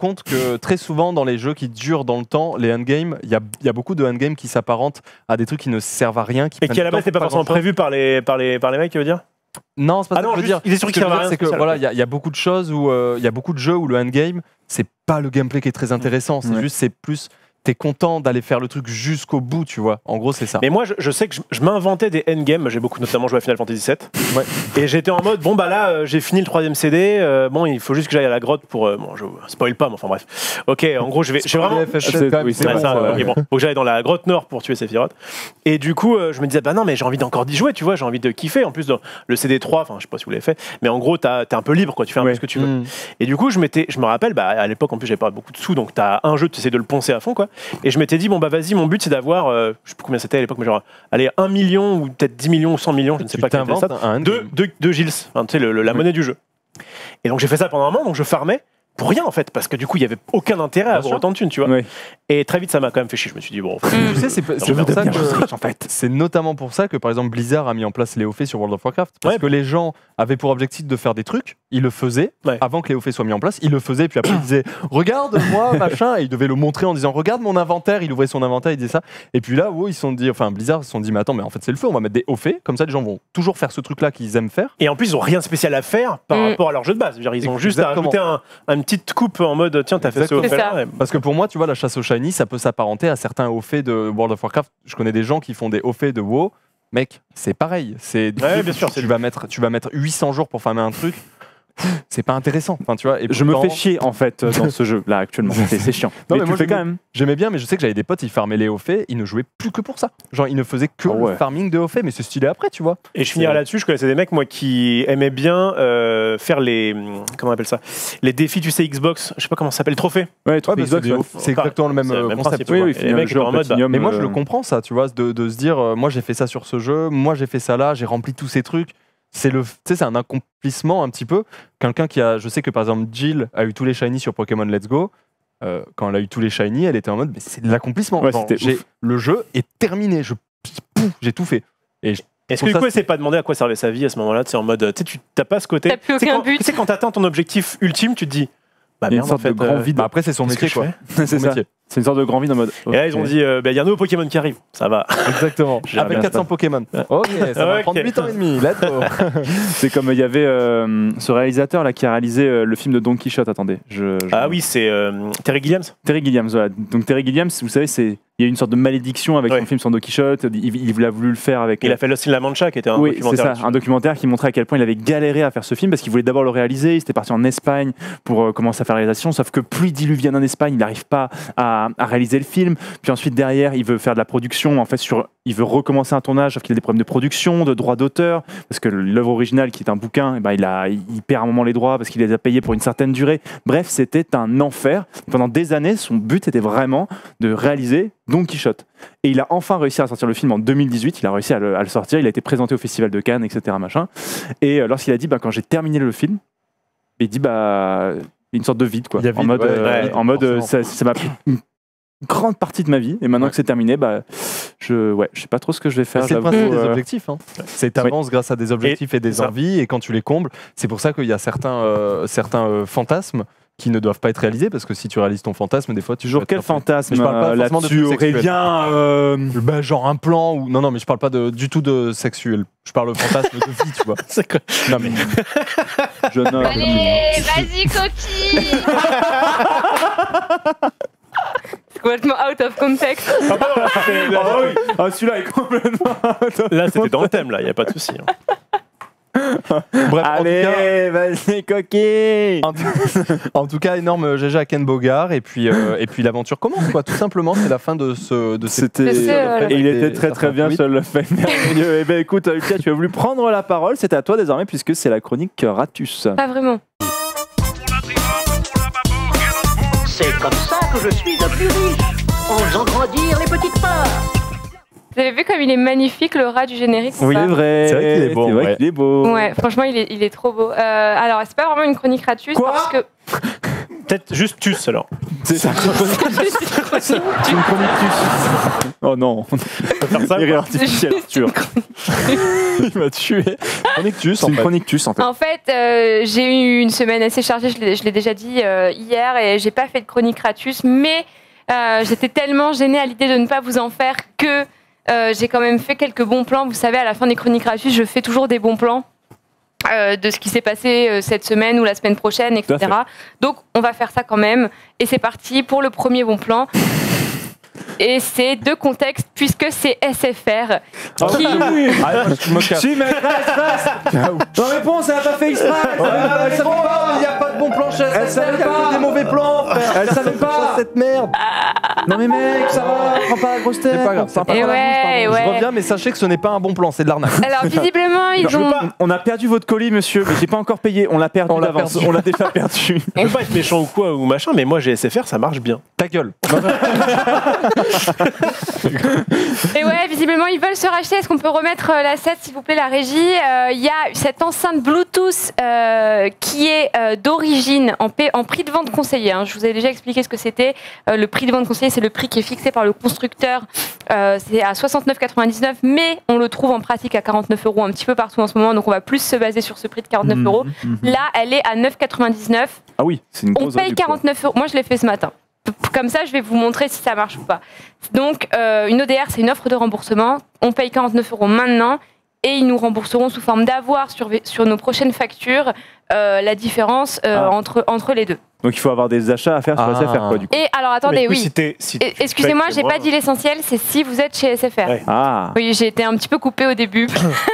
que très souvent dans les jeux qui durent dans le temps, les endgames, il y a, y a beaucoup de endgames qui s'apparentent à des trucs qui ne servent à rien. Qui Et qui à la base n'était pas forcément prévu par les, par, les, par les mecs, tu veux dire? Non, c'est pas ah ça non, que je veux juste, dire. il est sûr Ce qu'il que je servent veux à dire, rien. c'est que voilà, il y, a- y a beaucoup de choses où il y a beaucoup de jeux où le endgame, c'est pas le gameplay qui est très intéressant. C'est Ouais. juste, c'est plus. T'es content d'aller faire le truc jusqu'au bout, tu vois. En gros, c'est ça. Mais moi, je, je sais que je, je m'inventais des endgames. J'ai beaucoup notamment joué à Final Fantasy sept. Ouais. Et j'étais en mode, bon, bah là, euh, j'ai fini le troisième C D. euh, bon, il faut juste que j'aille à la grotte pour. euh, bon, je spoil pas, mais enfin bref. Ok, en gros, je vais. J'ai vraiment. Les F F sept, c'est- quand même, oui, c'est Ouais, bon, ça, ça. ok, bon. Faut que j'aille dans la grotte nord pour tuer Sephiroth. Et du coup, euh, je me disais, bah non, mais j'ai envie d'encore d'y jouer, tu vois, j'ai envie de kiffer. En plus, dans le C D trois, enfin, je sais pas si vous l'avez fait, mais en gros, t'as- t'es un peu libre, quoi, tu fais un Ouais. peu ce que tu veux. Mm. Et du coup, je, m'étais, je me rappelle, bah, à l'époque, en plus, j'avais pas beaucoup de sous, donc t'as un jeu, tu essaies de le poncer à fond, quoi. Et je m'étais dit, bon, bah vas-y, mon but, c'est d'avoir, euh, je sais plus combien c'était à l'époque, mais genre, allez, un million ou peut-être dix millions ou cent millions, je ne sais Tu pas quel était t'inventes ça, un de, endgame. de, de Gilles, enfin, tu sais, le- le- la monnaie du jeu. Et donc, j'ai fait ça pendant un moment, donc je farmais. Pour rien en fait, parce que du coup il y avait aucun intérêt à Bien avoir sûr. autant de thunes, tu vois. Ouais. Et très vite ça m'a quand même fait chier. Je me suis dit, bon, Tu sais, c'est c'est Je veux pour ça devenir que. riche, en fait. C'est notamment pour ça que, par exemple, Blizzard a mis en place les O F sur World of Warcraft. Parce Ouais. que les gens avaient pour objectif de faire des trucs, ils le faisaient Ouais. avant que les O F soient mis en place. Ils le faisaient, puis après ils disaient regarde moi, machin, et ils devaient le montrer en disant regarde mon inventaire. Il ouvrait son inventaire, il disait ça. Et puis là, wow, ils se sont dit, enfin, Blizzard se sont dit, mais attends, mais en fait, c'est le feu, on va mettre des O F, comme ça les gens vont toujours faire ce truc-là qu'ils aiment faire. et en plus ils ont rien de spécial à faire par Mm. rapport à leur jeu de base. Je veux dire, ils ont juste à Exactement. rajouter un, une petite coupe en mode tiens t'as fait ce Exactement. O F C'est là. ça. Et- Parce que pour moi, tu vois, la chasse au shiny, ça peut s'apparenter à certains O F de World of Warcraft. Je connais des gens qui font des O F de WoW. Mec, c'est pareil. C'est Ouais, bien sûr, Tu, c'est- vas mettre, tu vas mettre huit cents jours pour farmer un truc. C'est pas intéressant. Enfin, tu vois. Et Je me pourtant, fais chier en fait euh, dans ce jeu là actuellement. C'est c'est chiant. Non, mais, mais tu moi, le fais je quand me- même. J'aimais bien, mais je sais que j'avais des potes, ils farmaient les O F, ils ne jouaient plus que pour ça. Genre, ils ne faisaient que Ah ouais. le farming de O F, mais c'est stylé après, tu vois. Et je finirai là-dessus. Je connaissais des mecs moi qui aimaient bien euh, faire les comment on appelle ça, les défis tu sais Xbox. Je sais pas comment ça s'appelle, trophée. Ouais, trop Ouais, bah, Xbox, c'est des ouais. O F, c'est exactement le même, C'est le euh, même concept. principe, Oui, tu vois. oui, Et les finir le mecs jeu étaient en en mode bah, Platinum, Mais moi, je euh, le comprends, ça, tu vois, de, de se dire, euh, moi, j'ai fait ça sur ce jeu, moi, j'ai fait ça là, j'ai rempli tous ces trucs. C'est le, tu sais, c'est un accomplissement un petit peu. Quelqu'un qui a, je sais que par exemple, Jill a eu tous les shiny sur Pokémon Let's Go. Euh, quand elle a eu tous les shiny, elle était en mode, mais c'est de l'accomplissement. Ouais, Genre, c'était j'ai- ouf. le jeu est terminé. Je, pouf, j'ai tout fait. Et je- Est-ce Pour que du ça, coup, elle s'est pas demandé à quoi servait sa vie à ce moment-là? Tu sais, en mode, tu sais, tu t'as pas ce côté. T'as plus Tu sais, aucun quand- but. Tu sais, quand t'atteins ton objectif ultime, tu te dis, bah Il y a une merde, en sorte fait. de grand euh, vide. bah, après, c'est son qu'est-ce que métier, je quoi. fais C'est Son ça. métier. C'est une sorte de grand vide en mode. Et là, ils ont ok. dit, euh, bah, il y a un nouveau Pokémon qui arrive. Ça va. Exactement. J'ai Avec bien quatre cents Pokémon. Ok, ça va Ok. prendre huit ans et demi. Let's go. C'est comme il y avait euh, ce réalisateur là qui a réalisé euh, le film de Don Quichotte. Attendez, je, je- Ah oui, c'est euh, Terry Gilliams. Terry Gilliams. Voilà. Donc Terry Gilliams, vous savez, c'est il y a eu une sorte de malédiction avec Ouais. son film sur Don Quichotte. Il, il, il a voulu le faire avec. Il a fait Lost in La Mancha, qui était un oui, c'est documentaire. ça, là-dessus. un documentaire qui montrait à quel point il avait galéré à faire ce film parce qu'il voulait d'abord le réaliser. Il était parti en Espagne pour euh, commencer à faire la réalisation, sauf que pluie diluvienne en Espagne, il n'arrive pas à, à réaliser le film. Puis ensuite derrière, il veut faire de la production. En fait, sur, il veut recommencer un tournage, sauf qu'il a des problèmes de production, de droits d'auteur, parce que l'œuvre originale, qui est un bouquin, eh ben, il a, il perd à un moment les droits parce qu'il les a payés pour une certaine durée. Bref, c'était un enfer. Pendant des années, son but était vraiment de réaliser Don Quichotte. Et il a enfin réussi à sortir le film en deux mille dix-huit. Il a réussi à le, à le sortir. Il a été présenté au Festival de Cannes, et cetera. Machin. Et euh, lorsqu'il a dit, bah, quand j'ai terminé le film, il dit, bah, il y a une sorte de vide, quoi. Il y a en vide, mode, ouais, euh, ouais, en mode, euh, forcément. ça ça m'a pris une grande partie de ma vie. Et maintenant Ouais. que c'est terminé, bah, je, ouais, je sais pas trop ce que je vais faire. C'est le j'avoue, principe des euh, objectifs. Hein. C'est t'avances grâce à des objectifs et, des ça. envies, et quand tu les combles, c'est pour ça qu'il y a certains, euh, certains euh, fantasmes qui ne doivent pas être réalisés, parce que si tu réalises ton fantasme, des fois tu Toujours peux quel être surpris. fantasme Mais je parle pas euh, forcément de là-dessus, trucs sexuels. Aurélien euh, Bah, genre un plan ou non non mais je parle pas de, du tout de sexuel. Je parle de fantasme de vie, tu vois. C'est quoi Non mais jeune homme. Allez, vas-y, coquille. C'est complètement out of context. Ah, bah non, là, c'était- là, Ah oui, ah, celui-là est complètement. là, c'était dans le thème, là, il n'y a pas de souci. hein. bref, Allez, vas-y, coquille. en tout cas, en, en tout cas énorme G G à Ken Bogard, et puis euh, et puis l'aventure commence quoi, tout simplement. C'est la fin de ce de ces- C'était. C'est, euh, Et il était C'était- très ça très fait bien un sur le fait merveilleux. Eh ben écoute, Lucas, tu as voulu prendre la parole. C'est à toi désormais puisque c'est la chronique Ratus. Pas vraiment. C'est comme ça que je suis le plus riche, en faisant grandir les petites parts. Vous avez vu comme il est magnifique le rat du générique ou Oui, il pas est vrai. C'est vrai qu'il est beau, C'est vrai ouais. qu'il est beau. Ouais, franchement, il est, il est trop beau. Euh, alors, c'est pas vraiment une chronique ratus Quoi parce que. Peut-être juste Tus alors. C'est ça. C'est une chronique Tus. Oh non. Faire ça, Erreur artificielle, Arthur. Il m'a tué. Chronique Tus, C'est en une fait. chronique Tus en fait. En fait, euh, j'ai eu une semaine assez chargée, je l'ai je l'ai déjà dit euh, hier, et j'ai pas fait de chronique Ratus, mais euh, j'étais tellement gênée à l'idée de ne pas vous en faire que euh, j'ai quand même fait quelques bons plans. Vous savez, à la fin des chroniques Ratus, je fais toujours des bons plans euh, de ce qui s'est passé euh, cette semaine ou la semaine prochaine, et cetera. Donc, on va faire ça quand même. Et c'est parti pour le premier bon plan. Et c'est deux contextes, puisque c'est S F R. Ah qui... oui. Ah, moi, je me casse. Si, mais Non, réponse, elle a pas fait exprès. Elle savait pas, il n'y a pas de bon plan chez Elle savait pas. des mauvais plans, frère. Elle savait pas. Cette merde. Non mais mec, ça va, prends pas la grosse tête. C'est pas grave, c'est pas Et grave. ouais, Je ouais. reviens, mais sachez que ce n'est pas un bon plan, c'est de l'arnaque. Alors, visiblement, ils Je veux ont... pas- On a perdu votre colis, monsieur, mais j'ai pas encore payé. On l'a perdu On l'a d'avance. perdu. On l'a déjà perdu. On peut pas être méchant ou quoi ou machin, mais moi j'ai S F R, ça marche bien. Ta gueule. Et ouais, visiblement, ils veulent se racheter. Est-ce qu'on peut remettre euh, l'asset, s'il vous plaît, la régie? Euh, Il y a cette enceinte Bluetooth euh, qui est euh, d'origine en, pa- en prix de vente conseillé. hein. Je vous avais déjà expliqué ce que c'était. Euh, le prix de vente conseillé, c'est le prix qui est fixé par le constructeur. Euh, c'est à soixante-neuf quatre-vingt-dix-neuf, mais on le trouve en pratique à quarante-neuf euros un petit peu partout en ce moment. Donc, on va plus se baser sur ce prix de quarante-neuf euros. Là, elle est à neuf quatre-vingt-dix-neuf. Ah oui, c'est une On grosse paye réduction. quarante-neuf euros. Moi, je l'ai fait ce matin. Comme ça, je vais vous montrer si ça marche ou pas. Donc, euh, une O D R, c'est une offre de remboursement. On paye quarante-neuf euros maintenant et ils nous rembourseront sous forme d'avoir sur, sur nos prochaines factures euh, la différence euh, Ah. entre, entre les deux. Donc il faut avoir des achats à faire sur Ah. S F R quoi du coup. Et alors, attendez, Mais oui. si t'es- si Et- tu Excusez-moi, payes j'ai chez pas moi, dit l'essentiel, c'est si vous êtes chez S F R. Ouais. Ah. Oui, j'ai été un petit peu coupée au début.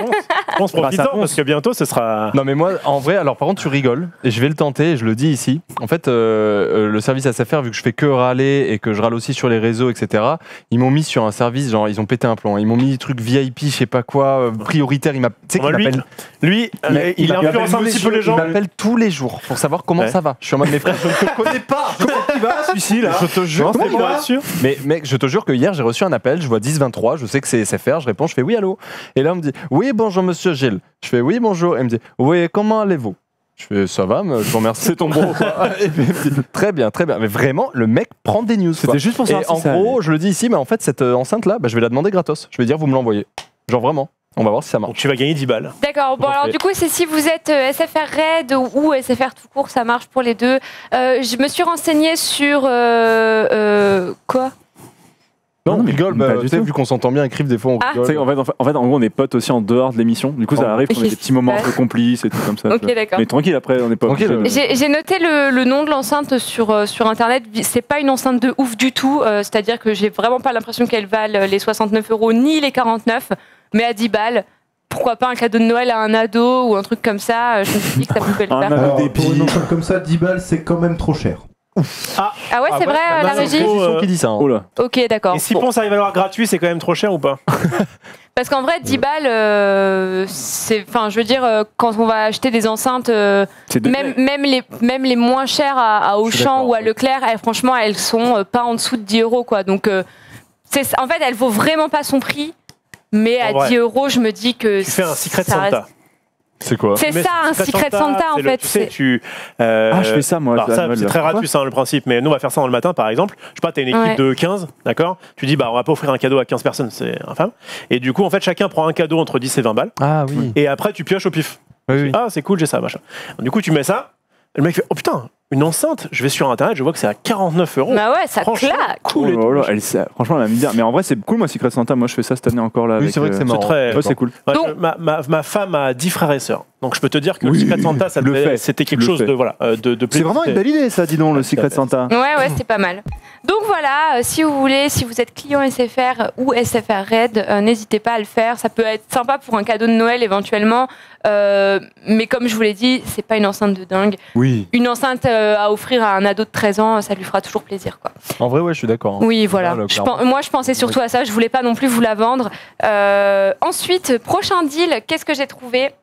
On se profite Bah, ça parce que bientôt ce sera. Non mais moi en vrai alors par contre tu rigoles et je vais le tenter et je le dis ici en fait euh, euh, le service S F R vu que je fais que râler et que je râle aussi sur les réseaux etc ils m'ont mis sur un service genre ils ont pété un plomb ils m'ont mis des trucs V I P je sais pas quoi euh, prioritaire il m'a tu sais Moi, qu'il lui, m'appelle lui, il, euh, il, il m'appelle influence un tous les petit peu jours, les gens. il m'appelle tous les jours pour savoir comment Ouais. ça va je suis en mode mes frères je ne te connais pas comment tu vas celui-ci là je te jure Comment c'est tu moi. vas sûr Mais mec, je te jure que hier j'ai reçu un appel, je vois dix vingt-trois, je sais que c'est S F R, je réponds, je fais oui allô. Et là on me dit oui bonjour monsieur Gilles. Je fais oui bonjour. Et il me dit oui comment allez-vous? Je fais ça va, mais je vous remercie. C'est ton bro. Et puis, il me dit, très bien, très bien. Mais vraiment, le mec prend des news. C'était juste pour savoir Et si en ça gros, je le dis ici, mais en fait cette euh, enceinte là, bah, je vais la demander gratos. Je vais dire vous me l'envoyez. Genre vraiment. On va voir si ça marche. Donc tu vas gagner dix balles. D'accord, bon Parfait. alors du coup c'est si vous êtes euh, S F R Red ou S F R tout court, ça marche pour les deux. Euh, je me suis renseignée sur... euh, euh, quoi Non, on Non, mais rigole, pas bah, du tu sais, tout. vu qu'on s'entend bien, écrive des fois on Ah. Tu sais, rigole. en, fait, en fait, en gros, on est potes aussi en dehors de l'émission. Du coup, ça Oh. arrive qu'on ait des petits moments un peu complices et tout comme ça. tu Ok, vois. d'accord. Mais tranquille, après, on n'est pas. Tranquille. obligé de- J'ai j'ai noté le, le nom de l'enceinte sur, euh, sur internet. C'est pas une enceinte de ouf du tout. euh, C'est-à-dire que j'ai vraiment pas l'impression qu'elle valent les soixante-neuf euros ni les quarante-neuf. Mais à dix balles, pourquoi pas un cadeau de Noël à un ado ou un truc comme ça. euh, Je me suis dit que ça pouvait le Un faire. ado Alors, débile. pour une enceinte comme ça, dix balles, c'est quand même trop cher. Ah ouais, Ah c'est ouais, vrai, bah, euh, la non, régie c'est C'est euh, qui dit ça. hein. Oh là. Ok, d'accord. Et si Bon. Ponce arrive à l'avoir gratuit, c'est quand même trop cher ou pas? Parce qu'en vrai, dix balles, euh, c'est, enfin, je veux dire, euh, quand on va acheter des enceintes, euh, C'est de- même, même, les, même les moins chères à, à suis Auchan d'accord, ou à ouais. Leclerc, elles, franchement, elles sont euh, pas en dessous de dix euros, quoi. Donc, euh, c'est, en fait, elle vaut vraiment pas son prix. Mais En à vrai. dix euros, je me dis que Tu fais un Secret ça reste- Santa. C'est quoi? C'est Mais ça, un Secret Santa, en c'est le- fait. Tu sais, c'est- tu. euh, Ah, je fais ça, moi, alors à ça, Noël, c'est là. très Quoi ratus, hein, le principe. Mais nous, on va faire ça dans le matin, par exemple. Je sais pas, t'as une équipe Ouais. de quinze, d'accord? Tu dis, bah, on va pas offrir un cadeau à quinze personnes, c'est infâme. Et du coup, en fait, chacun prend un cadeau entre dix et vingt balles. Ah oui. Et après, tu pioches au pif. Oui, oui. Ah, c'est cool, j'ai ça, machin. Du coup, tu mets ça. Le mec fait, oh putain, une enceinte. Je vais sur internet, je vois que c'est à quarante-neuf euros. Bah ouais, ça Franchement, claque. cool. et Oh tout, là là, machin. elle, c'est- franchement, elle a mis bien. Mais en vrai, c'est cool, moi, Secret Santa. Moi, je fais ça cette année encore là. Oui, avec, c'est vrai que euh, c'est marrant. très- Ouais, c'est cool. Ouais, Donc- je- ma, ma, ma femme a dix frères et sœurs. Donc je peux te dire que Oui, le Secret Santa, ça le devait- fait, c'était quelque le chose fait. de, voilà, euh, de, de C'est vraiment une belle idée, ça, dis donc, le Secret Santa. Ouais, ouais, c'est pas mal. Donc voilà, euh, si vous voulez, si vous êtes client S F R ou S F R Red, euh, n'hésitez pas à le faire. Ça peut être sympa pour un cadeau de Noël éventuellement. Euh, mais comme je vous l'ai dit, c'est pas une enceinte de dingue. Oui. Une enceinte euh, à offrir à un ado de treize ans, ça lui fera toujours plaisir, quoi. En vrai, ouais, je suis d'accord. hein. Oui, voilà. Voilà, Je clairement. pen- moi, je pensais surtout à ça. Je voulais pas non plus vous la vendre. Euh, ensuite, prochain deal, qu'est-ce que j'ai trouvé?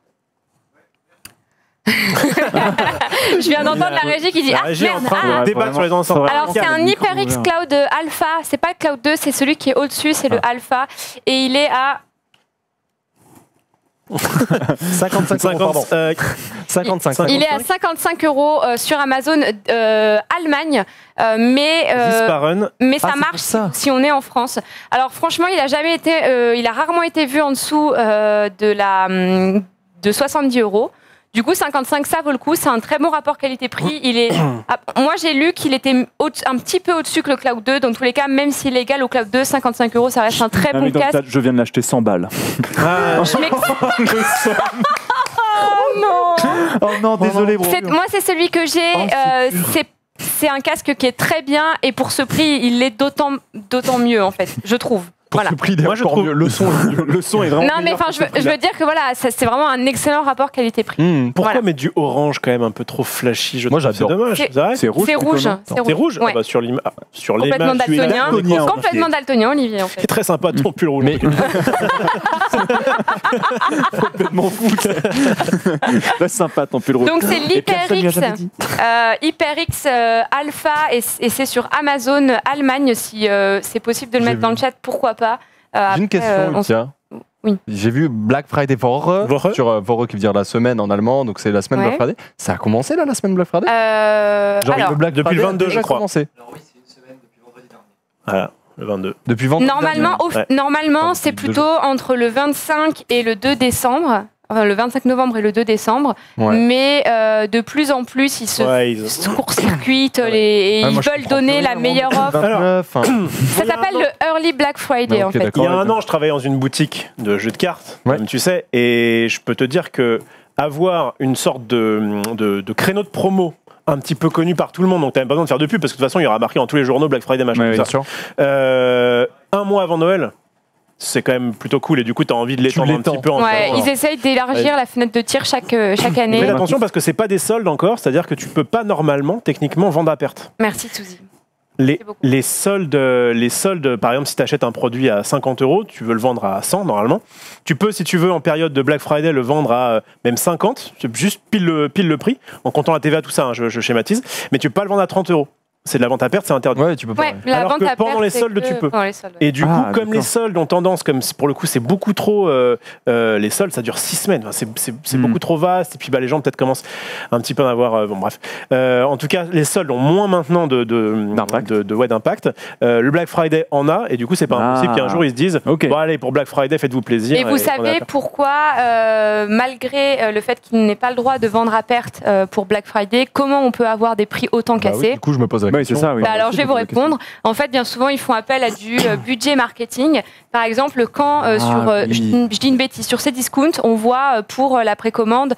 Je viens d'entendre la régie qui dit La ah régie est en merde, train de ah. débattre sur les enceintes. Faudrait Alors c'est vraiment un faire le micro HyperX ouvert. Cloud Alpha, c'est pas le Cloud deux, c'est celui qui est au-dessus, c'est le Alpha et il est à cinquante-cinq euros, pardon. euh, cinquante-cinq. Il est à cinquante-cinq euros euh, sur Amazon euh, Allemagne, euh, mais euh, Disparen. mais ça Ah, c'est marche pour ça. si on est en France. Alors franchement, il a jamais été, euh, il a rarement été vu en dessous euh, de la hum, de soixante-dix euros. Du coup, cinquante-cinq, ça vaut le coup. C'est un très bon rapport qualité-prix. Il est, ah, moi, j'ai lu qu'il était au- un petit peu au-dessus que le Cloud deux. Dans tous les cas, même s'il est égal au Cloud deux, cinquante-cinq euros, ça reste un très Ah, bon mais dans le casque. tas, je viens de l'acheter cent balles. Ah, Je m'ex- Oh non. Oh non, désolé, bro. C'est- Moi, c'est celui que j'ai. Oh, euh, c'est c'est un casque qui est très bien et pour ce prix, il est d'autant d'autant mieux en fait, je trouve. Pour Voilà. ce prix, il est Moi, je encore trouve- mieux. Le son est mieux. Le son est vraiment. Non, mais meilleur enfin, que je veux, ce prix-là. je veux dire que voilà, ça- c'est vraiment un excellent rapport qualité-prix. Mmh. Pourquoi Voilà. mettre du orange quand même un peu trop flashy je Moi, trouve, j'adore. C'est dommage. C'est- C'est vrai C'est rouge. C'est plutôt, rouge, non c'est T'es rouge Ouais. ah bah, sur l'ima- ah, sur Complètement l'image, tu es daltonien. daltonien. Complètement daltonien, Olivier, en C'est fait. très sympa ton pull rouge. Mais- Complètement fou. C'est sympa ton pull rouge. Donc c'est Et personne lui a l'HyperX, jamais dit. euh, HyperX euh, Alpha et, et c'est sur Amazon Allemagne. Si euh, c'est possible de le J'ai mettre dans vu. le chat, pourquoi pas. Euh, J'ai une après, question, euh, on- tiens. Oui. J'ai vu Black Friday Woche, Woche. sur euh, Woche qui veut dire la semaine en allemand, donc c'est la semaine Ouais. Black Friday. Ça a commencé là, la semaine Black Friday Euh, Genre, alors, Le Black depuis le Friday a vingt-deux, déjà je crois. commencé. Voilà, le vingt-deux. Depuis vendredi. normalement, au- Ouais. normalement Enfin, c'est depuis deux plutôt entre le vingt-cinq et le deux décembre. Enfin, le vingt-cinq novembre et le deux décembre. Ouais. Mais euh, de plus en plus, ils se Ouais, ils- se court-circuitent les- et Ouais, ils moi, je veulent comprends donner plus la rien, meilleure moi, offre. vingt-neuf, hein. Ça s'appelle le Early Black Friday Ah, en ok, fait. d'accord. Il y a un an, je travaillais dans une boutique de jeux de cartes, Ouais. comme tu sais, et je peux te dire que avoir une sorte de, de, de créneau de promo un petit peu connu par tout le monde, donc tu n'as pas besoin de faire de pub, parce que de toute façon, il y aura marqué dans tous les journaux Black Friday, machin, Ouais, tout oui, ça. Bien sûr. Euh, un mois avant Noël, c'est quand même plutôt cool, et du coup, tu as envie de l'étendre un l'étends. petit peu en Ouais, en- ils essayent d'élargir la fenêtre de tir chaque, euh, chaque année. Mais attention, parce que c'est pas des soldes encore, c'est-à-dire que tu peux pas normalement, techniquement, vendre à perte. Merci Suzy. Les, C'est beaucoup. les soldes, euh, les soldes, par exemple, si tu achètes un produit à cinquante euros, tu veux le vendre à cent normalement. Tu peux, si tu veux, en période de Black Friday, le vendre à euh, même cinquante, c'est juste pile le, pile le prix, en comptant la T V A, tout ça, hein, je, je schématise. Mais tu peux pas le vendre à trente euros. C'est de la vente à perte, c'est interdit. Ouais, tu peux pas. Ouais, ouais. la Alors vente que à pendant perte, les c'est soldes, que tu peux. pendant les soldes, ouais. Et du Ah, coup, comme d'accord. les soldes ont tendance, comme c'est- pour le coup c'est beaucoup trop, euh, euh, les soldes ça dure six semaines, enfin, c'est c'est- c'est Mm. beaucoup trop vaste, et puis bah, les gens peut-être commencent un petit peu à en avoir, euh, bon bref. Euh, en tout cas, les soldes ont moins maintenant de, de, D'impact. de, de- ouais, d'impact. Euh, le Black Friday en a, et du coup c'est pas Ah. impossible qu'un jour ils se disent, Ok. bon allez pour Black Friday faites-vous plaisir. Et vous on est savez à perte. pourquoi, euh, malgré euh, le fait qu'il n'ait pas le droit de vendre à perte euh, pour Black Friday, comment on peut avoir des prix autant Bah oui, cassés? du coup, je me pose la Oui, c'est question. ça, oui. Bah alors je vais vous Moi aussi, je me pose la répondre. En fait, bien souvent, ils font appel à du euh, budget marketing. Par exemple, quand euh, Ah, sur, euh, oui. je, je dis une bêtise, sur Cdiscount, on voit euh, pour euh, la précommande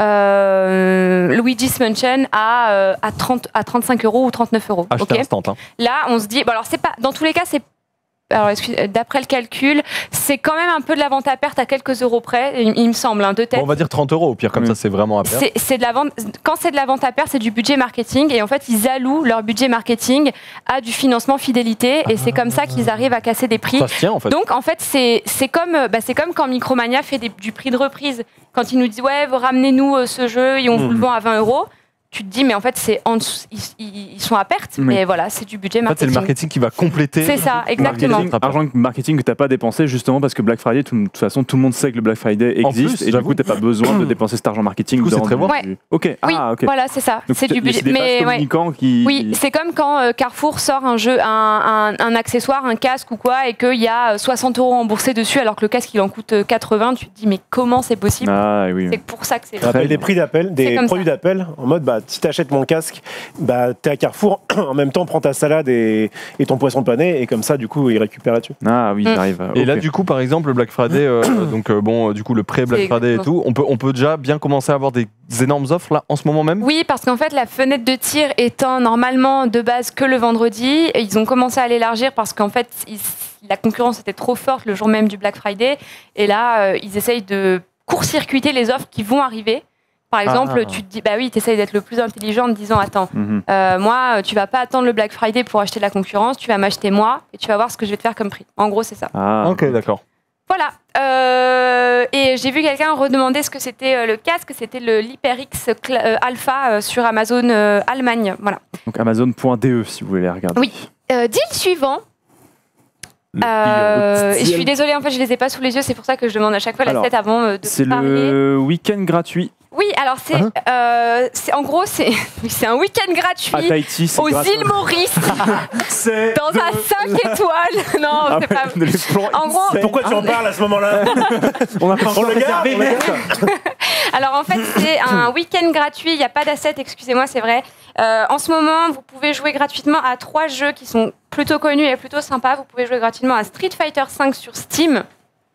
euh, Luigi's Mansion à, euh, à, trente, à trente-cinq euros ou trente-neuf euros. Acheter ok instant. Hein. Là, on se dit, bon, alors c'est pas, dans tous les cas, c'est alors, excuse- d'après le calcul, c'est quand même un peu de la vente à perte à quelques euros près, il, il me semble, hein, de tête. Bon, on va dire trente euros au pire, comme Mm. ça c'est vraiment à perdre. C'est c'est de la vente. Quand c'est de la vente à perte, c'est du budget marketing et en fait ils allouent leur budget marketing à du financement fidélité et c'est comme ça qu'ils arrivent à casser des prix. Ça se tient en fait. Donc en fait c'est c'est comme bah, c'est comme quand Micromania fait des- du prix de reprise. Quand ils nous disent ouais vous ramenez-nous euh, ce jeu et on vous le vend à vingt euros. Tu te dis mais en fait c'est en dessous- ils, ils- ils sont à perte Oui. mais voilà c'est du budget En fait, c'est le marketing. marketing qui va compléter. C'est ça exactement. Marketing, argent marketing que t'as pas dépensé justement parce que Black Friday, tout- de toute façon, tout le monde sait que le Black Friday En existe plus, et du j'avoue. coup, t'as pas besoin de dépenser cet argent marketing. Du coup, de c'est rendre très bon. du- Ok. Oui, Ah, ok. voilà c'est ça. Donc, C'est du mais budget c'est des vases mais ouais. communicants qui. Oui, c'est comme quand euh, Carrefour sort un jeu, un, un- un accessoire, un casque ou quoi, et qu'il y a euh, soixante euros remboursés dessus, alors que le casque il en coûte euh, quatre-vingts. Tu te dis mais comment c'est possible? Ah oui. C'est pour ça que c'est. On appelle des prix d'appel, C'est des comme produits ça. d'appel, en mode bah, si tu achètes mon casque, bah, t'es à Carrefour, en même temps prends ta salade et, et ton poisson pané, et comme ça du coup ils récupèrent là-dessus. Ah oui, Mm. j'arrive. Et Ok. là, du coup, par exemple, le Black Friday, euh, donc euh, bon, euh, du coup, le pré-Black C'est Friday et exactement tout, on peut, on peut déjà bien commencer à avoir des énormes offres là en ce moment même. Oui, parce qu'en fait, la fenêtre de tir étant normalement de base que le vendredi, ils ont commencé à l'élargir parce qu'en fait, ils- la concurrence était trop forte le jour même du Black Friday. Et là, euh, ils essayent de court-circuiter les offres qui vont arriver. Par exemple, Ah. tu te dis, bah oui, tu essayes d'être le plus intelligent en te disant, attends, Mhm. euh, moi, tu vas pas attendre le Black Friday pour acheter de la concurrence, tu vas m'acheter moi et tu vas voir ce que je vais te faire comme prix. En gros, c'est ça. Ah, Ok, d'accord. Voilà. Euh, et j'ai vu quelqu'un redemander ce que c'était euh, le casque. C'était le l'HyperX Cl- euh, Alpha euh, sur Amazon euh, Allemagne. Voilà. Donc Amazon point D E si vous voulez les regarder. Oui. Euh, deal suivant. Euh, et je suis désolée, en fait, je les ai pas sous les yeux, c'est pour ça que je demande à chaque fois la Alors, tête avant euh, de C'est parler. le week-end gratuit Oui, alors c'est, Hein euh, c'est en gros c'est, c'est un week-end gratuit à Tahiti. c'est aux grâce îles Maurice C'est dans un cinq étoiles. Non, Ah c'est ouais, pas. les plans En gros, insane. Pourquoi tu en parles à ce moment-là? On a pas On encore le garde, réservé, on le merde. Alors en fait, c'est un week-end gratuit. Il n'y a pas d'asset, excusez-moi, c'est vrai. Euh, en ce moment, vous pouvez jouer gratuitement à trois jeux qui sont plutôt connus et plutôt sympas. Vous pouvez jouer gratuitement à Street Fighter cinq sur Steam.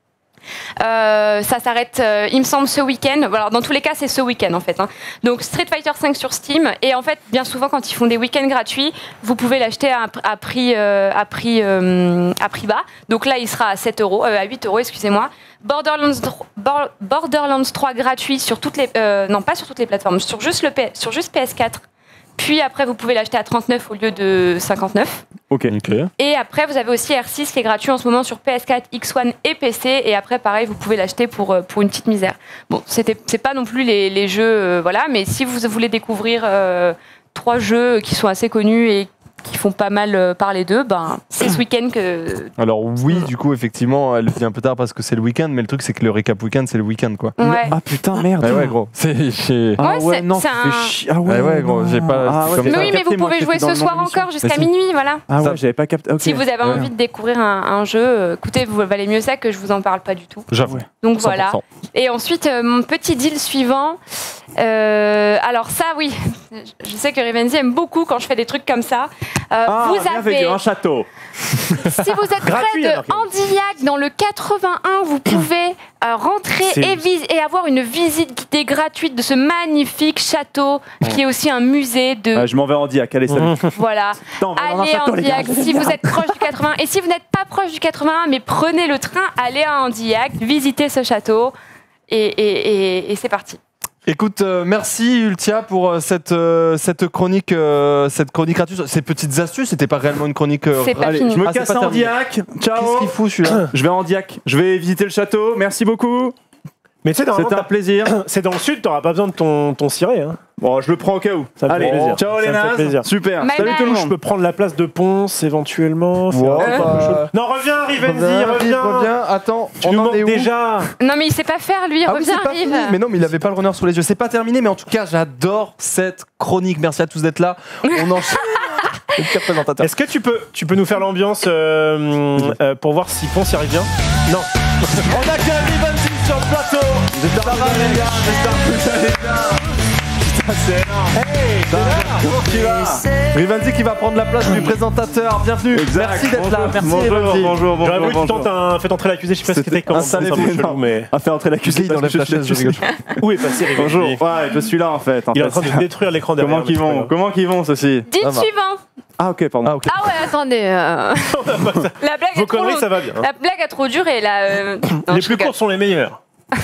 Euh, ça s'arrête, euh, il me semble, ce week-end. Alors, dans tous les cas, c'est ce week-end en fait. Hein. Donc, Street Fighter cinq sur Steam. Et en fait, bien souvent, quand ils font des week-ends gratuits, vous pouvez l'acheter à, à prix, euh, à prix, euh, à prix bas. Donc là, il sera à sept euros, euh, à huit euros, excusez-moi. Borderlands, Borderlands trois gratuit sur toutes les, euh, non pas sur toutes les plateformes, sur juste le P, sur juste P S quatre. Puis après, vous pouvez l'acheter à trente-neuf au lieu de cinquante-neuf. Ok. Et après, vous avez aussi R six qui est gratuit en ce moment sur P S quatre, X un et P C. Et après, pareil, vous pouvez l'acheter pour, pour une petite misère. Bon, c'était, c'est pas non plus les, les jeux, euh, voilà. Mais si vous voulez découvrir euh, trois jeux qui sont assez connus et qui font pas mal euh, parler d'eux, ben, c'est ce week-end que... Alors oui, du coup, effectivement, elle vient un peu tard parce que c'est le week-end, mais le truc, c'est que le récap week-end, c'est le week-end, quoi. Ouais. Ah putain, merde. Ouais, ouais, gros. C'est... c'est- Ah Ouais, ouais, c'est- non, c'est ça un- fait chier. Ah ouais, Ouais, ouais, gros, non. j'ai pas- Ah ouais, comme j'ai Mais pas oui, mais capté, vous moi, pouvez qui jouer étais dans ce le nom soir de l'émission. encore jusqu'à Mais si. minuit, voilà. Ah Ça- ouais, j'avais pas capté. Ok. Si vous avez Ouais. envie de découvrir un, un jeu, euh, écoutez, vous valez mieux ça que je vous en parle pas du tout. J'avoue. Donc cent pour voilà. cent. Et ensuite, euh, mon petit deal suivant. euh, alors ça, oui, je sais que Rivenzi aime beaucoup quand je fais des trucs comme ça. Euh, Ah, vous bienvenue, avez, un château. si vous êtes Gratuit, près de alors, Rivenzi. Andillac, dans le quatre-vingt-un, vous pouvez euh, rentrer C'est- et, vis- et avoir une visite guidée gratuite de ce magnifique château, qui est aussi un musée de... Ah, je m'en vais en Diac. Allez, salut. Voilà. Putain, on va dans un Allez château, à les gars. Andillac si vous êtes proche du quatre-vingts. Et si vous n'êtes pas proche du quatre-vingt-un, mais prenez le train, allez à Andillac, visitez ce château. Et, et, et, et c'est parti. Écoute, euh, merci Ultia pour euh, cette, euh, cette chronique, euh, cette chronique gratuite. Ces petites astuces, c'était pas réellement une chronique. euh, C'est pas Allez, fini. je me Ah, c'est casse pas en terminé. Diac. Ciao. Qu'est-ce qu'il fout celui-là? Je vais en Diac. Je vais visiter le château. Merci beaucoup. Mais tu sais, C'était un normalement, plaisir. t'as- c'est dans le sud, t'auras pas besoin de ton, ton ciré. Hein. Bon, je le prends au cas où. Ça me fait Allez, plaisir. ciao Ça les me fait nazes. plaisir. Super. Bye Salut bye. tout le Je monde. peux prendre la place de Ponce éventuellement. faire Ouais, quelque bah, chose. Non, reviens, Rivenzi, Reviens, reviens. reviens. Attends, Tu on nous en manques est où? déjà. Non, mais il sait pas faire, lui. Ah oui, Reviens, c'est pas arrive. fini. Mais non, mais il avait pas le runner sous les yeux. C'est pas terminé, mais en tout cas, j'adore cette chronique. Merci à tous d'être là. On enchaîne. Le pire présentateur. Est-ce que tu peux, tu peux nous faire l'ambiance euh, euh, pour voir si Ponce y arrive bien? Non. On accueille Rivenzi sur le plateau. Ça va les gars, j'espère que vous allez bien. Putain, c'est énorme. Hey, comment tu vas? Rivenzi qui va prendre la place du présentateur. Bienvenue. Exact. Merci d'être là. Merci Bonjour, Rivenzi. bonjour, bonjour. J'aurais voulu que tu bonjour. tentes un fait entrer l'accusé, je sais pas ce que C'était c'était comme installez-vous, chelou, non. mais. À faire entrer l'accusé. Il enlève ta chaise, je rigole. Où est passé Rivenzi? Bonjour. Ouais, je suis là en fait. en Il est en fait. train de détruire l'écran derrière. Comment qu'ils mais c'est pas vont grave. Comment qu'ils vont ceci Deal Ça va. suivant. Ah ok, pardon. Ah, ok. Ah ouais, attendez. euh, La blague Vos est trop conneries, lourde. ça va bien. hein. La blague a trop duré là. euh, non, Les je plus rigole. courts sont les meilleurs.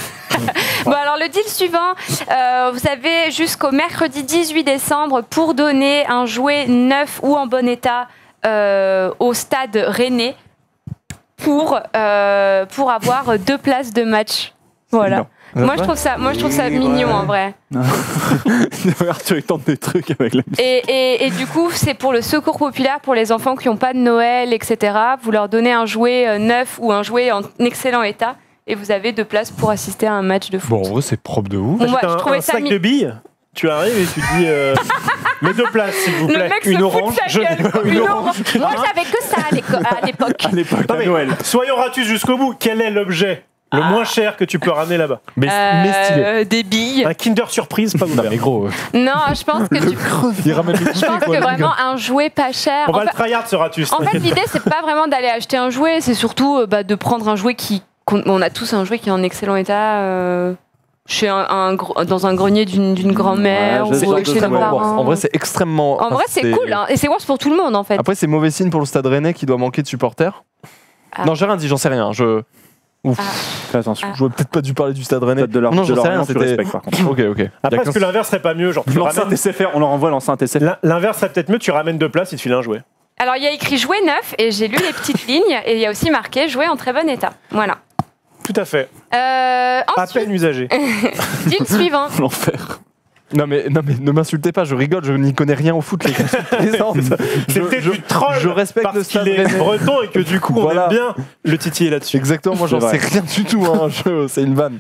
Bon alors le deal suivant, euh, vous avez jusqu'au mercredi dix-huit décembre pour donner un jouet neuf ou en bon état euh, au stade rennais pour, euh, pour avoir deux places de match. Voilà. Non. Moi je trouve ça, moi je trouve ça mignon en vrai. Arthur il tente des trucs avec la. Et, et, et du coup c'est pour le secours populaire pour les enfants qui n'ont pas de Noël, et cetera. Vous leur donnez un jouet euh, neuf ou un jouet en excellent état et vous avez deux places pour assister à un match de foot. Bon, en vrai, c'est propre de ouf. Bon, ouais, T'as je un, trouvais un ça sac mi- de billes, tu arrives et tu te dis euh, mes deux places s'il vous Le plaît. mec Une se fout de orange. sa je- gueule. une Une orange. orange. Moi, j'avais que ça à l'éco- à l'époque. À l'époque, Non, à mais Noël. soyons ratus jusqu'au bout. Quel est l'objet le moins cher que tu peux ramener là-bas? Mais, mais stylé. Euh, des billes. Un Kinder Surprise, pas Non, ouvert. mais gros. euh, Non, je pense que tu... Il ramène le je pense que vraiment un jouet pas cher. On va En le fait, tryhard ce ratus. en fait, t'inquiète l'idée c'est pas vraiment d'aller acheter un jouet, c'est surtout euh, bah, de prendre un jouet qui. qu'on- On a tous un jouet qui est en excellent état. euh, Chez un, un gr- dans un grenier d'une d'une grand-mère Ouais, je ou sais, euh, chez nos extrêmement worth. parents. En vrai, c'est extrêmement. En vrai, c'est cool, hein, et c'est worth pour tout le monde en fait. Après, c'est mauvais signe pour le stade rennais qui doit manquer de supporters. Ah. Non, j'ai rien dit, j'en sais rien. Je. Ouf. Ah. Fais attention. J'aurais peut-être pas dû parler du stade rennais. Stade de leur- non, de j'en sais Lorient, rien. tu C'était. respectes, par contre. Ok, ok. Après, Y a est-ce que qu'un- l'inverse serait pas mieux? Genre, tu L'enceinte ramènes- S F R, on leur envoie l'enceinte S F R. L'in- L'inverse serait peut-être mieux, tu ramènes deux places, il te file un jouet. Alors il y a écrit jouet neuf et j'ai lu les petites lignes et il y a aussi marqué jouet en très bon état. Voilà. Tout à fait. Euh, À ensuite, peine usagé. deal suivant. L'enfer. Non mais, non mais ne m'insultez pas, je rigole, je n'y connais rien au foot, les gars. Je plaisante. C'était Je- du troll je respecte parce le Stade qu'il est Rennais. breton et que du coup, Voilà. on aime bien le titiller là-dessus. Exactement, moi j'en C'est sais vrai. rien du tout, hein. Je- c'est une vanne.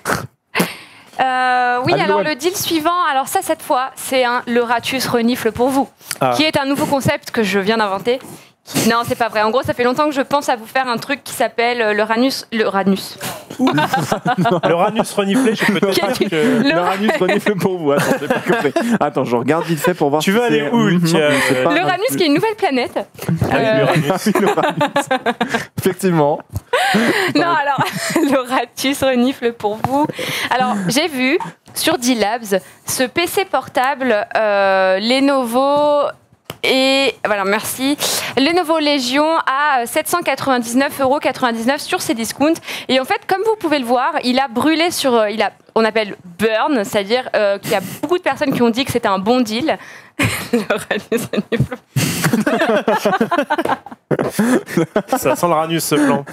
Euh, oui, Allez, alors Loane. le deal suivant, alors ça cette fois, c'est un le Ratus renifle pour vous, Ah. qui est un nouveau concept que je viens d'inventer. Qui- Non, c'est pas vrai. En gros, ça fait longtemps que je pense à vous faire un truc qui s'appelle euh, le Ranus. Le Ranus. Le Ranus reniflé, je peux te dire que. Le- L'Uranus renifle pour vous. Attends, j'ai pas compris. Attends, je regarde vite fait pour voir. Tu si veux aller c'est- où, Mhm, tiens, c'est pas Le un- Ranus, qui est une nouvelle planète. Ah oui, Euh, l'Uranus. Effectivement. Non, alors, le Ratus renifle pour vous. Alors, j'ai vu sur D-Labs ce P C portable euh, Lenovo et voilà, merci. Lenovo Legion à sept cent quatre-vingt-dix-neuf euros quatre-vingt-dix-neuf sur ses discounts. Et en fait, comme vous pouvez le voir, il a brûlé sur, euh, il a, on appelle burn, c'est-à-dire euh, qu'il y a beaucoup de personnes qui ont dit que c'était un bon deal. Le Ratus renifle. Ça sent le Ranus ce plan.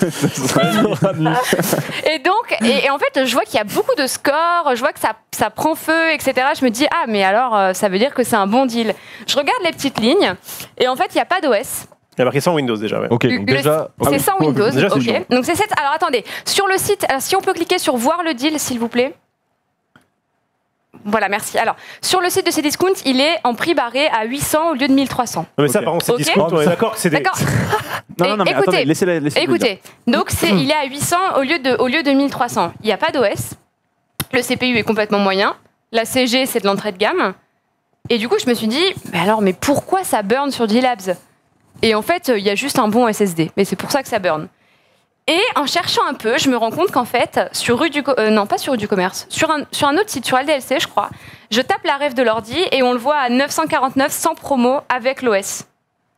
Et donc, et, et en fait, je vois qu'il y a beaucoup de scores, je vois que ça, ça prend feu, et cetera. Je me dis, ah, mais alors, euh, ça veut dire que c'est un bon deal. Je regarde les petites lignes, et en fait, il n'y a pas d'O S. Il y a marqué sans Windows déjà, ouais. Ok, Le- donc déjà. c'est ah oui. sans Windows, Déjà, c'est ok. bon. Donc c'est cette. Alors attendez, sur le site, alors, si on peut cliquer sur voir le deal, s'il vous plaît. Voilà, merci. Alors, sur le site de Cdiscount, il est en prix barré à huit cents au lieu de mille trois cents. Non, mais ça, Ok. par contre, c'est Ok. discount, on est d'accord que c'est des. D'accord. Non, non, non, mais Écoutez, attendez, laissez-la. laissez-le dire. Écoutez, donc c'est, il est à huit cents au lieu de, au lieu de mille trois cents. Il n'y a pas d'O S. Le C P U est complètement moyen. La C G, c'est de l'entrée de gamme. Et du coup, je me suis dit, mais alors, mais pourquoi ça burn sur D-Labs? Et en fait, il y a juste un bon S S D. Mais c'est pour ça que ça burn. Et en cherchant un peu, je me rends compte qu'en fait, sur rue du Co- euh, non pas sur rue du commerce, sur un, sur un autre site, sur L D L C, je crois, je tape la ref de l'ordi et on le voit à neuf cent quarante-neuf sans promo avec l'O S.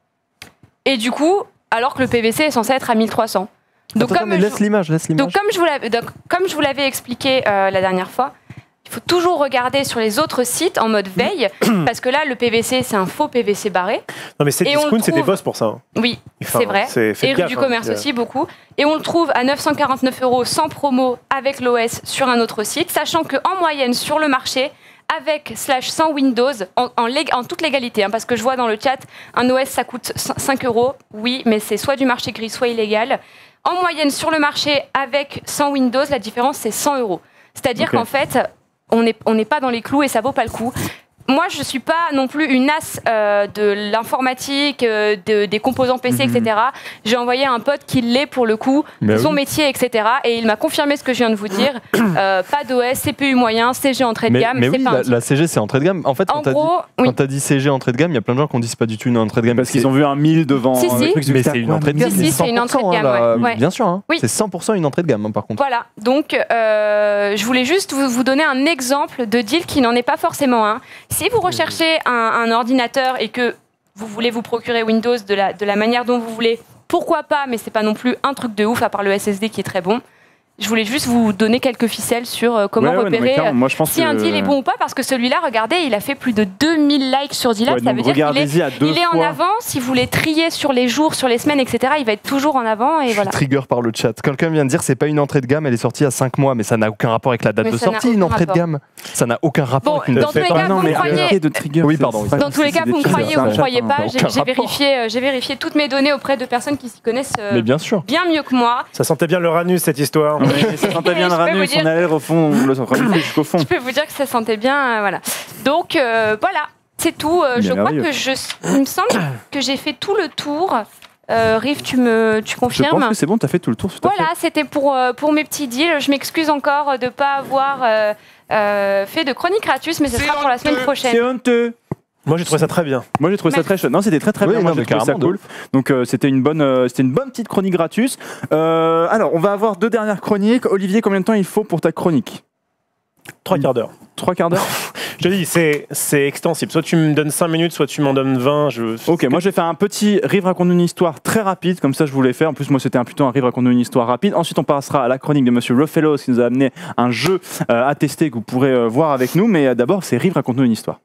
Et du coup, alors que le P V C est censé être à mille trois cents. Donc, Attends, comme mais je- laisse l'image, laisse l'image. donc comme je vous l'avais, donc, comme je vous l'avais expliqué euh, la dernière fois, il faut toujours regarder sur les autres sites en mode veille, parce que là, le P V C, c'est un faux P V C barré. Non, mais c'est Et on discount, le c'est des trouve- boss pour ça. hein. Oui, Enfin, c'est vrai. c'est- faites Et rue gaffe, du hein, commerce c'est- aussi, beaucoup. Et on le trouve à neuf cent quarante-neuf euros sans promo avec l'O S sur un autre site, sachant qu'en moyenne, sur le marché, avec slash sans Windows, en, en, lég- en toute légalité, hein, parce que je vois dans le chat, un O S, ça coûte cinq euros. Oui, mais c'est soit du marché gris, soit illégal. En moyenne, sur le marché, avec sans Windows, la différence, c'est cent euros. C'est-à-dire Ok. qu'en fait, on n'est on n'est pas dans les clous et ça vaut pas le coup. Moi, je suis pas non plus une as euh, de l'informatique, euh, de, des composants P C, Mhm. et cetera. J'ai envoyé un pote qui l'est pour le coup, Mais son oui. métier, et cetera. Et il m'a confirmé ce que je viens de vous dire. Euh, pas d'O S, C P U moyen, C G entrée de Mais, gamme. mais c'est oui, pas un la, deal. la C G c'est entrée de gamme. En fait, En quand t'as dit, gros, oui. quand t'as dit C G entrée de gamme, il y a plein de gens qui ont dit c'est pas du tout une entrée de gamme. Parce qu'ils C'est- ont vu un mille devant. Si, euh, si. le truc, Mais c'était c'est une quoi, entrée de mille gamme. Si, si, c'est une entrée de cent pour cent, gamme, hein, là. ouais. Ouais. Bien sûr, hein. Oui. C'est cent pour cent une entrée de gamme, hein, par contre. Voilà, donc euh, je voulais juste vous, vous donner un exemple de deal qui n'en est pas forcément un. Si vous recherchez un, un ordinateur et que vous voulez vous procurer Windows de la, de la manière dont vous voulez, pourquoi pas, mais c'est pas non plus un truc de ouf à part le S S D qui est très bon. Je voulais juste vous donner quelques ficelles sur euh, comment Ouais, ouais, non, mais repérer clairement, moi, je pense si que- un deal est bon ou pas, parce que celui-là, regardez, il a fait plus de deux mille likes sur D-Lab, Ouais, ça donc veut dire qu'il est, regardez-y à deux il est en fois. avant. Si vous voulez trier sur les jours, sur les semaines, et cetera, il va être toujours en avant, et Je voilà. suis trigger par le chat. Quelqu'un vient de dire c'est pas une entrée de gamme, elle est sortie à cinq mois, mais ça n'a aucun rapport avec la date Mais de ça n'a sortie, une aucun entrée de rapport. gamme. Ça n'a aucun rapport Bon, avec une dans date tous les de cas, sortie. vous me croyez- arrêtez de trigger. Oui, c'est- pardon, oui. c'est- Dans tous les c'est cas, des vous me teasers, croyez c'est ou un vous ne chat, croyez hein. pas, ça n'a j'ai aucun j'ai rapport. vérifié, euh, j'ai vérifié toutes mes données auprès de personnes qui s'y connaissent euh, Mais bien sûr. bien mieux que moi. Ça sentait bien le Ranus, cette histoire. Mais ça sentait bien le Je peux vous Ranus, dire- on allait au fond, le renifler jusqu'au fond. Je peux vous dire que ça sentait bien, euh, voilà. Donc euh, voilà, c'est tout. Euh, je crois Merveilleux. que je, il me semble que j'ai fait tout le tour. Euh, Riff, tu me, tu Je pense confirmes? que c'est bon, t'as fait tout le tour, tout à fait. Voilà, c'était pour, euh, pour mes petits deals. Je m'excuse encore de ne pas avoir euh, euh, fait de chronique Ratus, mais ce sera pour la semaine prochaine. C'est honteux. Moi, j'ai trouvé ça très bien. Moi j'ai trouvé ça très chouette. Non, c'était très très Oui, bien. Moi non, j'ai mais trouvé ça carrément, cool. Donc euh, c'était une bonne, euh, c'était une bonne petite chronique gratus. Euh, alors on va avoir deux dernières chroniques. Olivier, combien de temps il faut pour ta chronique? Trois quarts d'heure. Trois quarts d'heure. Je te dis, c'est c'est extensible. Soit tu me donnes cinq minutes, soit tu m'en donnes vingt. Je... Ok, moi je vais faire un petit Rive raconte une histoire très rapide, comme ça je voulais faire. En plus, moi c'était un, plutôt un Rive raconte une histoire rapide. Ensuite, on passera à la chronique de Monsieur Rufellos qui nous a amené un jeu euh, à tester que vous pourrez euh, voir avec nous. Mais euh, d'abord, c'est Rive raconte une histoire.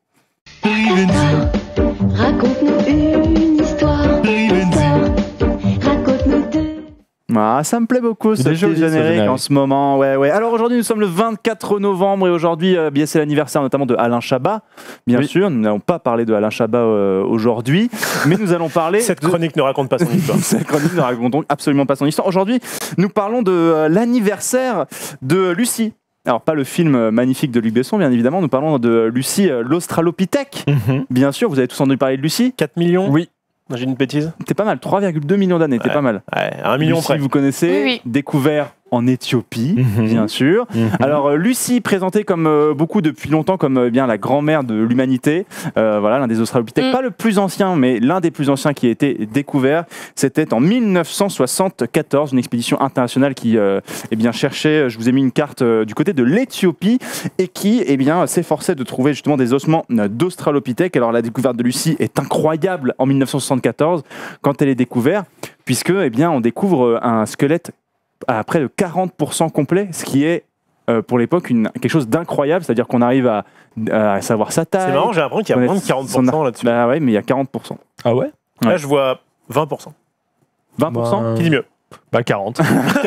Raconte-nous une histoire. Raconte-nous deux. Ah, ça me plaît beaucoup ce Il est petit joli, ce générique, générique. en ce moment. Ouais, ouais. Alors aujourd'hui, nous sommes le vingt-quatre novembre et aujourd'hui, euh, bien, c'est l'anniversaire notamment de Alain Chabat. Bien Oui. sûr, nous n'allons pas parler de Alain Chabat euh, aujourd'hui, mais nous allons parler. Cette de... chronique ne raconte pas son histoire. Cette chronique ne raconte donc absolument pas son histoire. Aujourd'hui, nous parlons de euh, l'anniversaire de Lucie. Alors, pas le film magnifique de Luc Besson, bien évidemment. Nous parlons de Lucie, euh, l'Australopithèque. Bien sûr, vous avez tous entendu parler de Lucie. quatre millions. Oui. J'ai une bêtise. T'es pas mal, trois virgule deux millions d'années, t'es Ouais. pas mal. Ouais, un million Lucie, près. vous connaissez, Oui, oui. découvert en Éthiopie, Mhm. bien sûr. Mhm. Alors euh, Lucie, présentée comme euh, beaucoup depuis longtemps comme euh, bien la grand-mère de l'humanité, euh, voilà l'un des Australopithèques, Mm. pas le plus ancien, mais l'un des plus anciens qui a été découvert. C'était en mille neuf cent soixante-quatorze, une expédition internationale qui euh, eh bien cherchait. Je vous ai mis une carte euh, du côté de l'Éthiopie et qui eh bien s'efforçait de trouver justement des ossements euh, d'Australopithèques. Alors la découverte de Lucie est incroyable en mille neuf cent soixante-quatorze quand elle est découverte, puisque eh bien on découvre euh, un squelette à près de quarante pour cent complet, ce qui est euh, pour l'époque une- quelque chose d'incroyable, c'est-à-dire qu'on arrive à, à savoir sa taille. C'est marrant, j'ai l'impression qu'il y a connaître moins de quarante pour son cent ar- là-dessus. Bah ouais, mais il y a quarante pour cent. Ah ouais Là, je vois vingt pour cent. vingt pour cent Bah, Qui dit mieux? Bah quarante.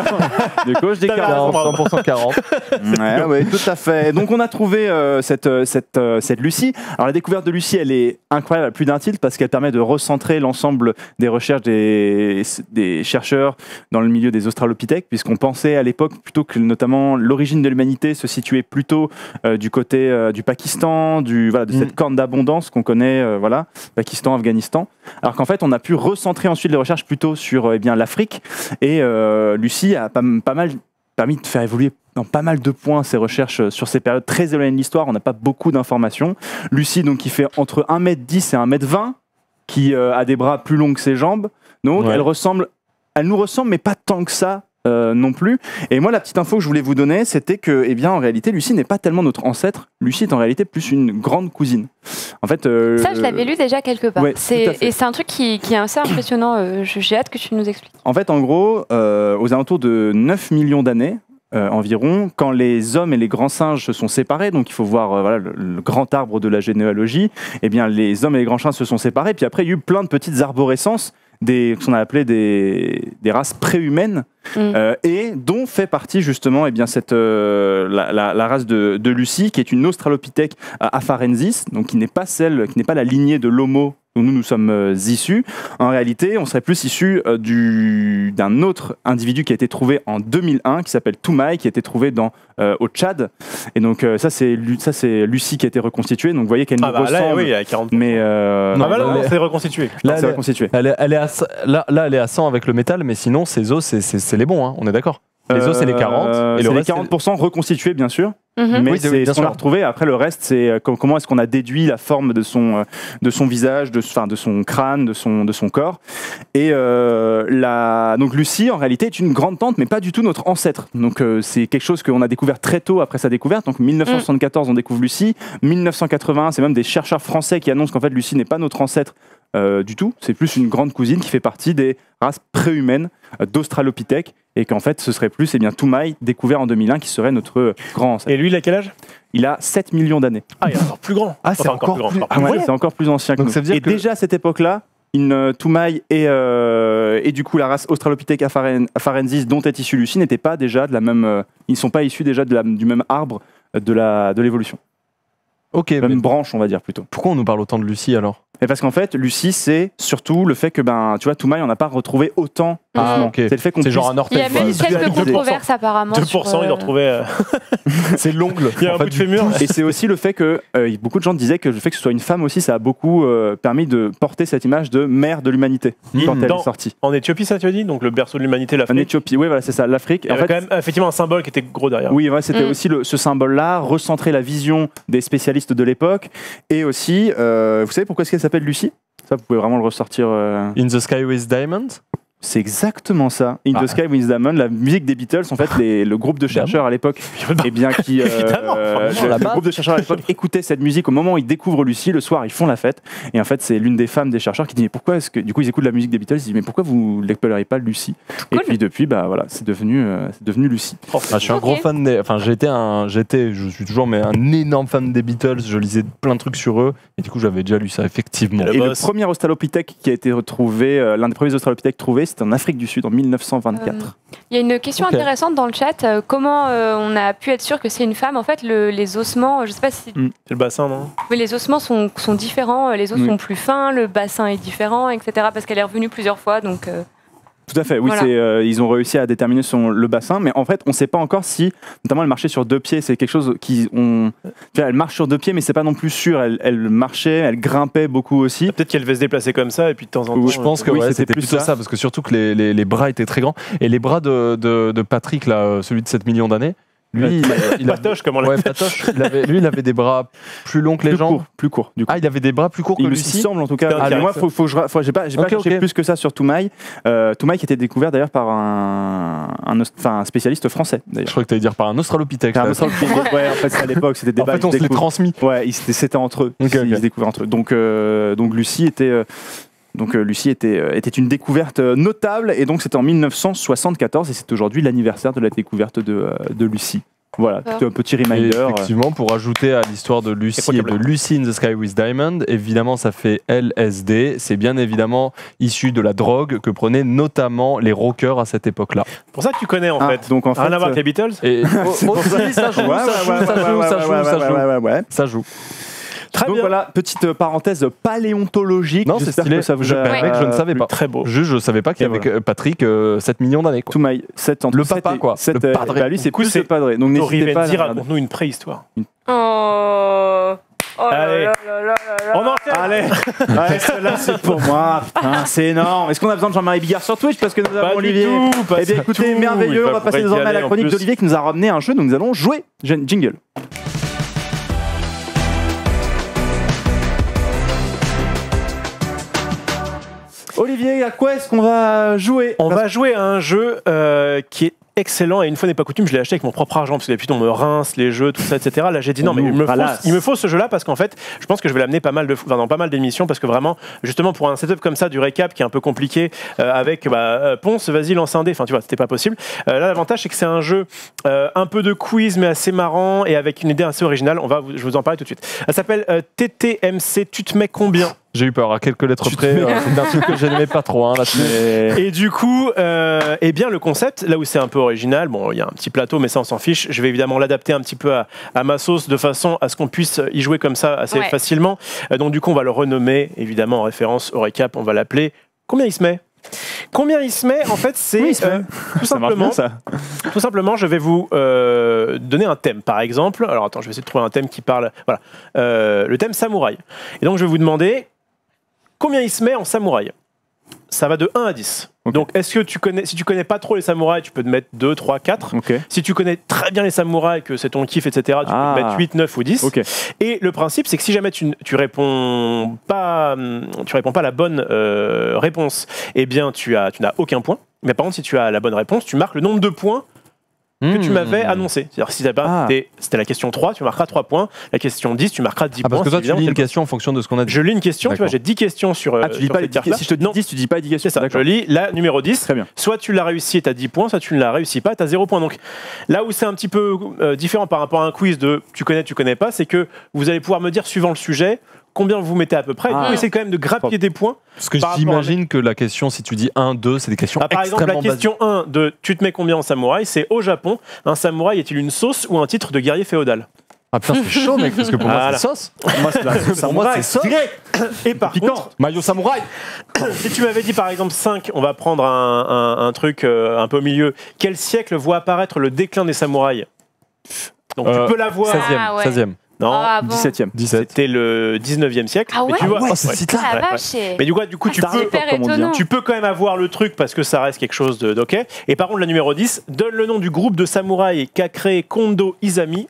Du coup, je dis T'as quarante. raison. cent pour cent quarante. Ouais, ouais, tout à fait. Donc on a trouvé euh, cette, euh, cette, euh, cette Lucie. Alors la découverte de Lucie, elle est incroyable à plus d'un titre parce qu'elle permet de recentrer l'ensemble des recherches des, des chercheurs dans le milieu des Australopithèques, puisqu'on pensait à l'époque plutôt que notamment l'origine de l'humanité se situait plutôt euh, du côté euh, du Pakistan, du, voilà, de cette Mm. corne d'abondance qu'on connaît, euh, voilà, Pakistan, Afghanistan. Alors qu'en fait, on a pu recentrer ensuite les recherches plutôt sur euh, eh bien l'Afrique. Et euh, Lucie a pas, pas mal permis de faire évoluer dans pas mal de points ses recherches sur ces périodes très éloignées de l'histoire. On n'a pas beaucoup d'informations. Lucie, donc, qui fait entre un mètre dix et un mètre vingt, qui euh, a des bras plus longs que ses jambes. Donc, Ouais. elle ressemble, elle nous ressemble, mais pas tant que ça. euh, non plus. Et moi, la petite info que je voulais vous donner, c'était que, eh bien, en réalité, Lucie n'est pas tellement notre ancêtre. Lucie est en réalité plus une grande cousine. En fait, euh, Ça, je l'avais lu déjà quelque part. ouais, C'est- tout à fait. et c'est un truc qui, qui est assez impressionnant. euh, je- J'ai hâte que tu nous expliques. En fait, en gros, euh, aux alentours de neuf millions d'années euh, environ, quand les hommes et les grands singes se sont séparés, donc il faut voir euh, voilà, le, le grand arbre de la généalogie, eh bien, les hommes et les grands singes se sont séparés, puis après, il y a eu plein de petites arborescences, des, ce qu'on a appelé des, des races préhumaines, Mm. euh, et dont fait partie justement eh bien, cette, euh, la, la- la race de, de Lucie, qui est une Australopithèque euh, afarensis, donc qui n'est pas celle, qui n'est pas la lignée de l'Homo dont nous nous sommes euh, issus. En réalité, on serait plus issu euh, du- d'un autre individu qui a été trouvé en deux mille un, qui s'appelle Toumaï, qui a été trouvé dans, euh, au Tchad. Et donc euh, ça, c'est Lu- ça, c'est Lucie qui a été reconstituée. Donc vous voyez qu'elle Ah nous bah là, ressemble. oui, il y a quarante. Mais euh, Ah bah là, non, non, mais- c'est reconstitué. Là, c'est elle est- reconstitué. Elle est, elle est à, là, là, elle est à cent avec le métal, mais sinon, ses os, c'est- c'est c'est les bons, hein, on est d'accord. Les os, c'est les quarante. Euh, et c'est le les reste, c'est- quarante pour cent reconstitués, bien sûr. Mhm. Mais Oui, c'est bien ce qu'on a sûr. retrouvé. Après, le reste, c'est euh, com- comment est-ce qu'on a déduit la forme de son, euh, de son visage, de, enfin, de son crâne, de son, de son corps. Et euh, la... donc Lucie, en réalité, est une grande tante, mais pas du tout notre ancêtre. Donc euh, c'est quelque chose qu'on a découvert très tôt après sa découverte. Donc mille neuf cent soixante-quatorze, on découvre Lucie. mille neuf cent quatre-vingt-un, c'est même des chercheurs français qui annoncent qu'en fait Lucie n'est pas notre ancêtre euh, du tout. C'est plus une grande cousine qui fait partie des races préhumaines euh, d'Australopithèques. Et qu'en fait, ce serait plus eh bien, Toumaï, découvert en deux mille un, qui serait notre euh, grand ancêtre. Et lui, il a quel âge? Il a sept millions d'années. Ah, il est encore plus grand. Ah, c'est Enfin, encore plus grand. plus- pardon. Ah ouais, ouais. c'est encore plus ancien que Donc nous. ça veut dire et que- déjà à cette époque-là, une euh, Toumaï et, euh, et du coup la race Australopithèque afaren- afarensis dont est issue Lucie n'étaient pas déjà de la même. euh, ils ne sont pas issus déjà de la- du même arbre de la de l'évolution, Ok, même mais branche on va dire plutôt. pourquoi on nous parle autant de Lucie alors? Et parce qu'en fait, Lucie, c'est surtout le fait que ben tu vois Toumaï, on n'a pas retrouvé autant. Ah, d'ossements. ok. C'est le fait qu'on C'est genre puisse- un Il y a orteil. même quoi. quelques deux pour cent. controverses apparemment. deux pour cent, sur, il a euh, retrouvé. euh, C'est l'ongle. Il y a en un fait, bout de du- fémur. Et c'est aussi le fait que euh, beaucoup de gens disaient que le fait que ce soit une femme aussi, ça a beaucoup euh, permis de porter cette image de mère de l'humanité quand Mmh. elle Dans- est sortie. En Éthiopie, ça tu as dit? Donc le berceau de l'humanité, En l'Afrique. Éthiopie, oui, voilà, c'est ça, l'Afrique. Il y En avait fait, quand même effectivement un symbole qui était gros derrière. oui, ouais, c'était Mm. aussi le- ce symbole-là, recentrer la vision des spécialistes de l'époque. Et aussi, euh, vous savez pourquoi est-ce qu'elle s'appelle Lucie? Ça, vous pouvez vraiment le ressortir. euh, In the Sky with Diamonds. C'est exactement ça. In Ah. the Sky with Diamonds, la musique des Beatles, en fait, les- le groupe de chercheurs à l'époque, eh bien, qui, euh, Évidemment, euh, enfin, le, la le base. groupe de chercheurs à l'époque écoutait cette musique au moment où ils découvrent Lucie. Le soir, ils font la fête. Et en fait, c'est l'une des femmes des chercheurs qui dit mais pourquoi est-ce que du coup ils écoutent la musique des Beatles, ils disent mais pourquoi vous l'appelleriez pas Lucie? Cool. Et puis depuis, bah voilà, c'est devenu, euh, c'est devenu Lucie. Oh, Ah, je suis un Ok. gros fan des. Enfin, j'étais un, j'étais, je suis toujours mais un énorme fan des Beatles. Je lisais plein de trucs sur eux et du coup j'avais déjà lu ça effectivement. Le Et le boss. premier Australopithèque qui a été retrouvé, euh, l'un des premiers Australopithèques trouvés, c'était en Afrique du Sud en mille neuf cent vingt-quatre. Il y a une question Ok. intéressante dans le chat. Euh, comment euh, on a pu être sûr que c'est une femme? En fait, le- les ossements, je sais pas si. Mm. C'est le bassin, non? Oui, les ossements sont, sont différents. Les os Oui. sont plus fins, le bassin est différent, et cetera. Parce qu'elle est revenue plusieurs fois, donc. euh, Tout à fait, oui, Voilà. c'est, euh, ils ont réussi à déterminer son, le bassin, mais en fait, on ne sait pas encore si, notamment, elle marchait sur deux pieds. C'est quelque chose qui, on, tu vois, elle marche sur deux pieds, mais c'est pas non plus sûr. Elle, elle marchait, elle grimpait beaucoup aussi. Peut-être qu'elle devait se déplacer comme ça et puis de temps en temps. Je pense que Oui, ouais, c'était c'était plus plutôt ça. ça. parce que surtout que les, les- les bras étaient très grands. Et les bras de, de- de Patrick, là, euh, celui de sept millions d'années, lui, il, il avait, Patoche, comme on l'a ouais, dit. Patoche, il avait- lui, il avait des bras plus longs que les Plus jambes. court, plus court, du coup. Ah, il avait des bras plus courts que Il me Lucie. semble en tout cas. C'était un Ah, mais moi, caractère. faut, faut que je, ra- faut- j'ai pas, j'ai pas Ok, cherché ok. plus que ça sur Toumaï. Euh, Toumaï qui était découvert d'ailleurs par un, un, os- enfin, un spécialiste français. Je D'ailleurs. crois que tu allais dire par un Australopithèque. Enfin, là. me semble qu'il était- ouais, en fait, c'est à l'époque, c'était des En fait, on se les transmis. Ouais, ils- c'était c'était entre eux. Ok, ils ok. se découvraient entre eux. Donc, euh, donc Lucie était. euh, Donc euh, Lucie était, euh, était une découverte euh, notable et donc c'était en mille neuf cent soixante-quatorze et c'est aujourd'hui l'anniversaire de la découverte de, euh, de Lucie. Voilà, D'accord. c'était un petit Et reminder. euh. effectivement, pour ajouter à l'histoire de Lucie et de Lucy in the Sky with Diamond, évidemment, ça fait L S D. C'est bien évidemment issu de la drogue que prenaient notamment les rockers à cette époque-là. C'est pour ça que tu connais en Ah, fait. donc en Rien fait, à voir avec les Beatles. Et C'est pour ça. aussi, ça joue, Ouais, ça ouais, joue, ouais, ça ouais, joue, ouais, ça ouais, joue, ouais, ça ouais, joue. ouais, ouais, ouais. Ça joue. Très Donc bien. voilà, petite euh, parenthèse paléontologique. Non, c'est J'espère stylé. que ça vous Je, a Patrick, je ne savais pas. Très beau. Juste, je ne savais pas qu'il y Et avait voilà. que Patrick euh, sept millions d'années. quoi. Toumaï, sept ans. Le papa, quoi. sept, Le euh, padré. bah, lui, c'est Du coup, plus c'est le padré. Donc n'hésitez pas. à Tori la- raconte-nous une préhistoire. Oh. Oh là Allez. là là là là là. On enchaîne. Allez, allez celle-là c'est pour moi. Putain, c'est énorme. Est-ce qu'on a besoin de Jean-Marie Bigard sur Twitch parce que nous avons Pas du Olivier? tout, pas Eh bien du écoutez, tout. merveilleux. Il On va va passer vous désormais à la régaler, en chronique plus. d'Olivier qui nous a ramené un jeu. Donc nous allons jouer. Jeune- Jingle. Olivier, à quoi est-ce qu'on va jouer? On va jouer à un jeu euh, qui est excellent et une fois n'est pas coutume, je l'ai acheté avec mon propre argent parce que d'habitude on me rince les jeux, tout ça, et cetera. Là j'ai dit non, mais il me, faut, Palace. il me faut ce jeu-là parce qu'en fait, je pense que je vais l'amener pas mal de, enfin, dans pas mal d'émissions parce que vraiment, justement pour un setup comme ça du récap qui est un peu compliqué euh, avec bah, euh, Ponce, vas-y lance un dé, enfin tu vois, c'était pas possible. Euh, là l'avantage c'est que c'est un jeu euh, un peu de quiz mais assez marrant et avec une idée assez originale. On va, vous- je vais vous en parler tout de suite. Elle s'appelle euh, T T M C. Tu te mets combien? J'ai eu peur à quelques lettres Tu te près. mets- euh, C'est un truc que je n'aimais pas trop. Hein, là-dessus. Mais- Et du coup, euh, eh bien le concept, là où c'est un peu original, bon, il y a un petit plateau, mais ça on s'en fiche. Je vais évidemment l'adapter un petit peu à, à ma sauce de façon à ce qu'on puisse y jouer comme ça assez Ouais. facilement. Euh, donc du coup, on va le renommer évidemment en référence au récap. On va l'appeler. Combien il se met? Combien il se met? En fait, c'est Oui, il se met. euh, tout Ça marche simplement. bien ça. Tout simplement, je vais vous euh, donner un thème, par exemple. Alors attends, je vais essayer de trouver un thème qui parle. Voilà, Euh, le thème samouraï. Et donc je vais vous demander combien il se met en samouraï. Ça va de un à dix. Ok. Donc, est-ce que tu connais, si tu connais pas trop les samouraïs, tu peux te mettre deux, trois, quatre. Ok. Si tu connais très bien les samouraïs, que c'est ton kiff, et cetera, tu Ah. peux te mettre huit, neuf ou dix. Ok. Et le principe, c'est que si jamais tu, tu réponds pas, hum, tu réponds pas la bonne euh, réponse, eh bien, tu as, tu n'as aucun point. Mais par contre, si tu as la bonne réponse, tu marques le nombre de points que tu Mmh. m'avais annoncé. C'est-à-dire, si t'as pas, Ah. c'était- c'était la question trois, tu marqueras trois points. La question dix, tu marqueras dix Ah, parce points. que toi, c'est tu évidemment lis une quel- question en fonction de ce qu'on a dit. Je lis une question, tu vois, D'accord. j'ai dix questions sur. euh, Ah, tu dis sur pas les cette dix carte-là. questions. Si je te dis Non. dix, tu dis pas les dix questions. C'est ça, je D'accord. lis la numéro dix. Très bien. Soit tu l'as réussi et tu as dix points, soit tu ne l'as réussi pas et tu as zéro point. Donc là où c'est un petit peu euh, différent par rapport à un quiz de tu connais, tu connais pas, c'est que vous allez pouvoir me dire suivant le sujet combien vous mettez à peu près. Et Ah. vous essayez quand même de grappiller des points. Parce que par rapport à- j'imagine que la question, si tu dis un, deux, c'est des questions Ah, par exemple, la extrêmement question un de tu te mets combien en samouraï, c'est au Japon, un samouraï est-il une sauce ou un titre de guerrier féodal? basiques. Ah putain, c'est chaud, mec, parce que pour moi, Voilà. c'est sauce. Moi, c'est la Pour moi, c'est sauce. Et par contre, Maillot samouraï. si tu m'avais dit par exemple cinq, on va prendre un, un- un truc euh, un peu au milieu. Quel siècle voit apparaître le déclin des samouraïs? Donc Euh, tu peux l'avoir. seizième. Ah ouais. seizième. Non, Ah bon. dix-septième. dix-sept. c'était le dix-neuvième siècle. Ah Mais ouais tu vois, Ouais, ouais. c'est si tard. Ah la Ouais, vache. c'est- Mais du coup, du coup tu Ah, peux, super comme on dit, hein. étonnant. tu peux quand même avoir le truc parce que ça reste quelque chose de d'ok. Et par contre, la numéro dix, donne le nom du groupe de samouraïs qu'a créé Kondo Izami.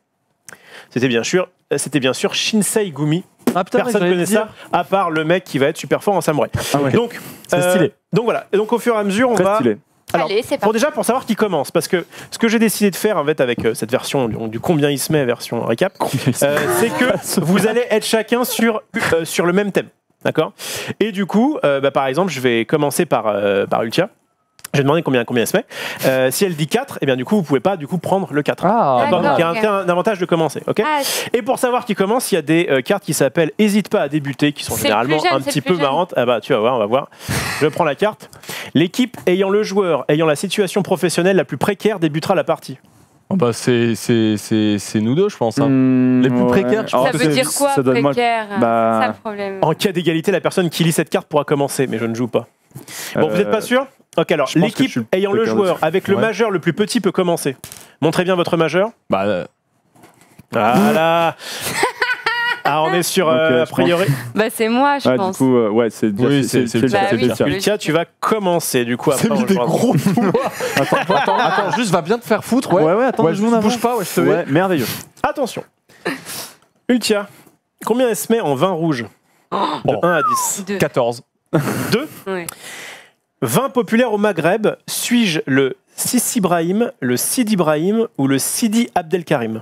C'était bien sûr, c'était bien sûr Shinsei Gumi. Ah putain, Personne ne connaît ça, à part le mec qui va être super fort en samouraï. Ah ouais. Donc, C'est euh, stylé. donc voilà. Et donc au fur et à mesure, on Très va. stylé. Alors, Allez, c'est Pour parti. déjà pour savoir qui commence, parce que ce que j'ai décidé de faire en fait avec euh, cette version du, du combien il se met version récap, euh, c'est que vous allez être chacun sur euh, sur le même thème, d'accord? Et du coup, euh, bah, par exemple, je vais commencer par euh, par Ultia. Je vais demander combien, combien elle se met. Euh, si elle dit quatre, eh bien du coup, vous pouvez pas du coup prendre le quatre. Ah, D'accord. Donc il y a un, ok. un avantage de commencer, ok. Ah, Et pour savoir qui commence, il y a des euh, cartes qui s'appellent Hésite pas à débuter, qui sont C'est généralement le plus jeune, un c'est petit le plus peu jeune. marrantes. Ah bah tu vas voir, on va voir. Je prends la carte. L'équipe ayant le joueur ayant la situation professionnelle la plus précaire débutera la partie. Oh, bah, c'est, c'est, c'est, c'est nous deux, je pense. hein. Mmh, Les plus précaires, je Alors, ça que veut c'est- dire quoi, ça doit être moi- précaire Bah- C'est ça le problème. En cas d'égalité, la personne qui lit cette carte pourra commencer, mais je ne joue pas. Bon, vous Euh, n'êtes pas sûr? Ok, alors je pense que l'équipe je suis le ayant le précaire joueur dessus. avec le Ouais. majeur le plus petit peut commencer. Montrez bien votre majeur. Bah, euh, Voilà. Ah, on est sur Ok, euh, je a priori. Bah, c'est moi, je Ah, du pense. coup, euh, ouais, c'est Oui, c'est- c'est le Bah c'est oui, le c'est tien. Ultia, tu vas commencer du coup après. c'est mis on des jouera. gros doigts. attends, attends, attends, juste va bien te faire foutre, ouais. Ouais, ouais, attends, Ouais, deux juste secondes bouge avant. pas, ouais, je te Ouais, merveilleux. Attention. Ultia, combien elle se met en vin rouge? De un à dix. Deux. quatorze. deux. Ouais. Vin populaire au Maghreb, suis-je le Sissi Ibrahim, le Sidi Ibrahim ou le Sidi Abdelkarim?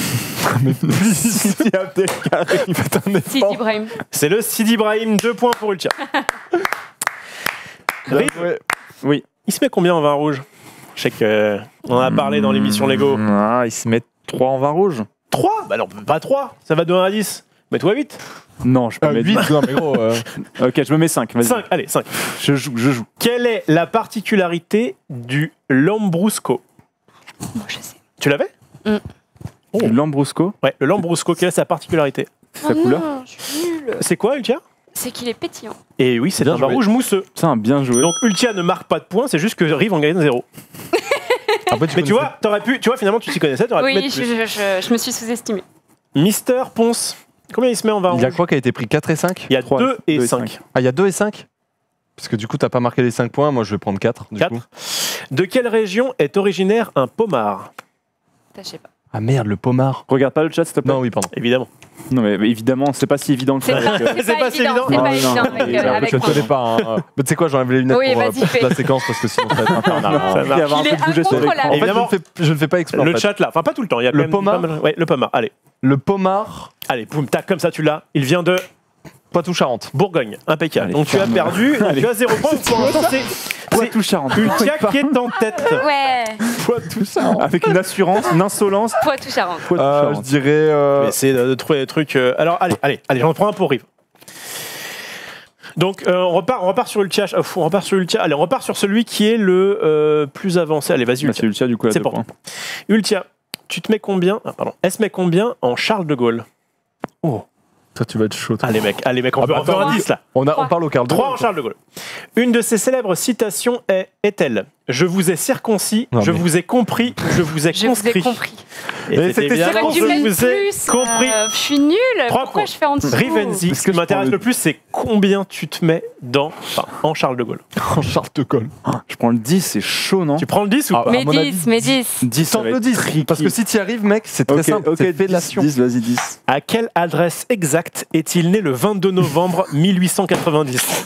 Sidi Abdelkarim. Sidi Ibrahim. C'est le Sidi Ibrahim, deux points pour Ultia. Riv, Oui. il se met combien en vin rouge? Je sais qu'on en a parlé dans l'émission Lego. Ah, il se met trois en vin rouge. trois? Bah non, pas trois, ça va de un à dix. Mets-toi huit. Non, je peux Euh, mettre huit, non, mais gros. euh, Ok, je me mets cinq. Vas-y. cinq, allez, cinq. Je joue, je joue. Quelle est la particularité du Lambrusco? Moi, je sais. Tu l'avais? Oh. Lambrusco, Ouais, le Lambrusco, quelle est sa particularité? sa Oh couleur. non, je suis nulle. C'est quoi, Ultia? C'est qu'il est pétillant. Et oui, c'est Bien un vin joué. rouge mousseux. Putain, bien joué. Donc Ultia ne marque pas de points, c'est juste que Riv en gagne zéro. Après, Mais tu vois, t'aurais pu, tu vois, finalement, tu t'y connaissais, t'aurais pu Oui, mettre je, plus. je, je, je me suis sous-estimée. Mister Ponce, combien il se met en vin il y a rouge? quoi qui a été pris quatre et cinq? Il y a Trois, deux et deux et cinq. Ah, il y a deux et cinq? Parce que du coup, t'as pas marqué les cinq points, moi je vais prendre quatre. Du Quatre. coup. De quelle région est originaire un pommard? Je sais pas. Ah merde, le pommard. Regarde pas le chat, s'il te plaît. Non, oui, pardon. Évidemment. Non, mais évidemment, c'est pas si évident que C'est ça. pas, donc, euh, c'est C'est pas, pas si évident. évident. C'est Non, pas non, évident non, avec, mais euh, ça, avec Je ne moi. connais pas. Hein. Mais tu sais quoi, j'enlève les lunettes Oui, pour, euh, vas-y, pour fais. la séquence parce que sinon ça va être infernal. Ça il va y avoir un Il peu est de bouger sur l'écran. incontrôlable. En fait, Évidemment. je, ne fais, je ne fais pas exprès. en Le fait. chat là, enfin pas tout le temps, il y a quand Le même pommard pas mal- Ouais, le pommard, allez. Le pommard, Allez, boum, tac, comme ça tu l'as. Il vient de Poitou-Charentes. Bourgogne, impeccable. Allez, Donc tu as ferme. perdu, donc tu as zéro point. Pour l'instant, c'est Poitou-Charentes. Ultia qui est en tête. Ouais, Poitou-Charentes. Avec une assurance, une insolence. Poitou-Charentes. Euh, je Poitou-Charentes. dirais. Je euh, vais essayer de, de trouver des trucs. euh, Alors allez, allez, allez, j'en prends un pour Riv. Donc euh, on repart, on repart sur Ultia. euh, On repart sur Ultia. Allez, on repart sur celui qui est le euh, plus avancé. Allez, vas-y Bah, Ultia. c'est Ultia, du coup, à C'est deux pour points. Ultia, tu te mets combien? Ah, pardon. Elle se met combien en Charles de Gaulle? Toi, tu vas être chaud. toi. Allez mec, allez mec, on Ah peut bah, on peut attends. un dix là. On, a, Trois. on parle au Carl de trois Gaulle, en Charles de Gaulle. Une de ses célèbres citations est est-elle: je vous ai circoncis, Non, je mais- vous ai compris, je vous ai Je vous ai conscrit. compris. Et Mais c'était c'était bien, J'aurais dû je mettre vous ai plus. compris. euh, je suis nulle. Trois Pourquoi points. je fais en dessous? Rivenzi, Est-ce ce que qui je m'intéresse prends le- le plus, c'est combien tu te mets dans, enfin, en Charles de Gaulle. En Charles de Gaulle. Je prends le dix, c'est chaud, non? Tu prends le dix ou Ah, pas? Mais à mon avis, dix, mais dix. dix, ça Tente va le être dix. tricky. Parce que si tu y arrives, mec, c'est très Ok, simple. ok, c'est dix, fellation. dix, vas-y, dix. À quelle adresse exacte est-il né le vingt-deux novembre mille huit cent quatre-vingt-dix?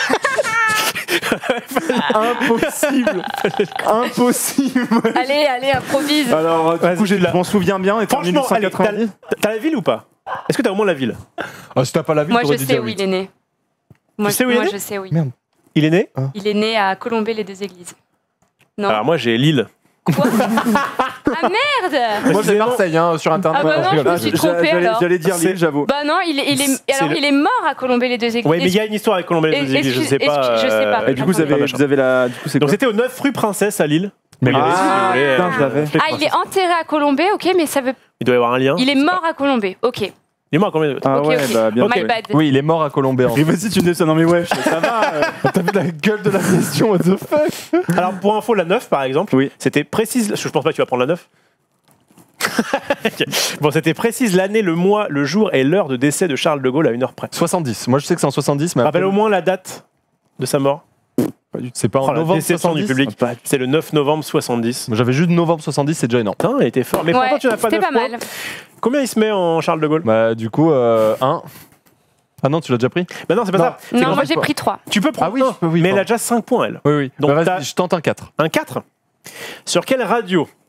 Impossible. Impossible. Allez, allez, improvise. Alors, du Vas-y, coup, j'ai- là. je m'en souviens bien. Et en Franchement, allez, t'as dix. t'as la ville ou pas? Est-ce que t'as au moins la ville? Ah, si t'as pas la vie, Moi, t'aurais je dû sais dire où huit. il est né. Moi, sais où il est moi né je sais, oui. Merde. Il est né? Il est né à Colombey-les-Deux-Églises. Non. Alors moi j'ai Lille. Ah merde! Moi, j'ai Marseille, hein, sur internet. Ah bah non, je rigole. je me suis trompée, J'allais alors. j'allais dire C'est- Lille, j'avoue. Bah non, il est, il est, C'est alors, le- il est mort à Colombey-les-Deux-Églises. Ouais, mais il y a une histoire avec Colombey les Et- deux églises, je sais excuse- pas. excuse- je sais pas. euh, Et du coup, vous Attendez. avez, machin. vous avez la. Du coup, c'est Donc quoi c'était au neuf rue Princesse à Lille. Mais Regardez, Ah, si vous voulez, putain, euh, je l'avais. Ah, il est enterré à Colombey, ok, mais ça veut. Il doit y avoir un lien. Il est mort à Colombey, ok. Il est mort à Colombey. Ah Ok, ouais, ok. bah bien My joué. bad. Oui, il est mort à Colombey. en Et vas-y, tu me dis ça. Non, mais ouais, ça va. euh. T'as vu la gueule de la question, what the fuck? Alors pour info, la neuf par exemple, Oui. c'était précise. Je pense pas que tu vas prendre la neuf. Ok. Bon, c'était précise l'année, le mois, le jour et l'heure de décès de Charles de Gaulle à une heure près. soixante-dix. Moi, je sais que c'est en soixante-dix, mais Rappelle après, au moins la date de sa mort. c'est pas en Oh, la novembre déception du soixante-dix. public. C'est le neuf novembre soixante-dix. Moi, j'avais juste novembre soixante-dix, c'est déjà énorme. Putain, il était fort. Mais Ouais, pourtant, tu n'as pas c'était neuf pas points. mal. Combien il se met en Charles de Gaulle? Bah, du coup, euh, un. Ah non, tu l'as déjà pris? Bah non, c'est pas Non. ça. C'est Non, qu'en moi fait, j'ai pris trois. tu peux prendre Ah oui, un, je peux, oui, mais elle a pardon. déjà cinq points, elle. Oui, oui. Donc, Bah, t'as- vas-y, je tente un quatre. Un quatre. Sur quelle radio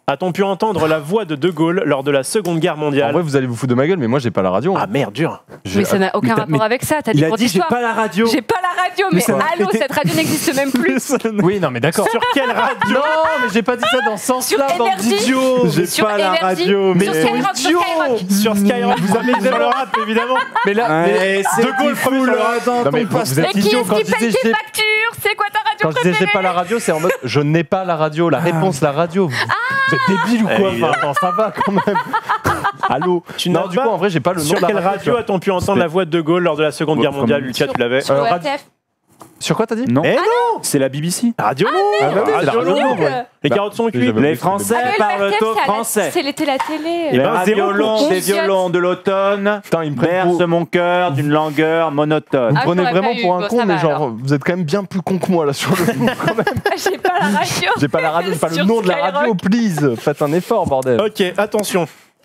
a-t-on pu entendre la voix de De Gaulle lors de la Seconde Guerre En mondiale? vrai, vous allez vous foutre de ma gueule, mais moi, j'ai pas la radio. Ah merde, dur. J'ai- Mais ça n'a aucun mais t'as- rapport mais- avec ça. T'as Il dit a pour dit j'ai l'histoire. pas la radio. J'ai pas la radio, mais ça- allô, mais t'es- cette radio n'existe même plus. Oui, non, mais d'accord. Sur quelle radio? Non, mais j'ai pas dit ça dans ce sens-là, Sur bande Énergie. d'idiots. J'ai Sur pas la Énergie, radio. Mais sur Skyrock, sur Skyrock. Sur Skyrock, vous avez sur le rap, évidemment. Mais là, mais- Ouais, c'est De Gaulle, premier sur le rap. Non, mais vous, vous Et êtes qui idiots est-ce quand qui je paye disais tes j'ai- factures? C'est quoi ta radio quand je disais j'ai préférée? pas la radio, c'est en mode je n'ai pas la radio. La réponse, la radio. Vous, vous êtes débiles ou quoi? Évidemment. Enfin, ça va quand même. Allô. Tu Non, n'as du pas- coup, en vrai, j'ai pas le nom Sur de la quelle radio. radio a-t-on pu entendre la voix de De Gaulle lors de la Seconde Bon, Guerre mondiale? comme- Lucas, tu l'avais? Sur Euh, O radio- R T F. Sur quoi t'as dit? Non. Eh C'est la B B C. Radio Lourd. Ah bah oui, c'est la Radio radio Lourd. Lourd, ouais. Les Bah, carottes sont j'ai cuites. jamais- Les Français Ah, mais le parlent R T F, au c'est à la- français. C'était la télé. Eh Les ben, zéro violons, pour des Chiotte. violons de l'automne Putain, ils me prennent bercent pour... mon cœur d'une langueur monotone. Ah, Vous prenez j'aurais vraiment pas eu. pour un Bon, con, ça mais va, genre, alors. vous êtes quand même bien plus con que moi là sur le coup, quand même. J'ai pas la radio. J'ai pas la radio, j'ai pas le Sur nom de la Skyrock. radio, please. Faites un effort, bordel. Ok, attention.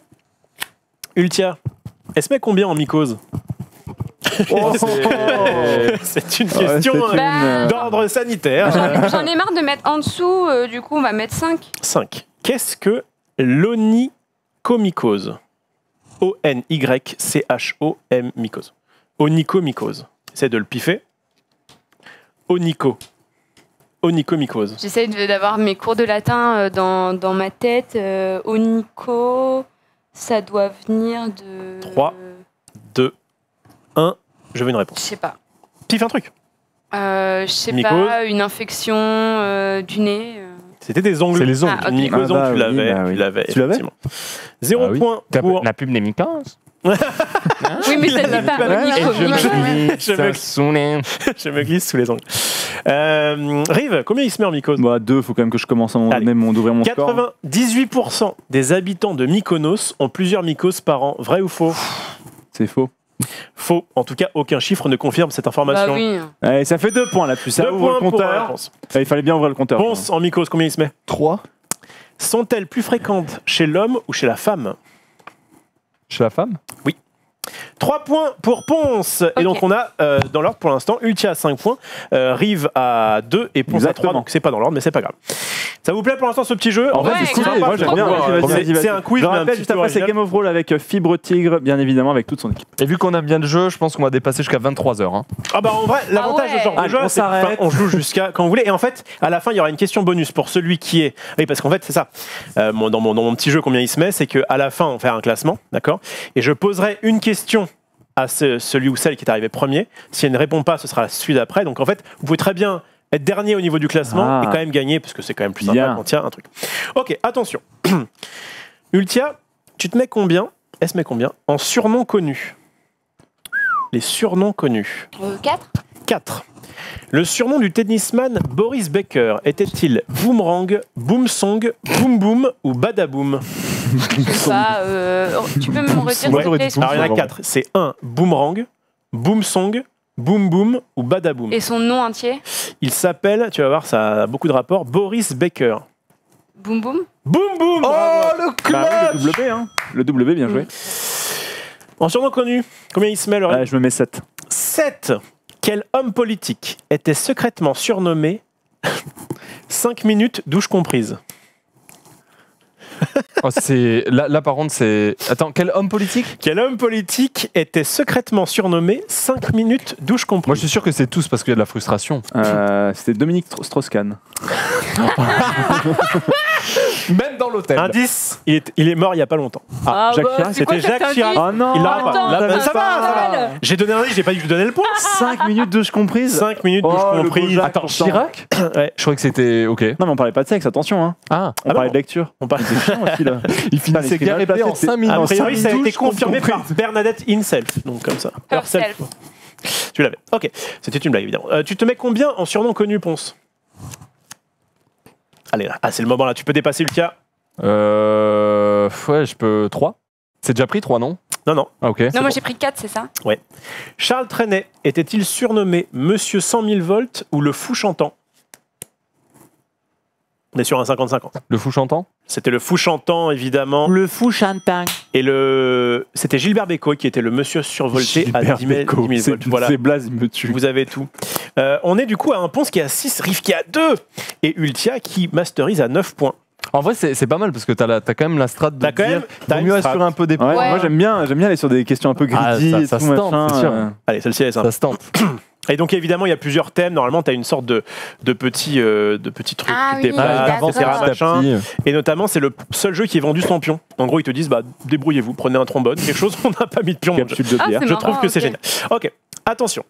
Ultia, elle se met combien en mycose? Oh, C'est une Ouais, question c'est euh, une, Bah, d'ordre sanitaire. J'en j'en ai marre de mettre en dessous, euh, du coup on va mettre cinq. cinq. Qu'est-ce que l'onychomycose? O N Y C H O M mycose. Onychomycose. Essaye de le piffer. Onycho. Onychomycose. J'essaye de- d'avoir mes cours de latin euh, dans, dans ma tête. Euh, Onico, ça doit venir de... Trois. deux, un. Je veux une Je réponse. sais pas. Piffe un truc. Euh, je sais Mycose. pas, une infection euh, du nune. euh. C'était des ongles. C'est les ongles. Ah, ok. Une mycose, Ah bah tu oui, l'avais. bah oui. Tu l'avais, Tu l'avais effectivement. Zéro Ah oui. point pour... La pub des mycoses. Oui, mais ça la dit pas pub avec- Onico. Et je me- Mycose. je me- Je me glisse sous les ongles. Euh, Rive, combien il se met en mycose? Bah, deux, faut quand même que je commence à mon, Allez. donner mon- d'ouvrir mon score. quatre-vingt-dix-huit pour cent des habitants de Mykonos ont plusieurs mycoses par an. Vrai ou faux? C'est faux. Faux. En tout cas, aucun chiffre ne confirme cette information. Bah oui. Allez, ça fait deux points là-dessus. Ça Deux ouvre le points pour la compteur. réponse. Ah, il fallait bien ouvrir le compteur. Ponce en mycose, combien il se met? trois. Sont-elles plus fréquentes chez l'homme ou chez la femme? Chez la femme? trois points pour Ponce. Et Ok. donc on a euh, dans l'ordre pour l'instant Ultia à cinq points, euh, Rive à deux et Ponce à trois. Exactement. Donc c'est pas dans l'ordre mais c'est pas grave. Ça vous plaît pour l'instant ce petit jeu? En vrai, Ouais, c'est stylé. grave. Moi, j'aime bien. Trop Vas-y, cool. vas-y, vas-y, C'est vas-y. un quiz, Je mais un rappelle petit juste peu après, c'est original. Game of Roll avec Fibre Tigre, bien évidemment, avec toute son équipe. Et vu qu'on a bien le jeu, je pense qu'on va dépasser jusqu'à vingt-trois heures. Hein. Ah bah en vrai, l'avantage ouais. de ce genre de Allez, jeu, on c'est que, s'arrête. enfin, on joue jusqu'à quand vous voulez. Et en fait, à la fin, il y aura une question bonus pour celui qui est. Oui, parce qu'en fait, c'est ça. Euh, mon- dans, mon, dans mon petit jeu, combien il se met, c'est qu'à la fin, on fait un classement, d'accord? Et je poserai une question à ce- celui ou celle qui est arrivé premier. Si elle ne répond pas, ce sera celui d'après. Donc en fait, vous pouvez très bien être dernier au niveau du classement Ah. et quand même gagner, parce que c'est quand même plus Bien. sympa quand il y a un truc. Ok, attention. Ultia, tu te mets combien? Elle se met combien en surnoms connus? Les surnoms connus. Euh, quatre. quatre. Le surnom du tennisman Boris Becker était-il Boomerang, Boomsong, Boom Boom ou Badaboom? Je sais pas. euh, oh, tu peux me redire Moi, s'il te j'aurais plaît, dit Boom. Alors il y en a Boom. quatre. C'est un Boomerang, Boomsong, Boom Boom ou Badaboom. Et son nom entier? Il s'appelle, tu vas voir, ça a beaucoup de rapports, Boris Becker. Boum boum. Boom Boom Oh, bravo. le Bah club! oui, le W, hein. Le W, bien joué. En surnom connu, combien il se met, Laurent? Allez, je me mets sept. sept. Quel homme politique était secrètement surnommé cinq minutes douche comprise? Oh, c'est... Là, là, par contre, c'est. Attends, quel homme politique? Quel homme politique était secrètement surnommé cinq minutes douche comprise? Moi, je suis sûr que c'est tous parce qu'il y a de la frustration. Euh, C'était Dominique Stro- Strauss-Kahn. Même dans l'hôtel. Indice, il est, il est mort il y a pas longtemps. Ah, Jacques bah, Chirac, c'est quoi c'était cet Jacques Chirac. indice? Oh non, Il l'aura pas. attends, Là, ça bah, va ça va, ça va. mal. J'ai donné un indice, j'ai pas dit que je donnais le point. cinq minutes de comprise. cinq minutes douche Oh, le comprise. beau Jacques. Attends, pourtant. Chirac? Ouais. Je croyais que c'était. Ok. Non, mais on parlait pas de sexe, attention. Hein. Ah, On Ah parlait bon de lecture. On parle- C'est chiant aussi, là. il finissait l'écrit guère mal épais en placé, cinq c'est- minutes. A priori, ça a été douche confirmé par comprise. Bernadette Inself. Donc comme ça. Herself. Tu l'avais. Ok, c'était une blague évidemment. Euh, tu te mets combien en surnom connu, Ponce? Allez là, ah, c'est le moment là. Tu peux dépasser Lucas. Euh. Ouais, je peux. trois? C'est déjà pris trois, non? Non, non. Ah, ok. Non, moi j'ai pris quatre, c'est ça? Charles Trenet était-il surnommé Monsieur cent mille volts ou le fou chantant? On est sur un cinquante cinquante. Le fou chantant? C'était le fou chantant, évidemment. Le fou chantant. Et le... c'était Gilbert Bécaud qui était le monsieur survolté à Gilbert dix mille Bécaud, volts. c'est- Voilà. C'est blaze, il me tue. Vous avez tout. Euh, on est du coup à un Ponce qui est à six, Riff qui est à deux et Ultia qui masterise à neuf points. En vrai, c'est c'est pas mal parce que t'as la- t'as quand même la strat de T'as quand dire, même- t'as vaut une mieux strat. assurer un peu des Ouais, points. Moi j'aime bien, j'aime bien aller sur des questions un peu Ah, greedy ça- et ça tout se tente, machin. c'est sûr. euh. Allez, celle-ci elle est sympa. Ça se tente. Et donc évidemment il y a plusieurs thèmes. Normalement tu as une sorte de, de, petits, euh, de petits trucs Ah qui oui, dépassent, d'accord. et cetera, Petit à machin. petit. Et notamment c'est le seul jeu qui est vendu sans pion. En gros ils te disent bah débrouillez-vous, prenez un trombone, quelque chose, on n'a pas mis de pion. dans le jeu. Capsule de Ah, bière. c'est Je marrant, trouve que c'est ok. génial. Ok, attention.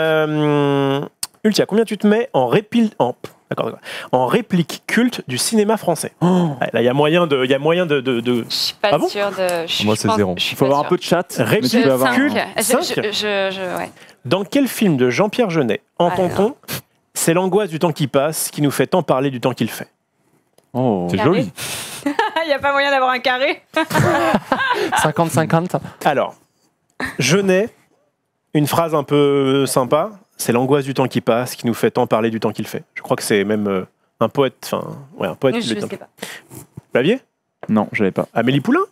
Euh, Ultia, combien tu te mets en répil... en... D'accord, d'accord. En réplique culte du cinéma français. Ouais, là, il y a moyen de, il y a moyen de, de, de... Je suis pas Ah bon sûre de. je- Moi, je c'est pense- zéro. je suis Il faut pas avoir un sûre. peu de chat. Ré- mais tu peux avoir un- Culte. cinq. Je- Cinq. je- je- je- ouais. Dans quel film de Jean-Pierre Jeunet, en Ah, tonton, c'est l'angoisse du temps qui passe qui nous fait tant parler du temps qu'il fait? Oh. C'est Carré. joli. Il n'y a pas moyen d'avoir un carré. cinquante cinquante. Alors, Jeunet, une phrase un peu sympa, c'est l'angoisse du temps qui passe qui nous fait tant parler du temps qu'il fait. Je crois que c'est même euh, un poète, enfin, ouais, un poète Je qui le dit un sais peu. pas. Vous l'aviez? Non, je l'avais pas. Amélie Poulain?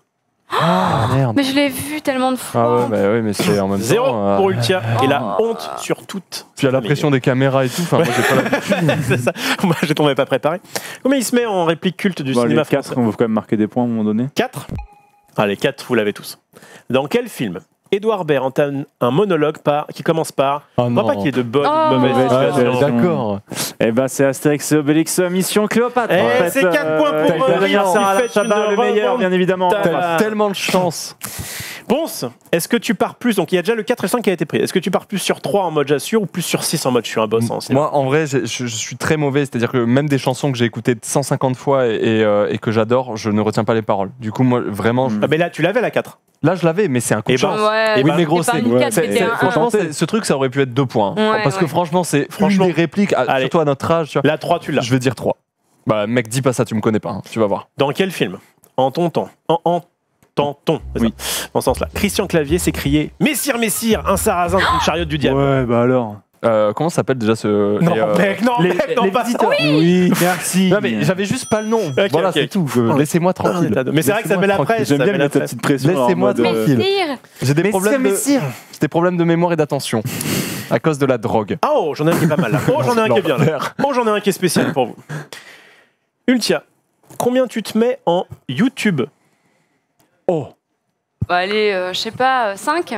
Ah merde. Mais je l'ai vu tellement de fois. Ah ouais, bah ouais, mais c'est en même Zéro temps. euh, pour Ultia. Et la Oh. honte sur toute. Puis à la pression des caméras et tout. Enfin, moi, j'ai pas la. C'est ça. Moi, je tombais pas préparé. Combien il se met en réplique culte du Bon, cinéma les quatre, français? on va quand même marquer des points à un moment donné. quatre. Allez, quatre, vous l'avez tous. Dans quel film Édouard Baird entame un monologue par, qui commence par... Oh Je crois pas non. qu'il y ait de bonnes Oh. ou de mauvaises Ah, situations. D'accord. Eh ben c'est Astérix et Obélix Mission Cléopâtre. Eh, en fait, c'est quatre points pour t'as Riri, l'anniversaire qui à fête Chabat, une le meilleur, remontada. bien évidemment. T'as- Enfin, Tellement de chance. Ponce, est-ce que tu pars plus... Donc il y a déjà le quatre et cinq qui a été pris. Est-ce que tu pars plus sur trois en mode j'assure ou plus sur six en mode je suis un boss en cinéma? Moi, en vrai, j'ai- je, je suis très mauvais. C'est-à-dire que même des chansons que j'ai écoutées cent cinquante fois et, et, euh, et que j'adore, je ne retiens pas les paroles. Du coup, moi, vraiment, je- Ah, mais là, tu l'avais la quatre. là, je l'avais, mais c'est un coup de Eh ben, chance. Ouais. Eh Oui, ben, mais gros, c'est pas c'est. une ouais, quatre, c'est- c'était c'est- un un. franchement, c'est- ce truc, ça aurait pu être deux points. hein. Ouais, Parce que ouais. franchement, c'est Franchement. une des répliques, à- Allez. surtout à notre âge. Tu vois. La trois, tu l'as. Je vais dire trois. Bah, mec, dis pas ça, tu me connais pas. hein. Tu vas voir. Dans quel film En ton temps. En, en Tanton, c'est Oui. ça, dans ce sens-là. Christian Clavier s'écriait Messire, Messire, un sarrasin d'une chariote du diable. Ouais, bah alors. Euh, comment s'appelle déjà ce. Non, et, euh, mec, non, Les, mec, non, les pas visiteurs. ça. Oui, merci. Non, mais j'avais juste pas le nom. voilà, ok, c'est ok. tout. Euh, Laissez-moi tranquille. Mais c'est vrai que ça met la Laissez-moi presse. J'aime ça bien met mettre la ta presse. petite pression. là, en Laissez-moi mode, euh, tranquille. Messire. J'ai des Messire, problèmes de. messire. J'ai des problèmes de mémoire et d'attention. À cause de la drogue. Ah, oh, j'en ai un qui est pas mal là. Oh, j'en ai un qui est bien là. L'enfer. Oh, j'en ai un qui est spécial pour vous. Ultia, combien tu te mets en YouTube? Oh. Bah, allez, euh, je sais pas, cinq.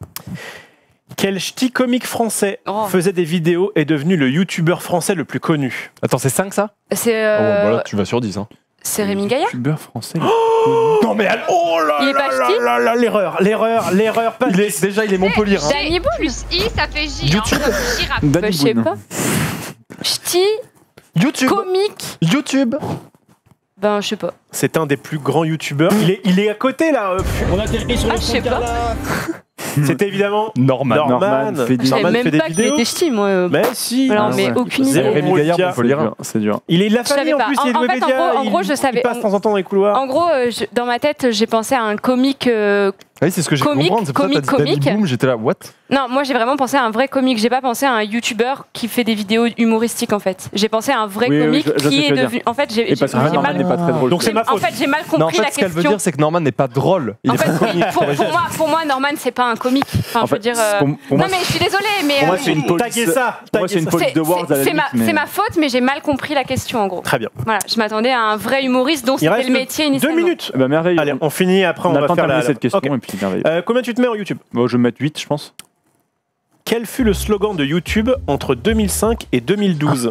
Quel ch'ti comique français Oh. faisait des vidéos et est devenu le youtubeur français le plus connu? Attends, c'est cinq ça C'est Oh, euh, bon, bah là, tu vas sur dix. Hein. c'est Rémi Gaillard. Youtubeur français. Non mais elle- oh là Il est là pas là ch'ti là là, l'erreur, l'erreur, l'erreur. Pas Il est, déjà, il est Montpellier. Hein. Danny Boone. Plus I, ça fait J. YouTube. Hein, comme girafe. Bah, Danny je sais Boone. pas. Ch'ti, YouTube. comique. YouTube. Ben, je sais pas. C'est un des plus grands youtubeurs. Il est, il est à côté là. euh, Ah, je sais pas. C'était évidemment Norman. Norman. Norman fait des- Je savais Norman même fait des pas qu'il vidéos. était ch'ti, moi. euh, Mais si. Alors, Ah mais ouais. aucune Zéro idée. Rémi Gaillard, Ultia. on peut le lire. C'est dur, C'est dur. Il est de la Je savais famille en pas. plus. En- il est de en fait, en Webedia, gros- en il- gros, je savais- Il passe de temps en temps dans les couloirs. En gros, euh, je- dans ma tête, j'ai pensé à un comique. euh, Oui, c'est ce que j'ai Comique, compris. C'est pour ça que comique, t'as dit Danny comique. Boom, j'étais là, what? Non, moi j'ai vraiment pensé à un vrai comique. J'ai pas pensé à un youtubeur qui fait des vidéos humoristiques en fait. J'ai pensé à un vrai Oui, oui, comique je- je sais qui ce que est tu veux devenu. En fait, j'ai Et parce j'ai- que j'ai Norman mal. n'est pas très drôle. Donc c'est ma En faute. fait, j'ai mal Non, en compris fait, la ce qu'elle veut question. dire, c'est que Norman n'est pas drôle. Il En est fait, pas oui, comique. pour, pour moi, pour moi, Norman, c'est pas un comique. Enfin, En je veux fait, dire. euh, pour- pour moi, non, mais je suis désolée, mais. Pour moi, euh, c'est une police. Taguez ça. Pour moi, c'est une taguez ça. police de Wars à la c'est limite. ma, mais- c'est ma faute, mais j'ai mal compris la question en gros. Très bien. Voilà, je m'attendais à un vrai humoriste dont Il c'était reste le métier deux initialement. minutes. Eh ben, merveilleux. Allez, on finit. Après, on, on a va pas faire la. terminé cette question Ok. et puis merveilleux. Euh, combien tu te mets en YouTube? Bon, je vais mettre huit, je pense. Quel fut le slogan de YouTube entre deux mille cinq et deux mille douze?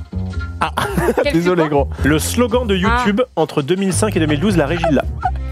Quel Désolé, fut gros. Le slogan de YouTube entre deux mille cinq et deux mille douze, la régie là.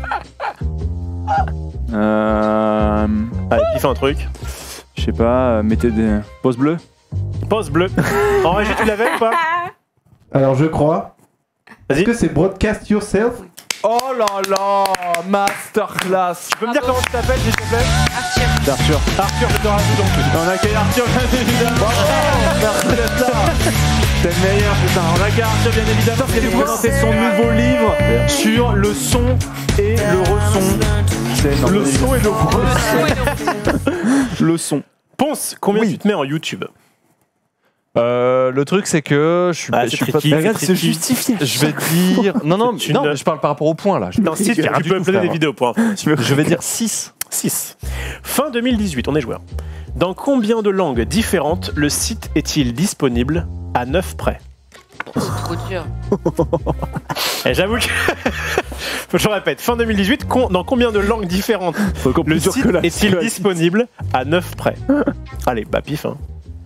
Euh, Allez, il fait un truc. je sais pas, euh, mettez des pauses bleues. Pause bleue. En régie, tu l'avais ou pas? Alors je crois. Est-ce Vas-y. que c'est Broadcast Yourself? Oh là là, masterclass. Tu peux me dire comment tu t'appelles, s'il te plaît? Arthur. Arthur. Arthur, je te rajoute donc. On accueille Arthur, bien évidemment. Merci d'être là. T'es le meilleur, putain. On accueille Arthur, bien évidemment. Qui va nous présenter son nouveau livre sur le son et le reson. C'est énorme. Le son et le Ouais, Le son. Ponce, combien Oui. tu te mets en YouTube? Euh, le truc, c'est que je suis, Ah, je c'est suis pas. tricky, Mais c'est regarde, tricky. justifier. Je vais dire. Non, non, C'est une- non, mais je parle par rapport au point là. Je, Non, si, tu, Rien tu du peux tout, uploader des frère. vidéos pour un. je vais dire six. six. Fin deux mille dix-huit, on est joueur. Dans combien de langues différentes le site est-il disponible à neuf près? c'est trop dur. Et j'avoue que. Je répète, fin deux mille dix-huit, con- dans combien de langues différentes le site est-il disponible à neuf près? Allez, bah pif. Hein.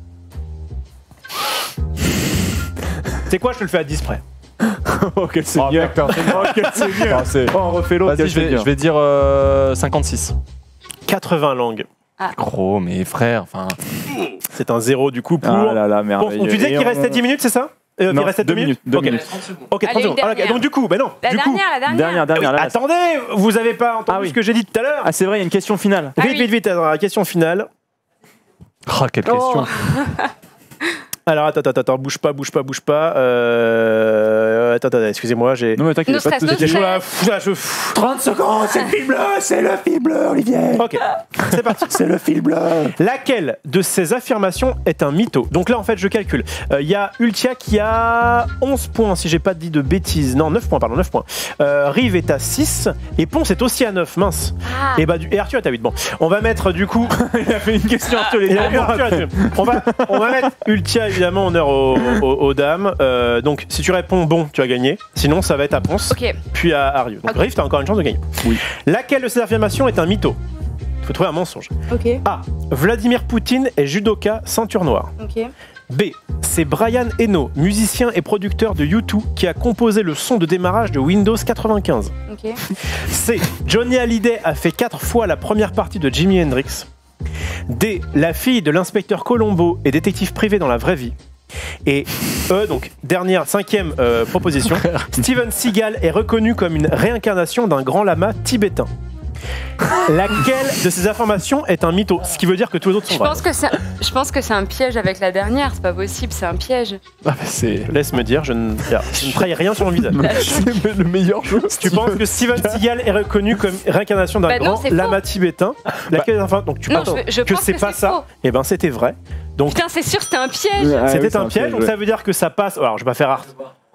C'est quoi, je te le fais à dix près. Oh, quel seigneur! Oh, Oh, quel seigneur! Ah, c'est- Oh, on refait l'autre. Vas-y, quel je vais, seigneur. je vais dire euh, cinquante-six. quatre-vingts langues. Gros, mais frère, enfin. C'est un zéro du coup pour. Ah là là, Bon, merveilleux. tu disais Et qu'il on- restait dix minutes, c'est ça? euh, Non, Il restait deux deux minutes. minutes, deux Ok. minutes. Ok, trente Allez, secondes. une Ah, ok, dernière. donc du coup, bah non. La du coup, dernière, la dernière. Dernière, Ah oui, dernière. là. attendez, vous avez pas entendu Ah oui. ce que j'ai dit tout à l'heure? Ah, c'est vrai, il y a une question finale. Ah Vite, oui. vite, vite, alors, la question finale. Ah, quelle question. Alors, attends, attends, attends, bouge pas, bouge pas, bouge pas. Euh... Attends, attends, excusez-moi, j'ai. Non, mais t'inquiète, No pas de stress, no soucis. J'ai chaud là, stress. pff, là, je. pff. trente secondes, c'est le film bleu, c'est le film bleu, Olivier. Ok, c'est parti. C'est le film bleu. Laquelle de ces affirmations est un mytho? Donc là, en fait, je calcule. Il y a Ultia qui a onze points, si j'ai pas dit de bêtises. Non, neuf points, pardon, neuf points. Euh, Rive est à six et Ponce est aussi à neuf, mince. Ah. Et, bah, du... et Arthur est à huit. Bon, on va mettre du coup. Il a fait une question Arthur, les Et Arthur est à huit. on, va, on va mettre Ultia évidemment honneur aux, aux, aux dames. Euh, donc si tu réponds bon, tu as gagné. Sinon, ça va être à Ponce, Ok. puis à Ariu. Donc Ok. Rive, t'as encore une chance de gagner. Oui. Laquelle de ces affirmations est un mytho? Il faut trouver un mensonge. Ok. A. Vladimir Poutine est judoka ceinture noire. Ok. B. C'est Brian Eno, musicien et producteur de U deux, qui a composé le son de démarrage de Windows quatre-vingt-quinze. Ok. C. Johnny Hallyday a fait quatre fois la première partie de Jimi Hendrix. D. La fille de l'inspecteur Colombo est détective privé dans la vraie vie. Et E, donc dernière, cinquième euh, proposition, Steven Seagal est reconnu comme une réincarnation d'un grand lama tibétain. Laquelle de ces informations est un mytho? Ce qui veut dire que tous les autres sont Je vrais. pense que c'est, je pense que c'est un piège avec la dernière. C'est pas possible, c'est un piège. Ah, bah, c'est Laisse me dire, je ne, je ne trahis rien sur mon visage. c'est le meilleur jeu. Tu penses que Steven Seagal est reconnu comme réincarnation d'un Bah non, grand c'est faux. lama tibétain? Laquelle enfin, donc tu Non, penses je- je que pense c'est que pas c'est ça? faux. Et ben c'était vrai. Donc Putain, c'est sûr, c'était un piège. Ah oui, c'était c'est un piège, donc ouais. ça veut dire que ça passe. Alors je vais pas faire art.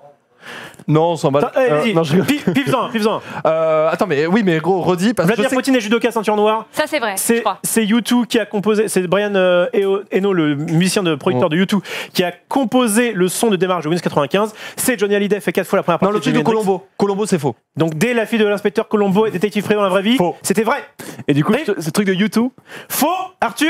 Non, on s'en bat. Attends, allez, Euh, vas-y, non, je rigole. pif- pif-en, pif-en. Euh, attends, mais oui, mais gros, redis parce que je Vladimir sais que- Poutine est judoka ceinture noire. Ça, c'est vrai, je C'est crois. c'est U deux qui a composé, c'est Brian euh, Eno, Eno, le musicien de producteur Oh. de U deux, qui a composé le son de démarrage de Windows quatre-vingt-quinze. C'est Johnny Hallyday fait quatre fois la première Non, partie. le de truc de Jimi Hendrix. Colombo. Colombo, c'est faux. Donc dès la fille de l'inspecteur Colombo est détective privé dans la vraie vie. Faux. C'était vrai. Et du coup, Oui. ce, ce truc de U deux. Faux. Arthur.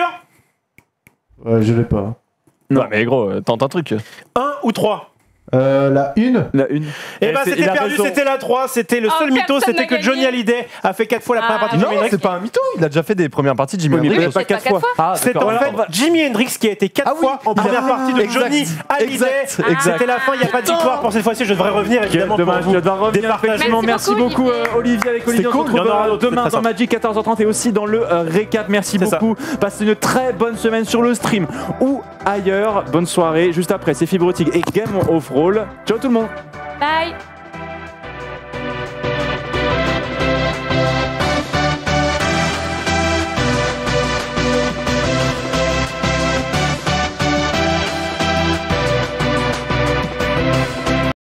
Ouais, je l'ai pas. Non. Ouais, mais gros, euh, tente un truc. Un ou trois. Euh, la une. La une. Et Eh, bah c'est- c'était il a perdu, raison. c'était la trois, c'était le Oh, seul mytho, personne c'était n'a que Johnny gagné. Hallyday a fait quatre fois la première Ah. partie de Non, Jimi Hendrix. c'est pas un mytho. Il a déjà fait des premières parties de Jimi Oui, mais Hendrix. Oui, pas mais quatre pas fois. quatre Ah, C'est d'accord. en fait Jimi Hendrix qui a été quatre Ah oui, fois en il a- première partie de exact, Johnny Hallyday. exact, exact. C'était la fin, il n'y a pas de victoire pour cette fois-ci, je devrais revenir Quel évidemment dommage, pour tu vous. vas revenir. départager. Effectivement, merci Merci beaucoup, beaucoup, Olivier. euh, Olivier. Avec Olivier, on se cool, retrouve il y en aura euh, d'autres, demain c'est très dans Magic quatorze heures trente et aussi dans le euh, récap. Merci C'est ça. beaucoup. Passez une très bonne semaine sur le stream ou ailleurs. Bonne soirée. Juste après, c'est Fibrotique et Game of Roll. Ciao tout le monde. Bye.